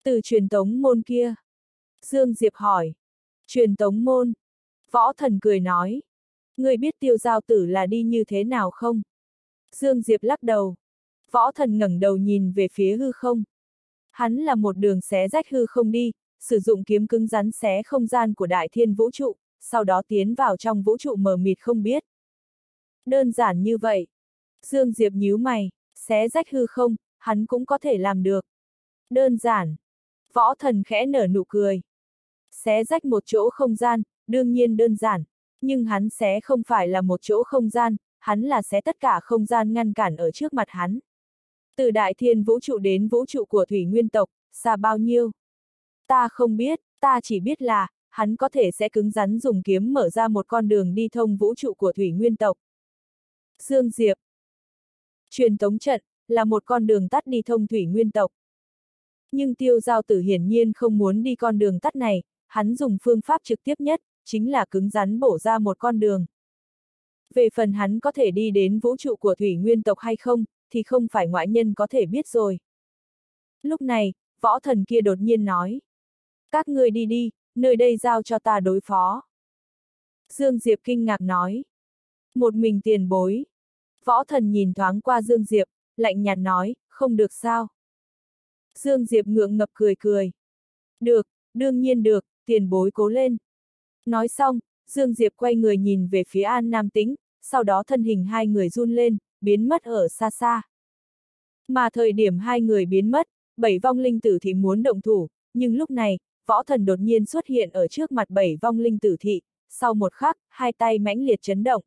Từ truyền tống môn kia. Dương Diệp hỏi. Truyền tống môn. Võ Thần cười nói. Ngươi biết Tiêu Giao Tử là đi như thế nào không? Dương Diệp lắc đầu. Võ Thần ngẩng đầu nhìn về phía hư không. Hắn là một đường xé rách hư không đi, sử dụng kiếm cứng rắn xé không gian của đại thiên vũ trụ, sau đó tiến vào trong vũ trụ mờ mịt không biết. Đơn giản như vậy. Dương Diệp nhíu mày, xé rách hư không, hắn cũng có thể làm được. Đơn giản. Võ Thần khẽ nở nụ cười. Xé rách một chỗ không gian, đương nhiên đơn giản, nhưng hắn xé không phải là một chỗ không gian, hắn là xé tất cả không gian ngăn cản ở trước mặt hắn. Từ đại thiên vũ trụ đến vũ trụ của thủy nguyên tộc, xa bao nhiêu? Ta không biết, ta chỉ biết là, hắn có thể sẽ cứng rắn dùng kiếm mở ra một con đường đi thông vũ trụ của thủy nguyên tộc. Dương Diệp. Truyền tống trận, là một con đường tắt đi thông thủy nguyên tộc. Nhưng Tiêu Giao Tử hiển nhiên không muốn đi con đường tắt này, hắn dùng phương pháp trực tiếp nhất, chính là cứng rắn bổ ra một con đường. Về phần hắn có thể đi đến vũ trụ của thủy nguyên tộc hay không, thì không phải ngoại nhân có thể biết rồi. Lúc này, Võ Thần kia đột nhiên nói. Các ngươi đi đi, nơi đây giao cho ta đối phó. Dương Diệp kinh ngạc nói. Một mình tiền bối. Võ Thần nhìn thoáng qua Dương Diệp, lạnh nhạt nói, không được sao. Dương Diệp ngượng ngập cười cười. Được, đương nhiên được, tiền bối cố lên. Nói xong, Dương Diệp quay người nhìn về phía An Nam Tĩnh, sau đó thân hình hai người run lên, biến mất ở xa xa. Mà thời điểm hai người biến mất, 7 vong linh tử thị muốn động thủ, nhưng lúc này, Võ Thần đột nhiên xuất hiện ở trước mặt 7 vong linh tử thị, sau một khắc, hai tay mãnh liệt chấn động.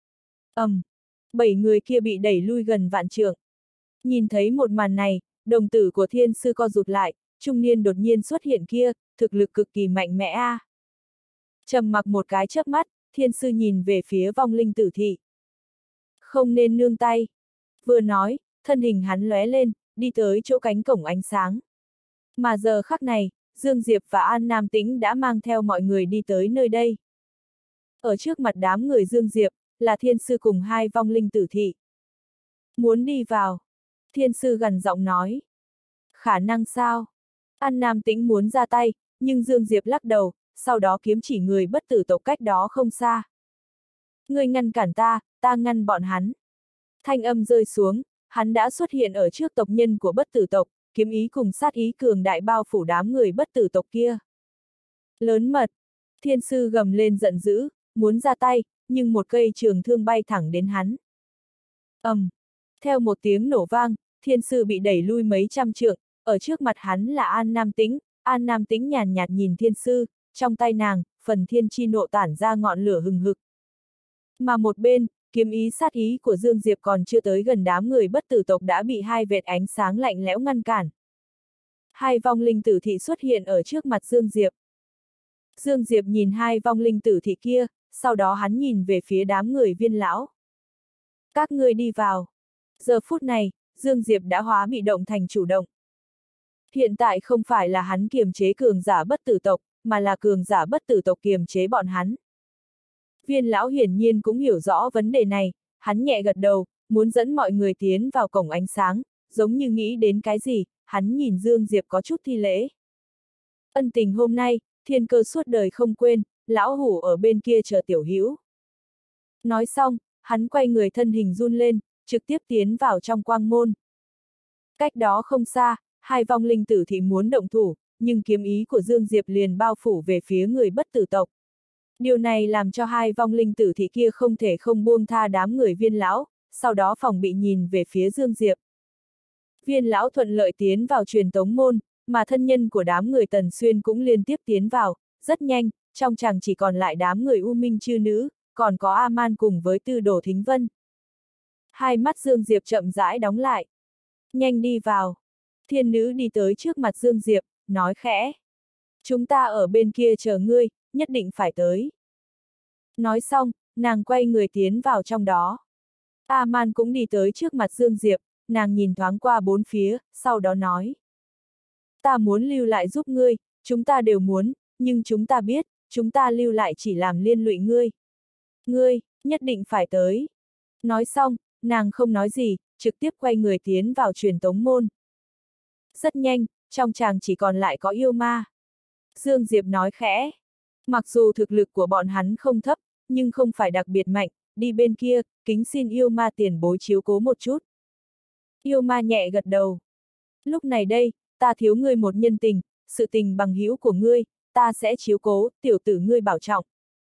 7 người kia bị đẩy lui gần vạn trượng. Nhìn thấy một màn này, đồng tử của thiên sư co rụt lại, trung niên đột nhiên xuất hiện kia, thực lực cực kỳ mạnh mẽ a. Trầm mặc một cái chớp mắt, thiên sư nhìn về phía vong linh tử thị. Không nên nương tay. Vừa nói, thân hình hắn lóe lên, đi tới chỗ cánh cổng ánh sáng. Mà giờ khắc này, Dương Diệp và An Nam Tĩnh đã mang theo mọi người đi tới nơi đây. Ở trước mặt đám người Dương Diệp, là thiên sư cùng hai vong linh tử thị. Muốn đi vào. Thiên sư gằn giọng nói. Khả năng sao? An Nam Tĩnh muốn ra tay, nhưng Dương Diệp lắc đầu, sau đó kiếm chỉ người bất tử tộc cách đó không xa. Ngươi ngăn cản ta, ta ngăn bọn hắn. Thanh âm rơi xuống, hắn đã xuất hiện ở trước tộc nhân của bất tử tộc, kiếm ý cùng sát ý cường đại bao phủ đám người bất tử tộc kia. Lớn mật. Thiên sư gầm lên giận dữ, muốn ra tay, nhưng một cây trường thương bay thẳng đến hắn. Theo một tiếng nổ vang, thiên sư bị đẩy lui mấy trăm trượng, ở trước mặt hắn là An Nam Tĩnh. An Nam Tĩnh nhàn nhạt nhìn thiên sư, trong tay nàng, phần thiên chi nộ tản ra ngọn lửa hừng hực. Mà một bên, kiếm ý sát ý của Dương Diệp còn chưa tới gần đám người bất tử tộc đã bị hai vệt ánh sáng lạnh lẽo ngăn cản. Hai vong linh tử thị xuất hiện ở trước mặt Dương Diệp. Dương Diệp nhìn hai vong linh tử thị kia, sau đó hắn nhìn về phía đám người Viên lão. Các ngươi đi vào. Giờ phút này, Dương Diệp đã hóa bị động thành chủ động. Hiện tại không phải là hắn kiềm chế cường giả bất tử tộc, mà là cường giả bất tử tộc kiềm chế bọn hắn. Viên lão hiển nhiên cũng hiểu rõ vấn đề này, hắn nhẹ gật đầu, muốn dẫn mọi người tiến vào cổng ánh sáng, giống như nghĩ đến cái gì, hắn nhìn Dương Diệp có chút thi lễ. Ân tình hôm nay, thiên cơ suốt đời không quên, lão hủ ở bên kia chờ tiểu hữu. Nói xong, hắn quay người thân hình run lên, trực tiếp tiến vào trong quang môn. Cách đó không xa, hai vong linh tử thị muốn động thủ, nhưng kiếm ý của Dương Diệp liền bao phủ về phía người bất tử tộc. Điều này làm cho hai vong linh tử thị kia không thể không buông tha đám người Viên lão, sau đó phòng bị nhìn về phía Dương Diệp. Viên lão thuận lợi tiến vào truyền tống môn, mà thân nhân của đám người Tần Xuyên cũng liên tiếp tiến vào, rất nhanh, trong chàng chỉ còn lại đám người U Minh chư nữ, còn có A-man cùng với Tư Đồ Thính Vân. Hai mắt Dương Diệp chậm rãi đóng lại. Nhanh đi vào. Thiên nữ đi tới trước mặt Dương Diệp, nói khẽ. Chúng ta ở bên kia chờ ngươi, nhất định phải tới. Nói xong, nàng quay người tiến vào trong đó. A-man cũng đi tới trước mặt Dương Diệp, nàng nhìn thoáng qua bốn phía, sau đó nói. Ta muốn lưu lại giúp ngươi, chúng ta đều muốn, nhưng chúng ta biết, chúng ta lưu lại chỉ làm liên lụy ngươi. Ngươi, nhất định phải tới. Nói xong, nàng không nói gì, trực tiếp quay người tiến vào truyền tống môn. Rất nhanh, trong tràng chỉ còn lại có yêu ma. Dương Diệp nói khẽ. Mặc dù thực lực của bọn hắn không thấp, nhưng không phải đặc biệt mạnh, đi bên kia, kính xin yêu ma tiền bối chiếu cố một chút. Yêu ma nhẹ gật đầu. Lúc này đây, ta thiếu ngươi một nhân tình, sự tình bằng hữu của ngươi, ta sẽ chiếu cố, tiểu tử ngươi bảo trọng.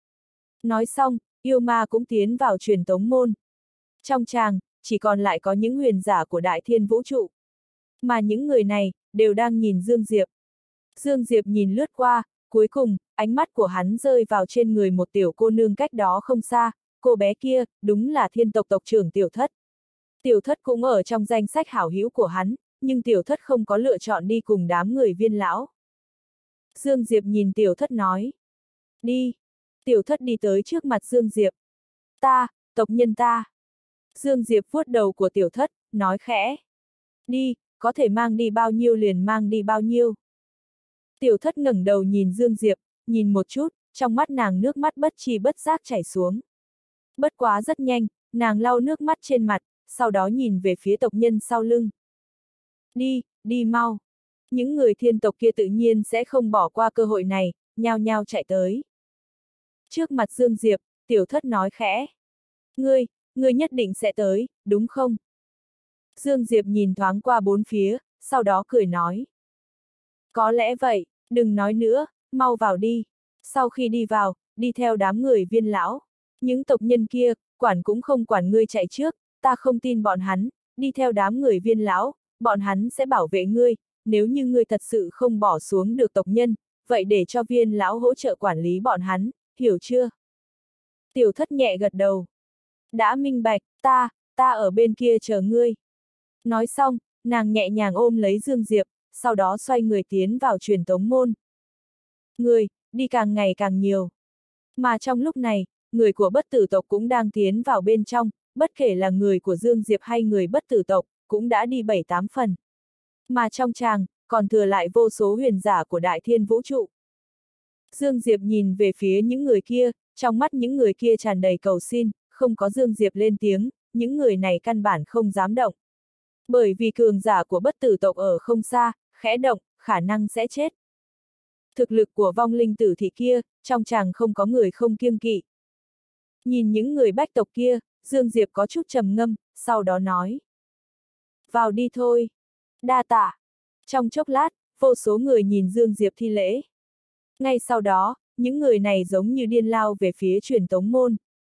Nói xong, yêu ma cũng tiến vào truyền tống môn. Trong tràng, chỉ còn lại có những huyền giả của Đại Thiên Vũ Trụ. Mà những người này, đều đang nhìn Dương Diệp. Dương Diệp nhìn lướt qua, cuối cùng, ánh mắt của hắn rơi vào trên người một tiểu cô nương cách đó không xa, cô bé kia, đúng là Thiên tộc tộc trưởng Tiểu Thất. Tiểu Thất cũng ở trong danh sách hảo hữu của hắn, nhưng Tiểu Thất không có lựa chọn đi cùng đám người Viên lão. Dương Diệp nhìn Tiểu Thất nói. Đi. Tiểu Thất đi tới trước mặt Dương Diệp. Ta, tộc nhân ta. Dương Diệp vuốt đầu của Tiểu Thất, nói khẽ. Đi, có thể mang đi bao nhiêu liền mang đi bao nhiêu. Tiểu Thất ngẩng đầu nhìn Dương Diệp, nhìn một chút, trong mắt nàng nước mắt bất tri bất giác chảy xuống. Bất quá rất nhanh, nàng lau nước mắt trên mặt, sau đó nhìn về phía tộc nhân sau lưng. Đi, đi mau. Những người Thiên tộc kia tự nhiên sẽ không bỏ qua cơ hội này, nhao nhao chạy tới. Trước mặt Dương Diệp, Tiểu Thất nói khẽ. Ngươi nhất định sẽ tới, đúng không? Dương Diệp nhìn thoáng qua bốn phía, sau đó cười nói. Có lẽ vậy, đừng nói nữa, mau vào đi. Sau khi đi vào, đi theo đám người Viên lão. Những tộc nhân kia, quản cũng không quản ngươi chạy trước, ta không tin bọn hắn, đi theo đám người Viên lão, bọn hắn sẽ bảo vệ ngươi, nếu như ngươi thật sự không bỏ xuống được tộc nhân, vậy để cho Viên lão hỗ trợ quản lý bọn hắn, hiểu chưa? Tiểu Thất nhẹ gật đầu. Đã minh bạch, ta ở bên kia chờ ngươi. Nói xong, nàng nhẹ nhàng ôm lấy Dương Diệp, sau đó xoay người tiến vào truyền tống môn. Người, đi càng ngày càng nhiều. Mà trong lúc này, người của bất tử tộc cũng đang tiến vào bên trong, bất kể là người của Dương Diệp hay người bất tử tộc, cũng đã đi 7-8 phần. Mà trong tràng, còn thừa lại vô số huyền giả của Đại Thiên Vũ Trụ. Dương Diệp nhìn về phía những người kia, trong mắt những người kia tràn đầy cầu xin, không có Dương Diệp lên tiếng, những người này căn bản không dám động. Bởi vì cường giả của bất tử tộc ở không xa, khẽ động, khả năng sẽ chết. Thực lực của vong linh tử thị kia, trong tràng không có người không kiêng kỵ. Nhìn những người bách tộc kia, Dương Diệp có chút trầm ngâm, sau đó nói. Vào đi thôi. Đa tạ. Trong chốc lát, vô số người nhìn Dương Diệp thi lễ. Ngay sau đó, những người này giống như điên lao về phía truyền tống môn.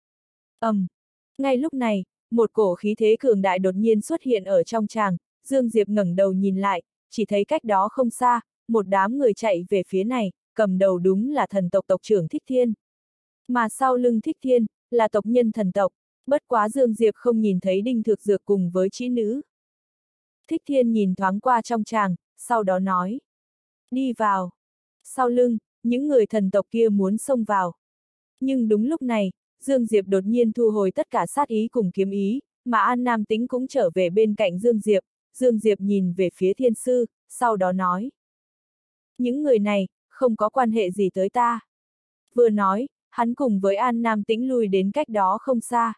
Ngay lúc này, một cổ khí thế cường đại đột nhiên xuất hiện ở trong tràng, Dương Diệp ngẩng đầu nhìn lại, chỉ thấy cách đó không xa, một đám người chạy về phía này, cầm đầu đúng là thần tộc tộc trưởng Thích Thiên. Mà sau lưng Thích Thiên, là tộc nhân thần tộc, bất quá Dương Diệp không nhìn thấy Đinh Thực Dược cùng với Trĩ Nữ. Thích Thiên nhìn thoáng qua trong tràng, sau đó nói. Đi vào. Sau lưng, những người thần tộc kia muốn xông vào. Nhưng đúng lúc này, Dương Diệp đột nhiên thu hồi tất cả sát ý cùng kiếm ý, mà An Nam Tĩnh cũng trở về bên cạnh Dương Diệp. Dương Diệp nhìn về phía Thiên Sư, sau đó nói. Những người này, không có quan hệ gì tới ta. Vừa nói, hắn cùng với An Nam Tĩnh lui đến cách đó không xa.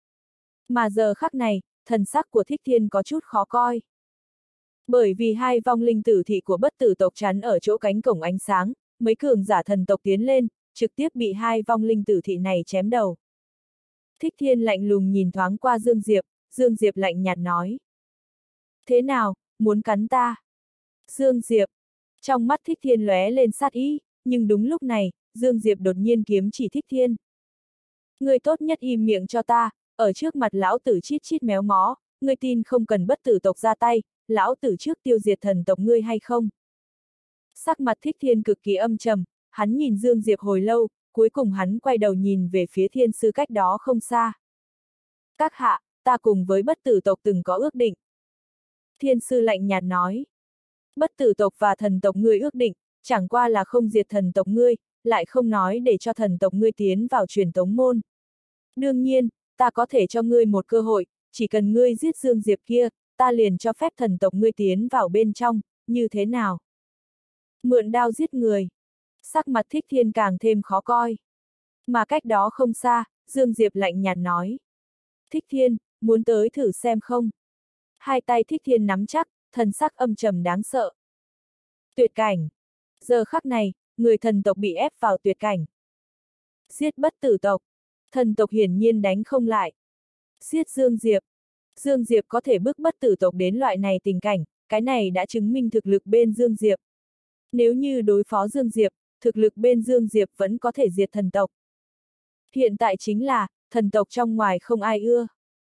Mà giờ khắc này, thần sắc của Thích Thiên có chút khó coi. Bởi vì hai vong linh tử thị của bất tử tộc chắn ở chỗ cánh cổng ánh sáng, mấy cường giả thần tộc tiến lên, trực tiếp bị hai vong linh tử thị này chém đầu. Thích Thiên lạnh lùng nhìn thoáng qua Dương Diệp lạnh nhạt nói. Thế nào, muốn cắn ta? Dương Diệp. Trong mắt Thích Thiên lóe lên sát ý, nhưng đúng lúc này, Dương Diệp đột nhiên kiếm chỉ Thích Thiên. Ngươi tốt nhất im miệng cho ta, ở trước mặt lão tử chít chít méo mó, ngươi tin không cần bất tử tộc ra tay, lão tử trước tiêu diệt thần tộc ngươi hay không? Sắc mặt Thích Thiên cực kỳ âm trầm, hắn nhìn Dương Diệp hồi lâu, cuối cùng hắn quay đầu nhìn về phía Thiên Sư cách đó không xa. Các hạ, ta cùng với bất tử tộc từng có ước định. Thiên Sư lạnh nhạt nói. Bất tử tộc và thần tộc ngươi ước định, chẳng qua là không diệt thần tộc ngươi, lại không nói để cho thần tộc ngươi tiến vào truyền tống môn. Đương nhiên, ta có thể cho ngươi một cơ hội, chỉ cần ngươi giết Dương Diệp kia, ta liền cho phép thần tộc ngươi tiến vào bên trong, như thế nào? Mượn đao giết người. Sắc mặt Thích Thiên càng thêm khó coi. Mà cách đó không xa, Dương Diệp lạnh nhạt nói. Thích Thiên, muốn tới thử xem không? Hai tay Thích Thiên nắm chắc, thần sắc âm trầm đáng sợ. Tuyệt cảnh. Giờ khắc này, người thần tộc bị ép vào tuyệt cảnh. Giết bất tử tộc. Thần tộc hiển nhiên đánh không lại. Giết Dương Diệp. Dương Diệp có thể bức bất tử tộc đến loại này tình cảnh, cái này đã chứng minh thực lực bên Dương Diệp. Nếu như đối phó Dương Diệp, thực lực bên Dương Diệp vẫn có thể diệt thần tộc. Hiện tại chính là, thần tộc trong ngoài không ai ưa.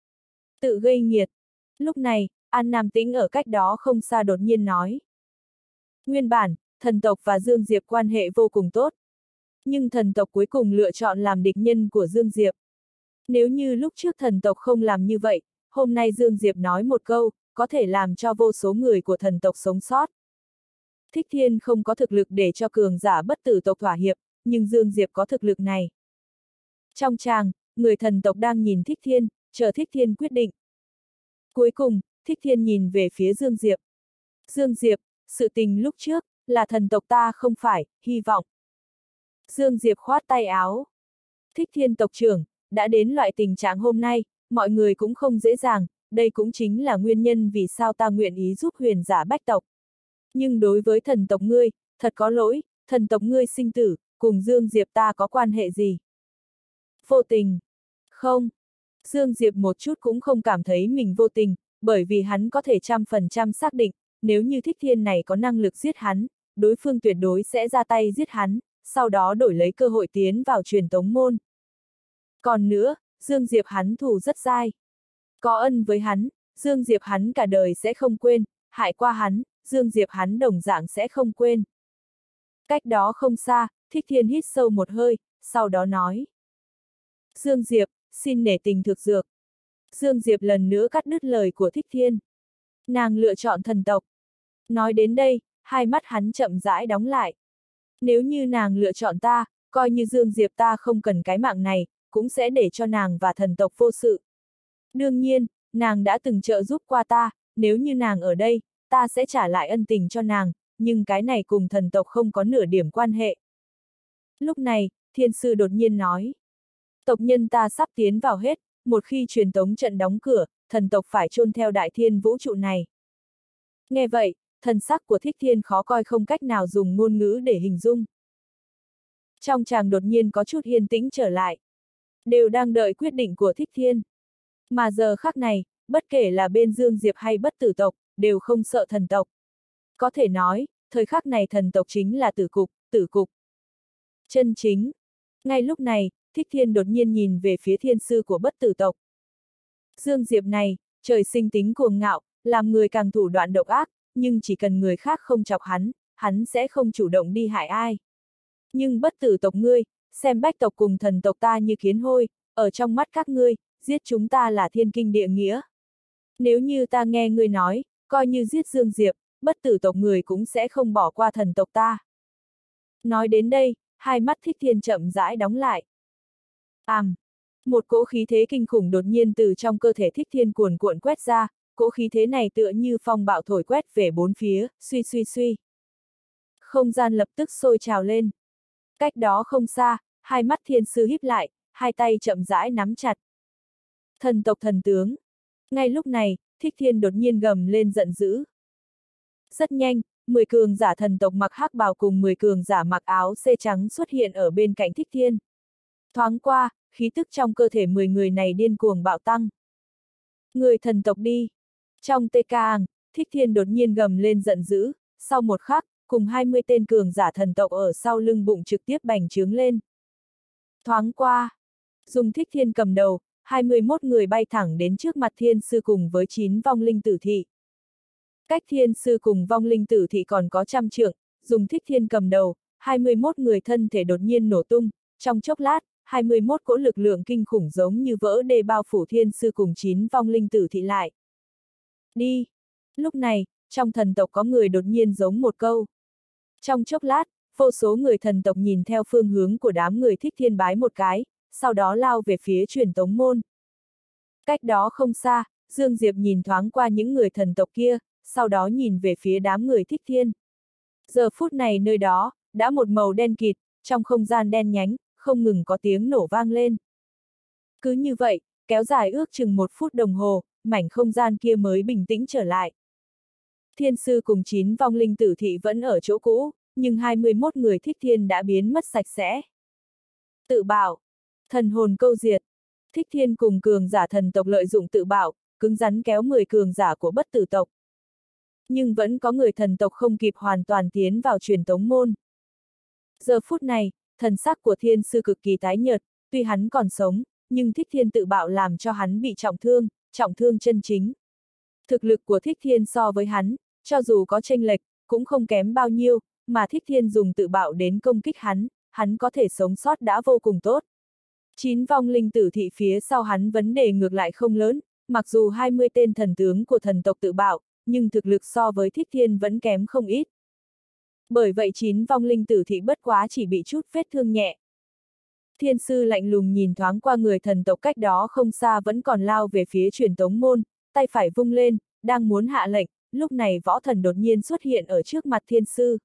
Tự gây nghiệt. Lúc này, An Nam Tĩnh ở cách đó không xa đột nhiên nói. Nguyên bản, thần tộc và Dương Diệp quan hệ vô cùng tốt. Nhưng thần tộc cuối cùng lựa chọn làm địch nhân của Dương Diệp. Nếu như lúc trước thần tộc không làm như vậy, hôm nay Dương Diệp nói một câu, có thể làm cho vô số người của thần tộc sống sót. Thích Thiên không có thực lực để cho cường giả bất tử tộc thỏa hiệp, nhưng Dương Diệp có thực lực này. Trong tràng, người thần tộc đang nhìn Thích Thiên, chờ Thích Thiên quyết định. Cuối cùng, Thích Thiên nhìn về phía Dương Diệp. Dương Diệp, sự tình lúc trước, là thần tộc ta không phải, hy vọng. Dương Diệp khoát tay áo. Thích Thiên tộc trưởng, đã đến loại tình trạng hôm nay, mọi người cũng không dễ dàng, đây cũng chính là nguyên nhân vì sao ta nguyện ý giúp huyền giả bách tộc. Nhưng đối với thần tộc ngươi, thật có lỗi, thần tộc ngươi sinh tử, cùng Dương Diệp ta có quan hệ gì? Vô tình. Không. Dương Diệp một chút cũng không cảm thấy mình vô tình, bởi vì hắn có thể 100% xác định, nếu như Thích Thiên này có năng lực giết hắn, đối phương tuyệt đối sẽ ra tay giết hắn, sau đó đổi lấy cơ hội tiến vào truyền tống môn. Còn nữa, Dương Diệp hắn thù rất dai. Có ân với hắn, Dương Diệp hắn cả đời sẽ không quên, hại qua hắn, Dương Diệp hắn đồng dạng sẽ không quên. Cách đó không xa, Thích Thiên hít sâu một hơi, sau đó nói. Dương Diệp, xin nể tình thực dược. Dương Diệp lần nữa cắt đứt lời của Thích Thiên. Nàng lựa chọn thần tộc. Nói đến đây, hai mắt hắn chậm rãi đóng lại. Nếu như nàng lựa chọn ta, coi như Dương Diệp ta không cần cái mạng này, cũng sẽ để cho nàng và thần tộc vô sự. Đương nhiên, nàng đã từng trợ giúp qua ta, nếu như nàng ở đây, ta sẽ trả lại ân tình cho nàng, nhưng cái này cùng thần tộc không có nửa điểm quan hệ. Lúc này, thiên sư đột nhiên nói. Tộc nhân ta sắp tiến vào hết, một khi truyền tống trận đóng cửa, thần tộc phải chôn theo đại thiên vũ trụ này. Nghe vậy, thần sắc của Thích Thiên khó coi không cách nào dùng ngôn ngữ để hình dung. Trong tràng đột nhiên có chút yên tĩnh trở lại. Đều đang đợi quyết định của Thích Thiên. Mà giờ khắc này, bất kể là bên Dương Diệp hay bất tử tộc, đều không sợ thần tộc. Có thể nói, thời khắc này thần tộc chính là tử cục. Chân chính. Ngay lúc này, Thích Thiên đột nhiên nhìn về phía thiên sư của bất tử tộc. Dương Diệp này, trời sinh tính cuồng ngạo, làm người càng thủ đoạn độc ác, nhưng chỉ cần người khác không chọc hắn sẽ không chủ động đi hại ai. Nhưng bất tử tộc ngươi, xem bách tộc cùng thần tộc ta như kiến hôi, ở trong mắt các ngươi, giết chúng ta là thiên kinh địa nghĩa. Nếu như ta nghe ngươi nói, coi như giết Dương Diệp, bất tử tộc người cũng sẽ không bỏ qua thần tộc ta. Nói đến đây, hai mắt Thích Thiên chậm rãi đóng lại. Một cỗ khí thế kinh khủng đột nhiên từ trong cơ thể Thích Thiên cuồn cuộn quét ra, cỗ khí thế này tựa như phong bạo thổi quét về bốn phía, suy. Không gian lập tức sôi trào lên. Cách đó không xa, hai mắt thiên sư híp lại, hai tay chậm rãi nắm chặt. Thần tộc thần tướng. Ngay lúc này, Thích Thiên đột nhiên gầm lên giận dữ. Rất nhanh, 10 cường giả thần tộc mặc hắc bào cùng 10 cường giả mặc áo xê trắng xuất hiện ở bên cạnh Thích Thiên. Thoáng qua, khí tức trong cơ thể 10 người này điên cuồng bạo tăng. Người thần tộc đi. Trong tê càng, Thích Thiên đột nhiên gầm lên giận dữ, sau một khắc, cùng 20 tên cường giả thần tộc ở sau lưng bụng trực tiếp bành trướng lên. Thoáng qua, dùng Thích Thiên cầm đầu, 21 người bay thẳng đến trước mặt thiên sư cùng với 9 vong linh tử thị. Cách thiên sư cùng vong linh tử thị còn có 100 trượng, dùng Thích Thiên cầm đầu, 21 người thân thể đột nhiên nổ tung, trong chốc lát, 21 cỗ lực lượng kinh khủng giống như vỡ đê bao phủ thiên sư cùng 9 vong linh tử thị lại. Đi! Lúc này, trong thần tộc có người đột nhiên giống một câu. Trong chốc lát, vô số người thần tộc nhìn theo phương hướng của đám người Thích Thiên bái một cái, sau đó lao về phía truyền tống môn. Cách đó không xa, Dương Diệp nhìn thoáng qua những người thần tộc kia, sau đó nhìn về phía đám người Thích Thiên. Giờ phút này nơi đó, đã một màu đen kịt, trong không gian đen nhánh, không ngừng có tiếng nổ vang lên. Cứ như vậy, kéo dài ước chừng 1 phút đồng hồ, mảnh không gian kia mới bình tĩnh trở lại. Thiên sư cùng 9 vong linh tử thị vẫn ở chỗ cũ, nhưng 21 người Thích Thiên đã biến mất sạch sẽ. Tự bạo, thần hồn câu diệt. Thích Thiên cùng cường giả thần tộc lợi dụng tự bạo, cứng rắn kéo 10 cường giả của bất tử tộc. Nhưng vẫn có người thần tộc không kịp hoàn toàn tiến vào truyền tống môn. Giờ phút này, thần sắc của thiên sư cực kỳ tái nhợt, tuy hắn còn sống, nhưng Thích Thiên tự bạo làm cho hắn bị trọng thương chân chính. Thực lực của Thích Thiên so với hắn, cho dù có chênh lệch, cũng không kém bao nhiêu, mà Thích Thiên dùng tự bạo đến công kích hắn có thể sống sót đã vô cùng tốt. 9 vong linh tử thị phía sau hắn vấn đề ngược lại không lớn, mặc dù 20 tên thần tướng của thần tộc tự bạo, nhưng thực lực so với Thích Thiên vẫn kém không ít. Bởi vậy 9 vong linh tử thị bất quá chỉ bị chút vết thương nhẹ. Thiên sư lạnh lùng nhìn thoáng qua người thần tộc cách đó không xa vẫn còn lao về phía truyền tống môn, tay phải vung lên, đang muốn hạ lệnh, lúc này võ thần đột nhiên xuất hiện ở trước mặt thiên sư.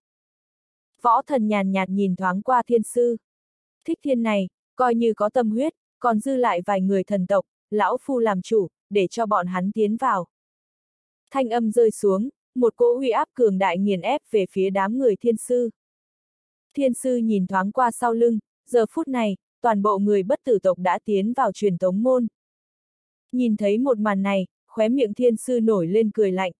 Võ thần nhàn nhạt nhìn thoáng qua thiên sư. Thích Thiên này, coi như có tâm huyết, còn dư lại vài người thần tộc, lão phu làm chủ, để cho bọn hắn tiến vào. Thanh âm rơi xuống, một cỗ uy áp cường đại nghiền ép về phía đám người thiên sư. Thiên sư nhìn thoáng qua sau lưng, giờ phút này, toàn bộ người bất tử tộc đã tiến vào truyền tống môn. Nhìn thấy một màn này, khóe miệng thiên sư nổi lên cười lạnh.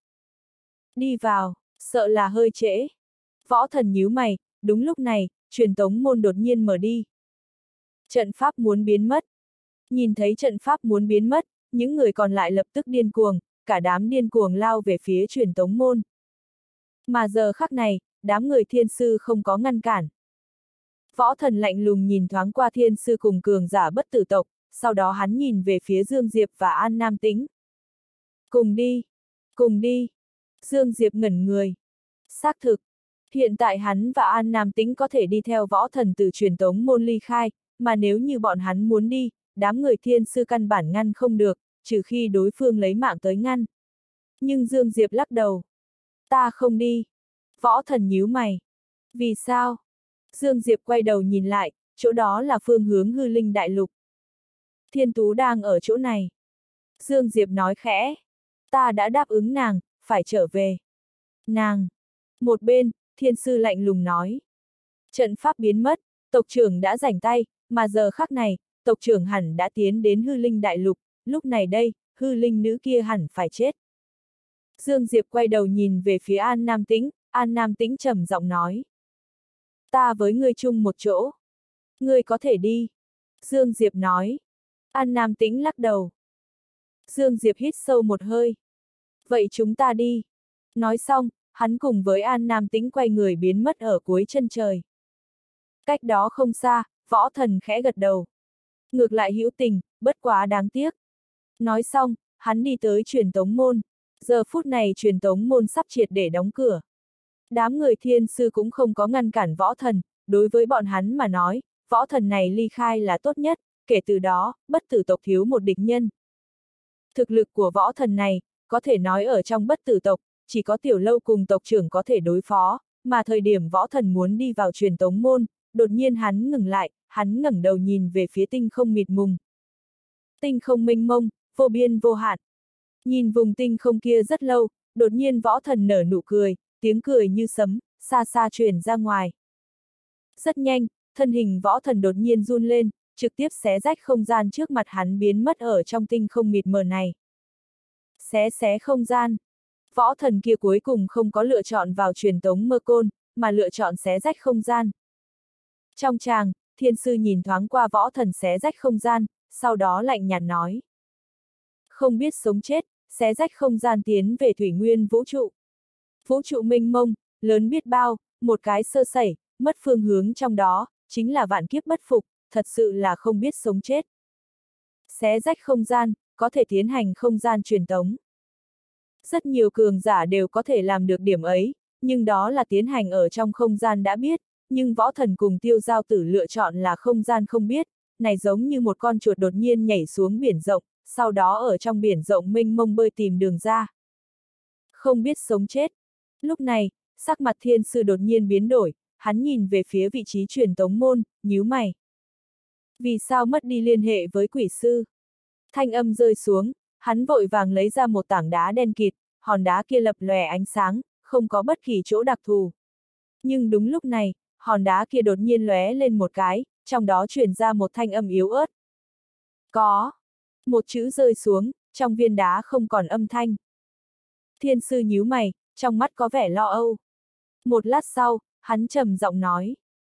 Đi vào, sợ là hơi trễ. Võ thần nhíu mày, đúng lúc này, truyền tống môn đột nhiên mở đi. Trận pháp muốn biến mất. Nhìn thấy trận pháp muốn biến mất, những người còn lại lập tức điên cuồng, cả đám điên cuồng lao về phía truyền tống môn. Mà giờ khắc này, đám người thiên sư không có ngăn cản. Võ thần lạnh lùng nhìn thoáng qua thiên sư cùng cường giả bất tử tộc, sau đó hắn nhìn về phía Dương Diệp và An Nam Tĩnh. Cùng đi, cùng đi. Dương Diệp ngẩn người. Xác thực, hiện tại hắn và An Nam Tĩnh có thể đi theo võ thần từ truyền tống môn ly khai, mà nếu như bọn hắn muốn đi, đám người thiên sư căn bản ngăn không được, trừ khi đối phương lấy mạng tới ngăn. Nhưng Dương Diệp lắc đầu. Ta không đi. Võ thần nhíu mày. Vì sao? Dương Diệp quay đầu nhìn lại, chỗ đó là phương hướng hư linh đại lục. Thiên Tú đang ở chỗ này. Dương Diệp nói khẽ. Ta đã đáp ứng nàng, phải trở về. Nàng. Một bên, thiên sư lạnh lùng nói. Trận pháp biến mất, tộc trưởng đã rảnh tay, mà giờ khắc này, tộc trưởng hẳn đã tiến đến hư linh đại lục, lúc này đây, hư linh nữ kia hẳn phải chết. Dương Diệp quay đầu nhìn về phía An Nam Tĩnh trầm giọng nói. Ta với ngươi chung một chỗ. Ngươi có thể đi. Dương Diệp nói. An Nam Tĩnh lắc đầu. Dương Diệp hít sâu một hơi. Vậy chúng ta đi. Nói xong, hắn cùng với An Nam Tĩnh quay người biến mất ở cuối chân trời. Cách đó không xa, võ thần khẽ gật đầu. Ngược lại hữu tình, bất quá đáng tiếc. Nói xong, hắn đi tới truyền tống môn. Giờ phút này truyền tống môn sắp triệt để đóng cửa. Đám người thiên sư cũng không có ngăn cản võ thần, đối với bọn hắn mà nói, võ thần này ly khai là tốt nhất, kể từ đó, bất tử tộc thiếu một địch nhân. Thực lực của võ thần này, có thể nói ở trong bất tử tộc, chỉ có tiểu lâu cùng tộc trưởng có thể đối phó, mà thời điểm võ thần muốn đi vào truyền tống môn, đột nhiên hắn ngừng lại, hắn ngẩng đầu nhìn về phía tinh không mịt mùng. Tinh không mênh mông, vô biên vô hạn. Nhìn vùng tinh không kia rất lâu, đột nhiên võ thần nở nụ cười, tiếng cười như sấm, xa xa truyền ra ngoài. Rất nhanh, thân hình võ thần đột nhiên run lên, trực tiếp xé rách không gian trước mặt hắn biến mất ở trong tinh không mịt mờ này. Xé không gian. Võ thần kia cuối cùng không có lựa chọn vào truyền tống mơ côn, mà lựa chọn xé rách không gian. Trong tràng, thiên sư nhìn thoáng qua võ thần xé rách không gian, sau đó lạnh nhạt nói. Không biết sống chết, xé rách không gian tiến về thủy nguyên vũ trụ. Vũ trụ mênh mông, lớn biết bao, một cái sơ sẩy, mất phương hướng trong đó, chính là vạn kiếp bất phục, thật sự là không biết sống chết. Xé rách không gian, có thể tiến hành không gian truyền tống. Rất nhiều cường giả đều có thể làm được điểm ấy, nhưng đó là tiến hành ở trong không gian đã biết, nhưng võ thần cùng tiêu giao tử lựa chọn là không gian không biết, này giống như một con chuột đột nhiên nhảy xuống biển rộng, sau đó ở trong biển rộng mênh mông bơi tìm đường ra. Không biết sống chết. Lúc này, sắc mặt thiên sư đột nhiên biến đổi, hắn nhìn về phía vị trí truyền tống môn, nhíu mày. Vì sao mất đi liên hệ với quỷ sư? Thanh âm rơi xuống, hắn vội vàng lấy ra một tảng đá đen kịt, hòn đá kia lập lòe ánh sáng, không có bất kỳ chỗ đặc thù. Nhưng đúng lúc này, hòn đá kia đột nhiên lóe lên một cái, trong đó truyền ra một thanh âm yếu ớt. Có. Một chữ rơi xuống, trong viên đá không còn âm thanh. Thiên sư nhíu mày, trong mắt có vẻ lo âu. Một lát sau, hắn trầm giọng nói.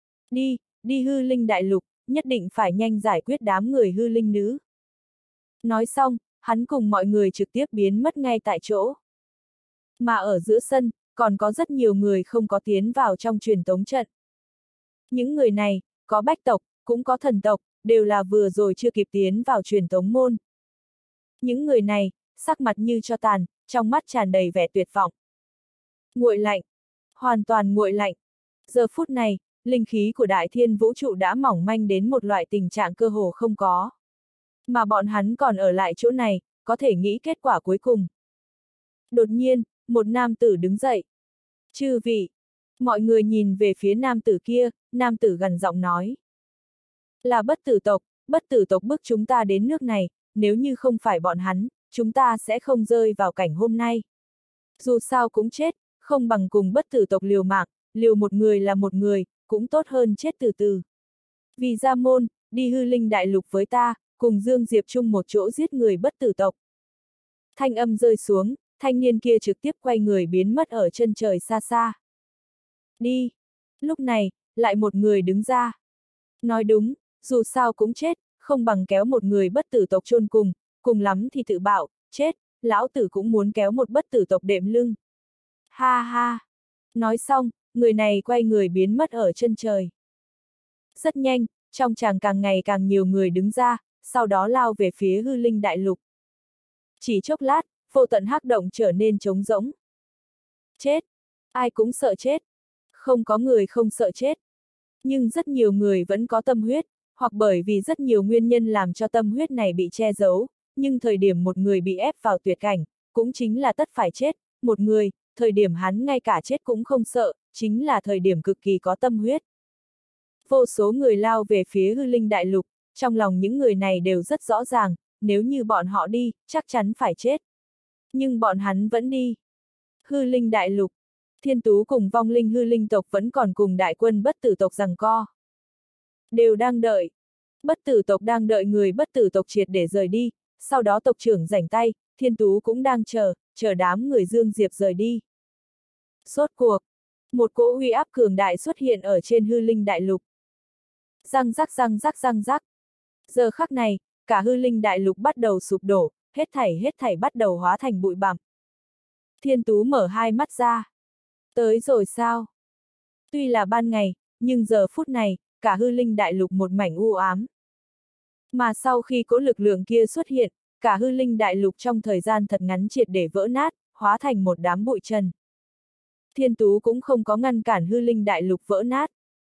Đi hư linh đại lục, nhất định phải nhanh giải quyết đám người hư linh nữ. Nói xong, hắn cùng mọi người trực tiếp biến mất ngay tại chỗ. Mà ở giữa sân, còn có rất nhiều người không có tiến vào trong truyền tống trận. Những người này, có bách tộc, cũng có thần tộc, đều là vừa rồi chưa kịp tiến vào truyền tống môn. Những người này, sắc mặt như tro tàn, trong mắt tràn đầy vẻ tuyệt vọng. Nguội lạnh. Hoàn toàn nguội lạnh. Giờ phút này, linh khí của đại thiên vũ trụ đã mỏng manh đến một loại tình trạng cơ hồ không có. Mà bọn hắn còn ở lại chỗ này, có thể nghĩ kết quả cuối cùng. Đột nhiên, một nam tử đứng dậy. Chư vị. Mọi người nhìn về phía nam tử kia, nam tử gằn giọng nói. Là bất tử tộc bức chúng ta đến nước này, nếu như không phải bọn hắn, chúng ta sẽ không rơi vào cảnh hôm nay. Dù sao cũng chết, không bằng cùng bất tử tộc liều mạng, liều một người là một người, cũng tốt hơn chết từ từ. Vì Gia Môn, đi hư linh đại lục với ta, cùng Dương Diệp chung một chỗ giết người bất tử tộc. Thanh âm rơi xuống, thanh niên kia trực tiếp quay người biến mất ở chân trời xa xa. Đi! Lúc này, lại một người đứng ra. Nói đúng, dù sao cũng chết, không bằng kéo một người bất tử tộc chôn cùng lắm thì tự bạo, chết, lão tử cũng muốn kéo một bất tử tộc đệm lưng. Ha ha! Nói xong, người này quay người biến mất ở chân trời. Rất nhanh, trong tràng càng ngày càng nhiều người đứng ra, sau đó lao về phía hư linh đại lục. Chỉ chốc lát, vô tận hắc động trở nên trống rỗng. Chết! Ai cũng sợ chết. Không có người không sợ chết. Nhưng rất nhiều người vẫn có tâm huyết, hoặc bởi vì rất nhiều nguyên nhân làm cho tâm huyết này bị che giấu, nhưng thời điểm một người bị ép vào tuyệt cảnh, cũng chính là tất phải chết, một người, thời điểm hắn ngay cả chết cũng không sợ, chính là thời điểm cực kỳ có tâm huyết. Vô số người lao về phía hư linh đại lục, trong lòng những người này đều rất rõ ràng, nếu như bọn họ đi, chắc chắn phải chết. Nhưng bọn hắn vẫn đi. Hư linh đại lục, Thiên Tú cùng vong linh hư linh tộc vẫn còn cùng đại quân bất tử tộc giằng co. Đều đang đợi. Bất tử tộc đang đợi người bất tử tộc triệt để rời đi, sau đó tộc trưởng rảnh tay, Thiên Tú cũng đang chờ đám người Dương Diệp rời đi. Rốt cuộc, một cỗ uy áp cường đại xuất hiện ở trên hư linh đại lục. Răng rắc răng rắc răng rắc. Giờ khắc này, cả hư linh đại lục bắt đầu sụp đổ, hết thảy bắt đầu hóa thành bụi bặm. Thiên Tú mở hai mắt ra. Tới rồi sao? Tuy là ban ngày, nhưng giờ phút này, cả hư linh đại lục một mảnh u ám. Mà sau khi cỗ lực lượng kia xuất hiện, cả hư linh đại lục trong thời gian thật ngắn triệt để vỡ nát, hóa thành một đám bụi trần. Thiên Tú cũng không có ngăn cản hư linh đại lục vỡ nát.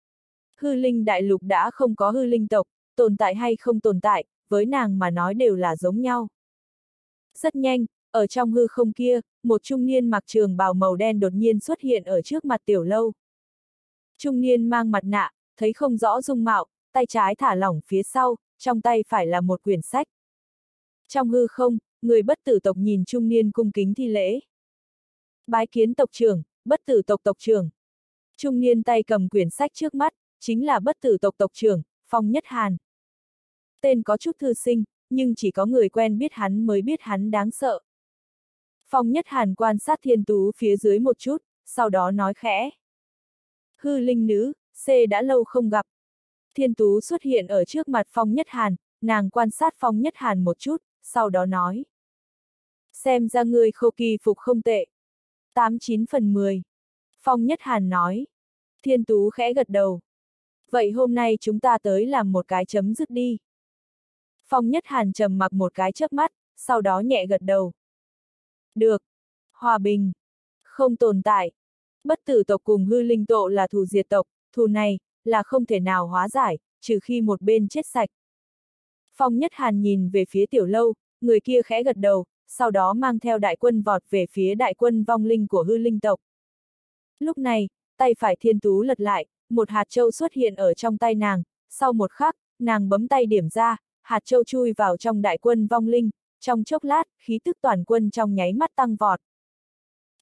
Hư linh đại lục đã không có hư linh tộc, tồn tại hay không tồn tại, với nàng mà nói đều là giống nhau. Rất nhanh, ở trong hư không kia, một trung niên mặc trường bào màu đen đột nhiên xuất hiện ở trước mặt Tiểu Lâu. Trung niên mang mặt nạ, thấy không rõ dung mạo, tay trái thả lỏng phía sau, trong tay phải là một quyển sách. Trong hư không, người bất tử tộc nhìn trung niên cung kính thi lễ. Bái kiến tộc trưởng, bất tử tộc tộc trưởng. Trung niên tay cầm quyển sách trước mắt, chính là bất tử tộc tộc trưởng, Phong Nhất Hàn. Tên có chút thư sinh, nhưng chỉ có người quen biết hắn mới biết hắn đáng sợ. Phong Nhất Hàn quan sát Thiên Tú phía dưới một chút, sau đó nói khẽ. Hư linh nữ, C đã lâu không gặp. Thiên Tú xuất hiện ở trước mặt Phong Nhất Hàn, nàng quan sát Phong Nhất Hàn một chút, sau đó nói. Xem ra ngươi khô kỳ phục không tệ. 89 phần 10. Phong Nhất Hàn nói. Thiên Tú khẽ gật đầu. Vậy hôm nay chúng ta tới làm một cái chấm dứt đi. Phong Nhất Hàn trầm mặc một cái chớp mắt, sau đó nhẹ gật đầu. Được. Hòa bình. Không tồn tại. Bất tử tộc cùng hư linh tộ là thù diệt tộc, thù này, là không thể nào hóa giải, trừ khi một bên chết sạch. Phong Nhất Hàn nhìn về phía Tiểu Lâu, người kia khẽ gật đầu, sau đó mang theo đại quân vọt về phía đại quân vong linh của hư linh tộc. Lúc này, tay phải Thiên Tú lật lại, một hạt châu xuất hiện ở trong tay nàng, sau một khắc, nàng bấm tay điểm ra, hạt châu chui vào trong đại quân vong linh, trong chốc lát, khí tức toàn quân trong nháy mắt tăng vọt.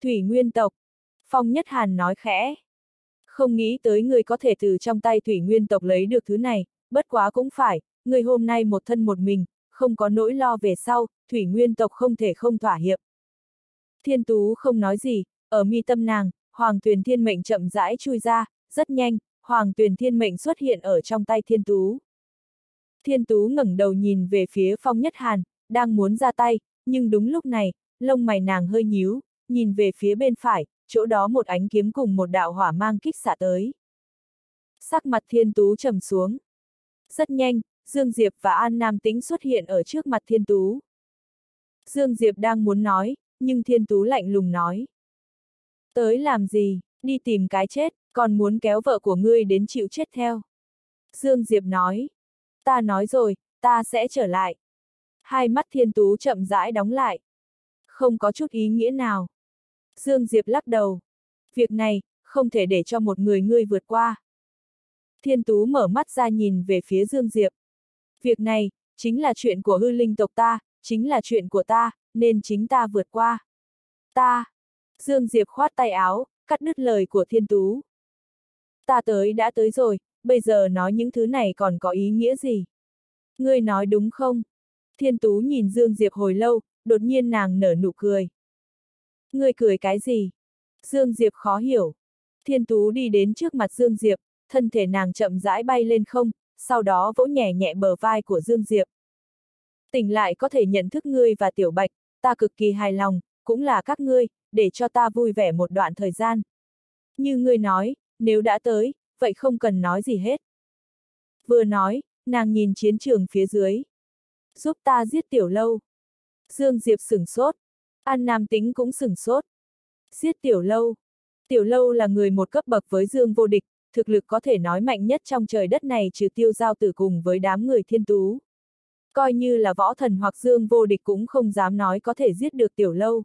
Thủy Nguyên tộc. Phong Nhất Hàn nói khẽ. Không nghĩ tới người có thể từ trong tay Thủy Nguyên tộc lấy được thứ này, bất quá cũng phải, người hôm nay một thân một mình, không có nỗi lo về sau, Thủy Nguyên tộc không thể không thỏa hiệp. Thiên Tú không nói gì, ở mi tâm nàng, Hoàng Tuyền Thiên Mệnh chậm rãi chui ra, rất nhanh, Hoàng Tuyền Thiên Mệnh xuất hiện ở trong tay Thiên Tú. Thiên Tú ngẩng đầu nhìn về phía Phong Nhất Hàn, đang muốn ra tay, nhưng đúng lúc này, lông mày nàng hơi nhíu, nhìn về phía bên phải, chỗ đó một ánh kiếm cùng một đạo hỏa mang kích xạ tới. Sắc mặt Thiên Tú trầm xuống. Rất nhanh, Dương Diệp và An Nam Tĩnh xuất hiện ở trước mặt Thiên Tú. Dương Diệp đang muốn nói, nhưng Thiên Tú lạnh lùng nói. Tới làm gì, đi tìm cái chết, còn muốn kéo vợ của ngươi đến chịu chết theo. Dương Diệp nói. Ta nói rồi, ta sẽ trở lại. Hai mắt Thiên Tú chậm rãi đóng lại. Không có chút ý nghĩa nào. Dương Diệp lắc đầu. Việc này, không thể để cho một người ngươi vượt qua. Thiên Tú mở mắt ra nhìn về phía Dương Diệp. Việc này, chính là chuyện của hư linh tộc ta, chính là chuyện của ta, nên chính ta vượt qua. Ta. Dương Diệp khoát tay áo, cắt đứt lời của Thiên Tú. Ta tới đã tới rồi, bây giờ nói những thứ này còn có ý nghĩa gì? Ngươi nói đúng không? Thiên Tú nhìn Dương Diệp hồi lâu, đột nhiên nàng nở nụ cười. Ngươi cười cái gì? Dương Diệp khó hiểu. Thiên Tú đi đến trước mặt Dương Diệp, thân thể nàng chậm rãi bay lên không, sau đó vỗ nhẹ nhẹ bờ vai của Dương Diệp. Tỉnh lại có thể nhận thức ngươi và Tiểu Bạch, ta cực kỳ hài lòng, cũng là các ngươi, để cho ta vui vẻ một đoạn thời gian. Như ngươi nói, nếu đã tới, vậy không cần nói gì hết. Vừa nói, nàng nhìn chiến trường phía dưới. Giúp ta giết Tiểu Lâu. Dương Diệp sửng sốt. An Nam Tĩnh cũng sửng sốt. Giết Tiểu Lâu. Tiểu Lâu là người một cấp bậc với Dương Vô Địch, thực lực có thể nói mạnh nhất trong trời đất này trừ Tiêu Giao Tử cùng với đám người Thiên Tú. Coi như là võ thần hoặc Dương Vô Địch cũng không dám nói có thể giết được Tiểu Lâu.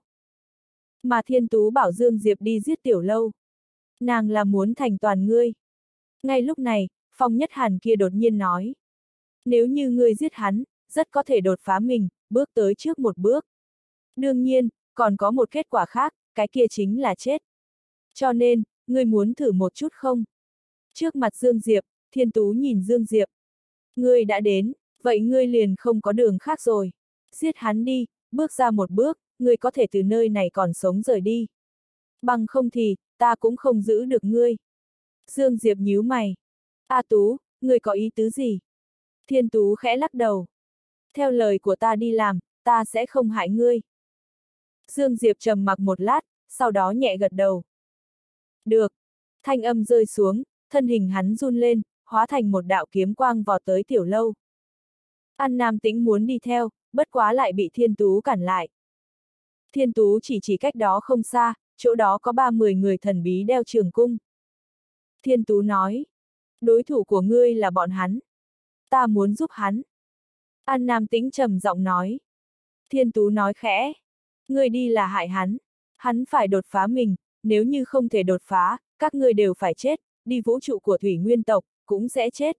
Mà Thiên Tú bảo Dương Diệp đi giết Tiểu Lâu. Nàng là muốn thành toàn ngươi. Ngay lúc này, Phong Nhất Hàn kia đột nhiên nói. Nếu như ngươi giết hắn, rất có thể đột phá mình, bước tới trước một bước. Đương nhiên, còn có một kết quả khác, cái kia chính là chết. Cho nên, ngươi muốn thử một chút không? Trước mặt Dương Diệp, Thiên Tú nhìn Dương Diệp. Ngươi đã đến, vậy ngươi liền không có đường khác rồi. Giết hắn đi, bước ra một bước, ngươi có thể từ nơi này còn sống rời đi. Bằng không thì, ta cũng không giữ được ngươi. Dương Diệp nhíu mày. A Tú, ngươi có ý tứ gì? Thiên Tú khẽ lắc đầu. Theo lời của ta đi làm, ta sẽ không hại ngươi. Dương Diệp trầm mặc một lát, sau đó nhẹ gật đầu. Được. Thanh âm rơi xuống, thân hình hắn run lên, hóa thành một đạo kiếm quang vọt tới Tiểu Lâu. An Nam Tĩnh muốn đi theo, bất quá lại bị Thiên Tú cản lại. Thiên Tú chỉ cách đó không xa, chỗ đó có 30 người thần bí đeo trường cung. Thiên Tú nói, đối thủ của ngươi là bọn hắn. Ta muốn giúp hắn. An Nam Tĩnh trầm giọng nói. Thiên Tú nói khẽ, ngươi đi là hại hắn. Hắn phải đột phá mình, nếu như không thể đột phá, các ngươi đều phải chết, đi vũ trụ của Thủy Nguyên tộc, cũng sẽ chết.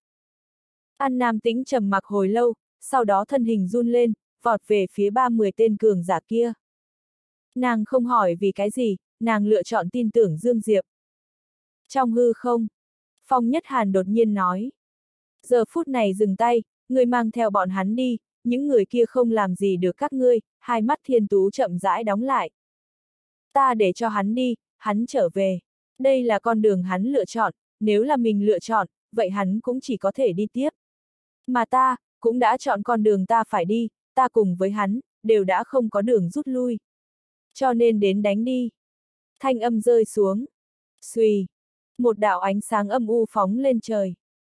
An Nam Tĩnh trầm mặc hồi lâu, sau đó thân hình run lên, vọt về phía 30 tên cường giả kia. Nàng không hỏi vì cái gì, nàng lựa chọn tin tưởng Dương Diệp. Trong hư không, Phong Nhất Hàn đột nhiên nói. Giờ phút này dừng tay, ngươi mang theo bọn hắn đi, những người kia không làm gì được các ngươi, hai mắt Thiên Tú chậm rãi đóng lại. Ta để cho hắn đi, hắn trở về. Đây là con đường hắn lựa chọn, nếu là mình lựa chọn, vậy hắn cũng chỉ có thể đi tiếp. Mà ta, cũng đã chọn con đường ta phải đi, ta cùng với hắn, đều đã không có đường rút lui. Cho nên đến đánh đi. Thanh âm rơi xuống. Xuy. Một đạo ánh sáng âm u phóng lên trời.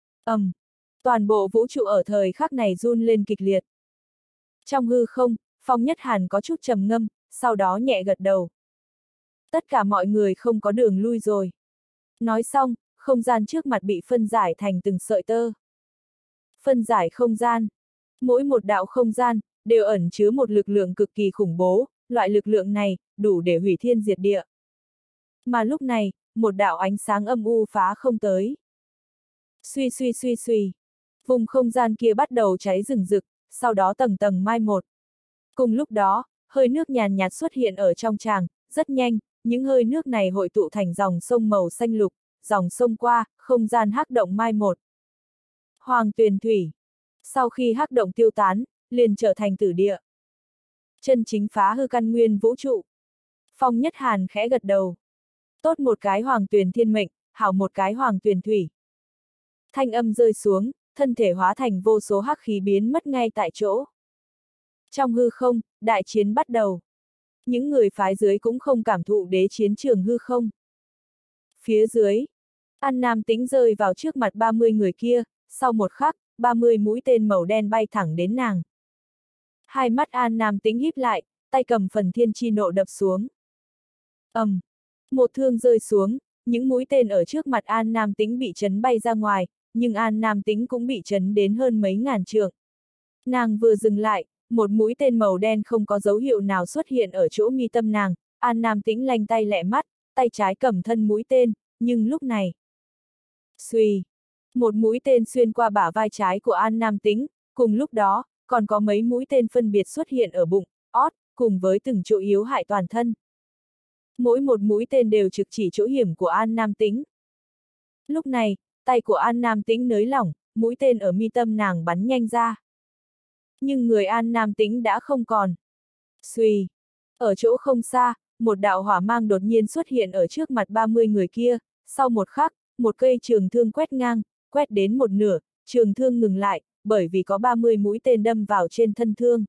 Toàn bộ vũ trụ ở thời khắc này run lên kịch liệt. Trong hư không, Phong Nhất Hàn có chút trầm ngâm, sau đó nhẹ gật đầu. Tất cả mọi người không có đường lui rồi. Nói xong, không gian trước mặt bị phân giải thành từng sợi tơ. Phân giải không gian. Mỗi một đạo không gian, đều ẩn chứa một lực lượng cực kỳ khủng bố, loại lực lượng này, đủ để hủy thiên diệt địa. Mà lúc này, một đạo ánh sáng âm u phá không tới. Suy suy suy suy. Vùng không gian kia bắt đầu cháy rừng rực, sau đó tầng tầng mai một. Cùng lúc đó, hơi nước nhàn nhạt xuất hiện ở trong tràng, rất nhanh, những hơi nước này hội tụ thành dòng sông màu xanh lục, dòng sông qua, không gian hắc động mai một. Hoàng tuyền thủy. Sau khi hắc động tiêu tán, liền trở thành tử địa. Chân chính phá hư căn nguyên vũ trụ. Phong Nhất Hàn khẽ gật đầu. Tốt một cái hoàng tuyền thiên mệnh, hảo một cái hoàng tuyền thủy. Thanh âm rơi xuống, thân thể hóa thành vô số hắc khí biến mất ngay tại chỗ. Trong hư không, đại chiến bắt đầu. Những người phái dưới cũng không cảm thụ đế chiến trường hư không. Phía dưới, An Nam Tĩnh rơi vào trước mặt 30 người kia, sau một khắc, 30 mũi tên màu đen bay thẳng đến nàng. Hai mắt An Nam Tĩnh híp lại, tay cầm phần thiên chi nộ đập xuống. Một thương rơi xuống, những mũi tên ở trước mặt An Nam Tĩnh bị chấn bay ra ngoài, nhưng An Nam Tĩnh cũng bị chấn đến hơn mấy ngàn trượng. Nàng vừa dừng lại, một mũi tên màu đen không có dấu hiệu nào xuất hiện ở chỗ mi tâm nàng, An Nam Tĩnh lanh tay lẹ mắt, tay trái cầm thân mũi tên, nhưng lúc này. Xuy! Một mũi tên xuyên qua bả vai trái của An Nam Tĩnh, cùng lúc đó, còn có mấy mũi tên phân biệt xuất hiện ở bụng, ót, cùng với từng chỗ yếu hại toàn thân. Mỗi một mũi tên đều trực chỉ chỗ hiểm của An Nam Tĩnh. Lúc này, tay của An Nam Tĩnh nới lỏng, mũi tên ở mi tâm nàng bắn nhanh ra. Nhưng người An Nam Tĩnh đã không còn. Xuy! Ở chỗ không xa, một đạo hỏa mang đột nhiên xuất hiện ở trước mặt 30 người kia, sau một khắc, một cây trường thương quét ngang, quét đến một nửa, trường thương ngừng lại, bởi vì có 30 mũi tên đâm vào trên thân thương.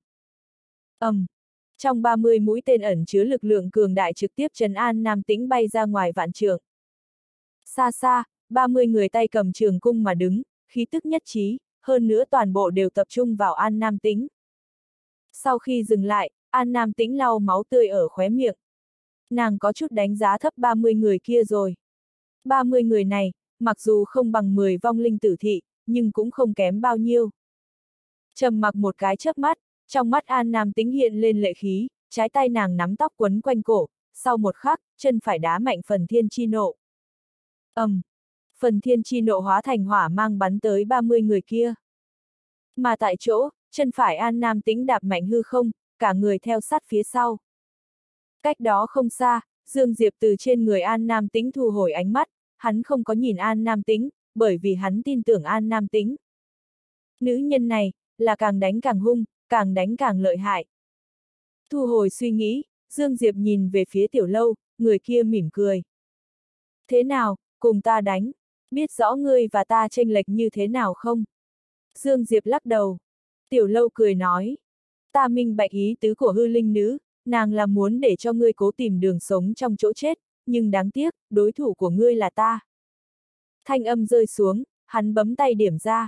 Trong 30 mũi tên ẩn chứa lực lượng cường đại trực tiếp trấn An Nam Tĩnh bay ra ngoài vạn trượng. Xa xa, 30 người tay cầm trường cung mà đứng, khí tức nhất trí, hơn nữa toàn bộ đều tập trung vào An Nam Tĩnh. Sau khi dừng lại, An Nam Tĩnh lau máu tươi ở khóe miệng. Nàng có chút đánh giá thấp 30 người kia rồi. 30 người này, mặc dù không bằng 10 vong linh tử thị, nhưng cũng không kém bao nhiêu. Trầm mặc một cái chớp mắt, trong mắt An Nam Tĩnh hiện lên lệ khí, trái tay nàng nắm tóc quấn quanh cổ, sau một khắc, chân phải đá mạnh phần thiên chi nộ. Phần thiên chi nộ hóa thành hỏa mang bắn tới 30 người kia. Mà tại chỗ, chân phải An Nam Tĩnh đạp mạnh hư không, cả người theo sát phía sau. Cách đó không xa, Dương Diệp từ trên người An Nam Tĩnh thu hồi ánh mắt, hắn không có nhìn An Nam Tĩnh, bởi vì hắn tin tưởng An Nam Tĩnh. Nữ nhân này, là càng đánh càng hung, càng đánh càng lợi hại. Thu hồi suy nghĩ, Dương Diệp nhìn về phía Tiểu Lâu, người kia mỉm cười. Thế nào, cùng ta đánh, biết rõ ngươi và ta chênh lệch như thế nào không? Dương Diệp lắc đầu. Tiểu Lâu cười nói. Ta minh bạch ý tứ của hư linh nữ, nàng là muốn để cho ngươi cố tìm đường sống trong chỗ chết, nhưng đáng tiếc, đối thủ của ngươi là ta. Thanh âm rơi xuống, hắn bấm tay điểm ra.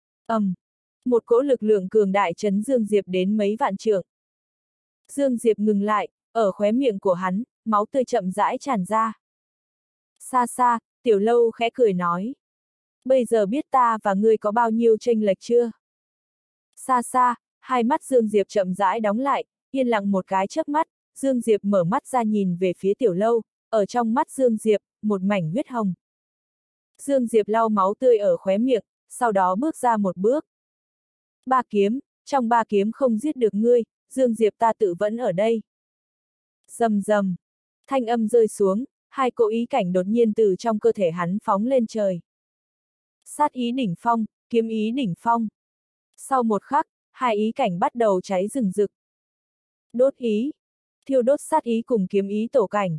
Một cỗ lực lượng cường đại chấn Dương Diệp đến mấy vạn trượng. Dương Diệp ngừng lại, ở khóe miệng của hắn, máu tươi chậm rãi tràn ra. Xa xa, Tiểu Lâu khẽ cười nói. Bây giờ biết ta và ngươi có bao nhiêu chênh lệch chưa? Xa xa, hai mắt Dương Diệp chậm rãi đóng lại, yên lặng một cái chớp mắt, Dương Diệp mở mắt ra nhìn về phía Tiểu Lâu, ở trong mắt Dương Diệp, một mảnh huyết hồng. Dương Diệp lau máu tươi ở khóe miệng, sau đó bước ra một bước. Ba kiếm, trong ba kiếm không giết được ngươi, Dương Diệp ta tự vẫn ở đây. Rầm rầm, thanh âm rơi xuống, hai cỗ ý cảnh đột nhiên từ trong cơ thể hắn phóng lên trời. Sát ý đỉnh phong, kiếm ý đỉnh phong. Sau một khắc, hai ý cảnh bắt đầu cháy rừng rực. Đốt ý, thiêu đốt sát ý cùng kiếm ý tổ cảnh.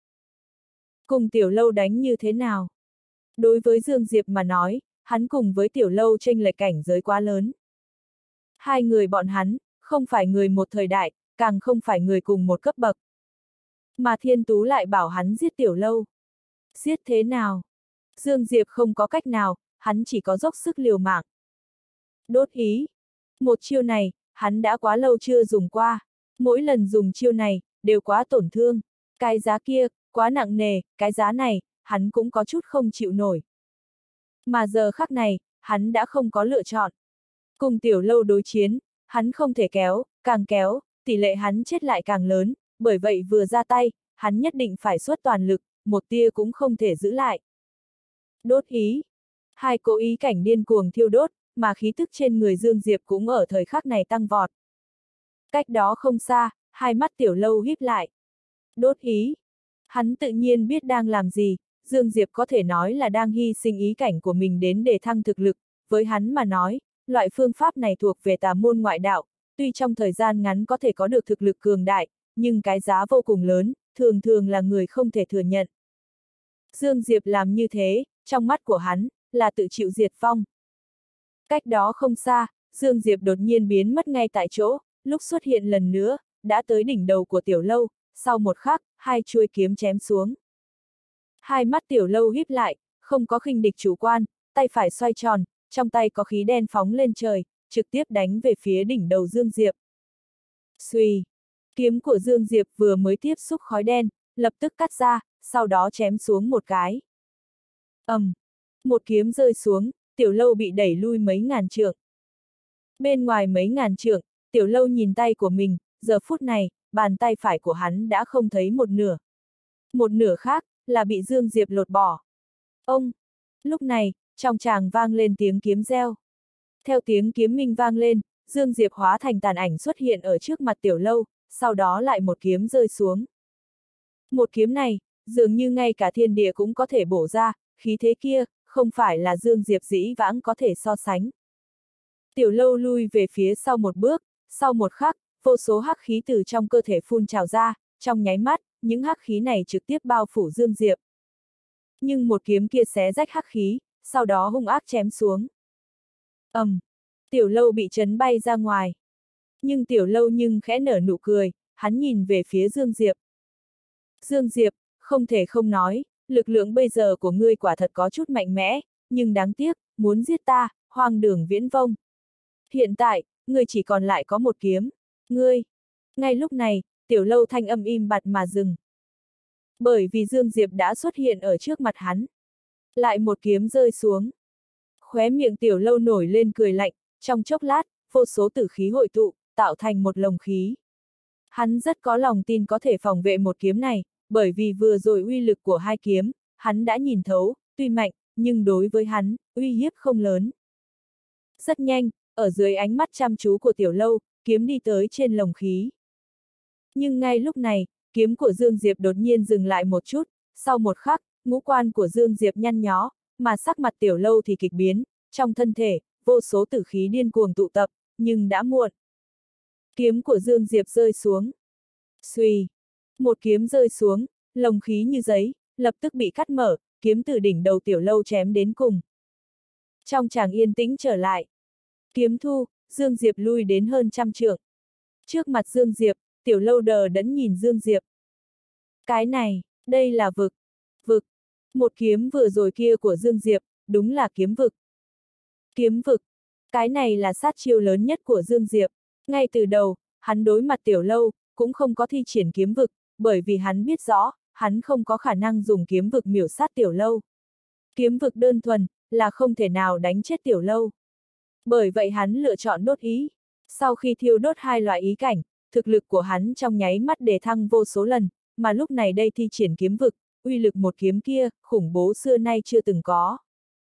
Cùng Tiểu Lâu đánh như thế nào? Đối với Dương Diệp mà nói, hắn cùng với Tiểu Lâu chênh lệch cảnh giới quá lớn. Hai người bọn hắn, không phải người một thời đại, càng không phải người cùng một cấp bậc. Mà Thiên Tú lại bảo hắn giết Tiểu Lâu. Giết thế nào? Dương Diệp không có cách nào, hắn chỉ có dốc sức liều mạng. Đốt ý. Một chiêu này, hắn đã quá lâu chưa dùng qua. Mỗi lần dùng chiêu này, đều quá tổn thương. Cái giá kia, quá nặng nề, cái giá này, hắn cũng có chút không chịu nổi. Mà giờ khắc này, hắn đã không có lựa chọn. Cùng Tiểu Lâu đối chiến, hắn không thể kéo, càng kéo, tỷ lệ hắn chết lại càng lớn, bởi vậy vừa ra tay, hắn nhất định phải xuất toàn lực, một tia cũng không thể giữ lại. Đốt ý. Hai cỗ ý cảnh điên cuồng thiêu đốt, mà khí tức trên người Dương Diệp cũng ở thời khắc này tăng vọt. Cách đó không xa, hai mắt Tiểu Lâu híp lại. Đốt ý. Hắn tự nhiên biết đang làm gì, Dương Diệp có thể nói là đang hy sinh ý cảnh của mình đến để thăng thực lực, với hắn mà nói, loại phương pháp này thuộc về tà môn ngoại đạo, tuy trong thời gian ngắn có thể có được thực lực cường đại, nhưng cái giá vô cùng lớn, thường thường là người không thể thừa nhận. Dương Diệp làm như thế, trong mắt của hắn, là tự chịu diệt vong. Cách đó không xa, Dương Diệp đột nhiên biến mất ngay tại chỗ, lúc xuất hiện lần nữa, đã tới đỉnh đầu của Tiểu Lâu, sau một khắc, hai chuôi kiếm chém xuống. Hai mắt Tiểu Lâu híp lại, không có khinh địch chủ quan, tay phải xoay tròn, trong tay có khí đen phóng lên trời, trực tiếp đánh về phía đỉnh đầu Dương Diệp. Xuy! Kiếm của Dương Diệp vừa mới tiếp xúc khói đen, lập tức cắt ra, sau đó chém xuống một cái. Một kiếm rơi xuống, Tiểu Lâu bị đẩy lui mấy ngàn trượng. Bên ngoài mấy ngàn trượng, Tiểu Lâu nhìn tay của mình, giờ phút này, bàn tay phải của hắn đã không thấy một nửa. Một nửa khác, là bị Dương Diệp lột bỏ. Ông! Lúc này, trong tràng vang lên tiếng kiếm reo. Theo tiếng kiếm minh vang lên, Dương Diệp hóa thành tàn ảnh xuất hiện ở trước mặt Tiểu Lâu, sau đó lại một kiếm rơi xuống. Một kiếm này, dường như ngay cả thiên địa cũng có thể bổ ra, khí thế kia, không phải là Dương Diệp dĩ vãng có thể so sánh. Tiểu Lâu lui về phía sau một bước, sau một khắc, vô số hắc khí từ trong cơ thể phun trào ra, trong nháy mắt, những hắc khí này trực tiếp bao phủ Dương Diệp. Nhưng một kiếm kia xé rách hắc khí, sau đó hung ác chém xuống. Tiểu Lâu bị chấn bay ra ngoài. Nhưng Tiểu Lâu khẽ nở nụ cười, hắn nhìn về phía Dương Diệp. Dương Diệp, không thể không nói, lực lượng bây giờ của ngươi quả thật có chút mạnh mẽ, nhưng đáng tiếc, muốn giết ta, hoang đường viễn vông. Hiện tại, ngươi chỉ còn lại có một kiếm. Ngươi! Ngay lúc này, Tiểu Lâu thanh âm im bặt mà dừng. Bởi vì Dương Diệp đã xuất hiện ở trước mặt hắn. Lại một kiếm rơi xuống. Khóe miệng Tiểu Lâu nổi lên cười lạnh, trong chốc lát, vô số tử khí hội tụ, tạo thành một lồng khí. Hắn rất có lòng tin có thể phòng vệ một kiếm này, bởi vì vừa rồi uy lực của hai kiếm, hắn đã nhìn thấu, tuy mạnh, nhưng đối với hắn, uy hiếp không lớn. Rất nhanh, ở dưới ánh mắt chăm chú của Tiểu Lâu, kiếm đi tới trên lồng khí. Nhưng ngay lúc này, kiếm của Dương Diệp đột nhiên dừng lại một chút, sau một khắc, ngũ quan của Dương Diệp nhăn nhó, mà sắc mặt Tiểu Lâu thì kịch biến, trong thân thể, vô số tử khí điên cuồng tụ tập, nhưng đã muộn. Kiếm của Dương Diệp rơi xuống. Xuy! Một kiếm rơi xuống, lồng khí như giấy, lập tức bị cắt mở, kiếm từ đỉnh đầu Tiểu Lâu chém đến cùng. Trong tràng yên tĩnh trở lại. Kiếm thu, Dương Diệp lui đến hơn 100 trượng. Trước mặt Dương Diệp, Tiểu Lâu đờ đẫn nhìn Dương Diệp. Cái này, đây là vực. Vực. Một kiếm vừa rồi kia của Dương Diệp, đúng là kiếm vực. Kiếm vực. Cái này là sát chiêu lớn nhất của Dương Diệp. Ngay từ đầu, hắn đối mặt Tiểu Lâu, cũng không có thi triển kiếm vực, bởi vì hắn biết rõ, hắn không có khả năng dùng kiếm vực miểu sát Tiểu Lâu. Kiếm vực đơn thuần, là không thể nào đánh chết Tiểu Lâu. Bởi vậy hắn lựa chọn đốt ý. Sau khi thiêu đốt hai loại ý cảnh, thực lực của hắn trong nháy mắt đề thăng vô số lần, mà lúc này đây thi triển kiếm vực, uy lực một kiếm kia, khủng bố xưa nay chưa từng có.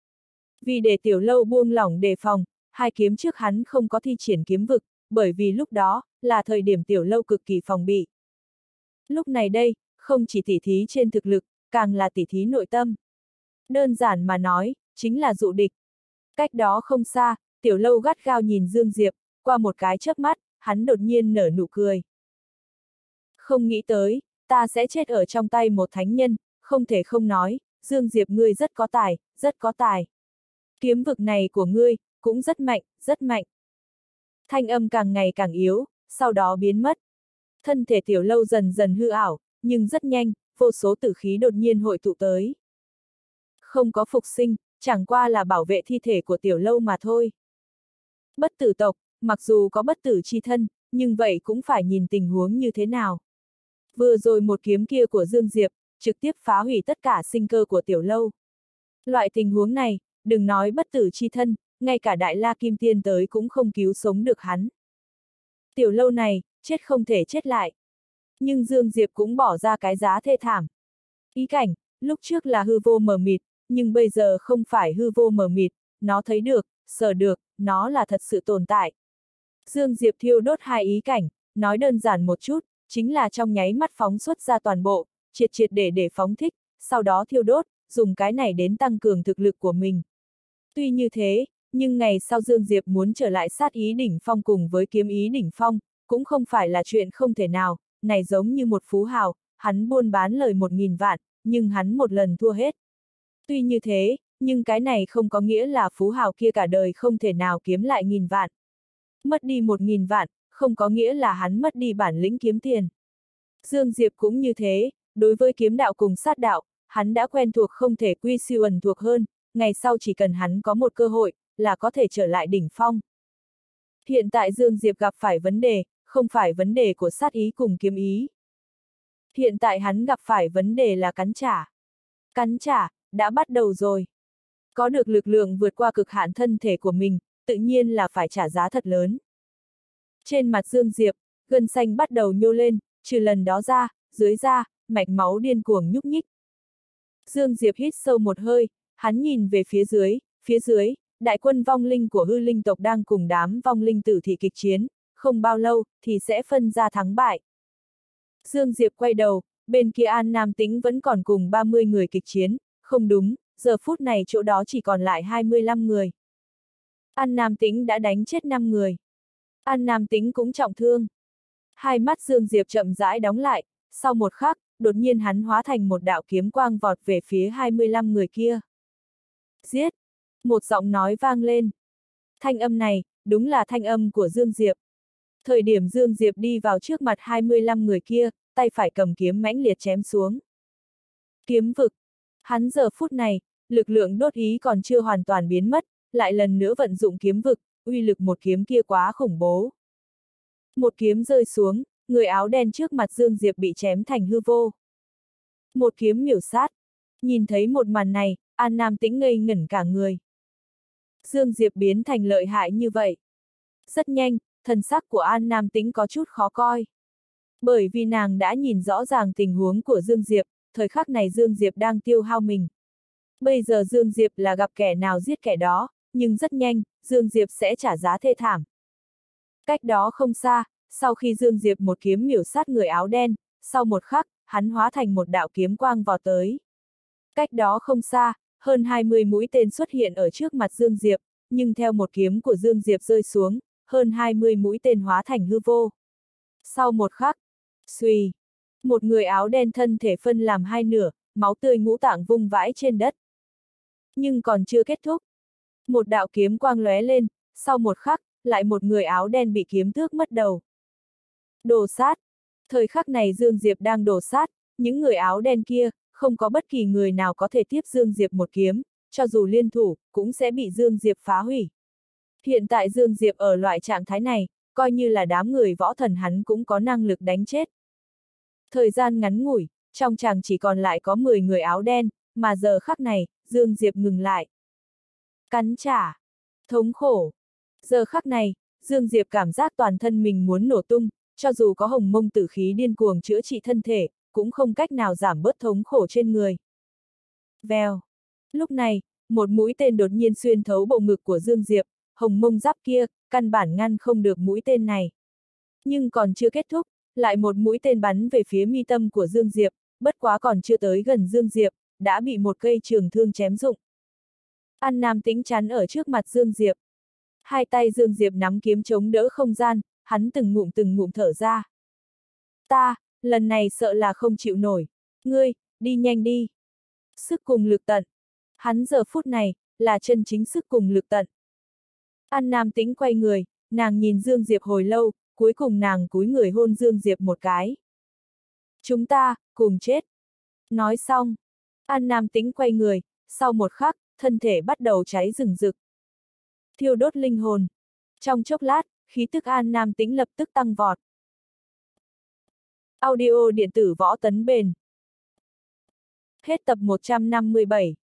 Vì để Tiểu Lâu buông lỏng đề phòng, hai kiếm trước hắn không có thi triển kiếm vực, bởi vì lúc đó, là thời điểm Tiểu Lâu cực kỳ phòng bị. Lúc này đây, không chỉ tỉ thí trên thực lực, càng là tỉ thí nội tâm. Đơn giản mà nói, chính là dụ địch. Cách đó không xa, Tiểu Lâu gắt gao nhìn Dương Diệp, qua một cái chớp mắt, hắn đột nhiên nở nụ cười. Không nghĩ tới, ta sẽ chết ở trong tay một thánh nhân, không thể không nói, Dương Diệp ngươi rất có tài, rất có tài. Kiếm vực này của ngươi, cũng rất mạnh, rất mạnh. Thanh âm càng ngày càng yếu, sau đó biến mất. Thân thể Tiểu Lâu dần dần hư ảo, nhưng rất nhanh, vô số tử khí đột nhiên hội tụ tới. Không có phục sinh, chẳng qua là bảo vệ thi thể của Tiểu Lâu mà thôi. Bất tử tộc, mặc dù có bất tử chi thân, nhưng vậy cũng phải nhìn tình huống như thế nào. Vừa rồi một kiếm kia của Dương Diệp, trực tiếp phá hủy tất cả sinh cơ của Tiểu Lâu. Loại tình huống này, đừng nói bất tử chi thân, ngay cả Đại La Kim Tiên tới cũng không cứu sống được hắn. Tiểu Lâu này, chết không thể chết lại. Nhưng Dương Diệp cũng bỏ ra cái giá thê thảm. Ý cảnh, lúc trước là hư vô mờ mịt, nhưng bây giờ không phải hư vô mờ mịt, nó thấy được, sờ được, nó là thật sự tồn tại. Dương Diệp thiêu đốt hai ý cảnh, nói đơn giản một chút, chính là trong nháy mắt phóng xuất ra toàn bộ, triệt triệt để phóng thích, sau đó thiêu đốt, dùng cái này đến tăng cường thực lực của mình. Tuy như thế, nhưng ngày sau Dương Diệp muốn trở lại sát ý đỉnh phong cùng với kiếm ý đỉnh phong, cũng không phải là chuyện không thể nào, này giống như một phú hào, hắn buôn bán lời 1000 vạn, nhưng hắn một lần thua hết. Tuy như thế, nhưng cái này không có nghĩa là phú hào kia cả đời không thể nào kiếm lại 1000 vạn. Mất đi 1000 vạn, không có nghĩa là hắn mất đi bản lĩnh kiếm tiền. Dương Diệp cũng như thế, đối với kiếm đạo cùng sát đạo, hắn đã quen thuộc không thể quy siêu ẩn thuộc hơn, ngày sau chỉ cần hắn có một cơ hội, là có thể trở lại đỉnh phong. Hiện tại Dương Diệp gặp phải vấn đề, không phải vấn đề của sát ý cùng kiếm ý. Hiện tại hắn gặp phải vấn đề là cắn trả. Cắn trả, đã bắt đầu rồi. Có được lực lượng vượt qua cực hạn thân thể của mình, tự nhiên là phải trả giá thật lớn. Trên mặt Dương Diệp, gân xanh bắt đầu nhô lên, trừ lần đó ra, dưới da, mạch máu điên cuồng nhúc nhích. Dương Diệp hít sâu một hơi, hắn nhìn về phía dưới, đại quân vong linh của hư linh tộc đang cùng đám vong linh tử thị kịch chiến, không bao lâu, thì sẽ phân ra thắng bại. Dương Diệp quay đầu, bên kia An Nam Tĩnh vẫn còn cùng 30 người kịch chiến, không đúng, giờ phút này chỗ đó chỉ còn lại 25 người. An Nam Tĩnh đã đánh chết 5 người. An Nam Tĩnh cũng trọng thương. Hai mắt Dương Diệp chậm rãi đóng lại, sau một khắc, đột nhiên hắn hóa thành một đạo kiếm quang vọt về phía 25 người kia. Giết! Một giọng nói vang lên. Thanh âm này, đúng là thanh âm của Dương Diệp. Thời điểm Dương Diệp đi vào trước mặt 25 người kia, tay phải cầm kiếm mãnh liệt chém xuống. Kiếm vực. Hắn giờ phút này, lực lượng đốt ý còn chưa hoàn toàn biến mất, lại lần nữa vận dụng kiếm vực, uy lực một kiếm kia quá khủng bố. Một kiếm rơi xuống, người áo đen trước mặt Dương Diệp bị chém thành hư vô. Một kiếm miểu sát. Nhìn thấy một màn này, An Nam Tĩnh ngây ngẩn cả người. Dương Diệp biến thành lợi hại như vậy. Rất nhanh, thần sắc của An Nam Tĩnh có chút khó coi. Bởi vì nàng đã nhìn rõ ràng tình huống của Dương Diệp, thời khắc này Dương Diệp đang tiêu hao mình. Bây giờ Dương Diệp là gặp kẻ nào giết kẻ đó, nhưng rất nhanh, Dương Diệp sẽ trả giá thê thảm. Cách đó không xa, sau khi Dương Diệp một kiếm miểu sát người áo đen, sau một khắc, hắn hóa thành một đạo kiếm quang vọt tới. Cách đó không xa, hơn 20 mũi tên xuất hiện ở trước mặt Dương Diệp, nhưng theo một kiếm của Dương Diệp rơi xuống, hơn 20 mũi tên hóa thành hư vô. Sau một khắc, xuy, một người áo đen thân thể phân làm hai nửa, máu tươi ngũ tạng vung vãi trên đất. Nhưng còn chưa kết thúc. Một đạo kiếm quang lóe lên, sau một khắc, lại một người áo đen bị kiếm tước mất đầu. Đồ sát. Thời khắc này Dương Diệp đang đồ sát, những người áo đen kia, không có bất kỳ người nào có thể tiếp Dương Diệp một kiếm, cho dù liên thủ, cũng sẽ bị Dương Diệp phá hủy. Hiện tại Dương Diệp ở loại trạng thái này, coi như là đám người võ thần hắn cũng có năng lực đánh chết. Thời gian ngắn ngủi, trong chàng chỉ còn lại có 10 người áo đen, mà giờ khắc này, Dương Diệp ngừng lại. Cắn trả. Thống khổ. Giờ khắc này, Dương Diệp cảm giác toàn thân mình muốn nổ tung, cho dù có hồng mông tử khí điên cuồng chữa trị thân thể, cũng không cách nào giảm bớt thống khổ trên người. Vèo. Lúc này, một mũi tên đột nhiên xuyên thấu bộ ngực của Dương Diệp, hồng mông giáp kia, căn bản ngăn không được mũi tên này. Nhưng còn chưa kết thúc, lại một mũi tên bắn về phía mi tâm của Dương Diệp, bất quá còn chưa tới gần Dương Diệp, đã bị một cây trường thương chém rụng. An Nam Tĩnh chắn ở trước mặt Dương Diệp. Hai tay Dương Diệp nắm kiếm chống đỡ không gian, hắn từng ngụm thở ra. Ta, lần này sợ là không chịu nổi. Ngươi, đi nhanh đi. Sức cùng lực tận. Hắn giờ phút này, là chân chính sức cùng lực tận. An Nam Tĩnh quay người, nàng nhìn Dương Diệp hồi lâu, cuối cùng nàng cúi người hôn Dương Diệp một cái. Chúng ta, cùng chết. Nói xong, An Nam Tĩnh quay người, sau một khắc, thân thể bắt đầu cháy rừng rực. Thiêu đốt linh hồn. Trong chốc lát, khí tức An Nam Tĩnh lập tức tăng vọt. Audio điện tử Võ Tấn Bền. Hết tập 157.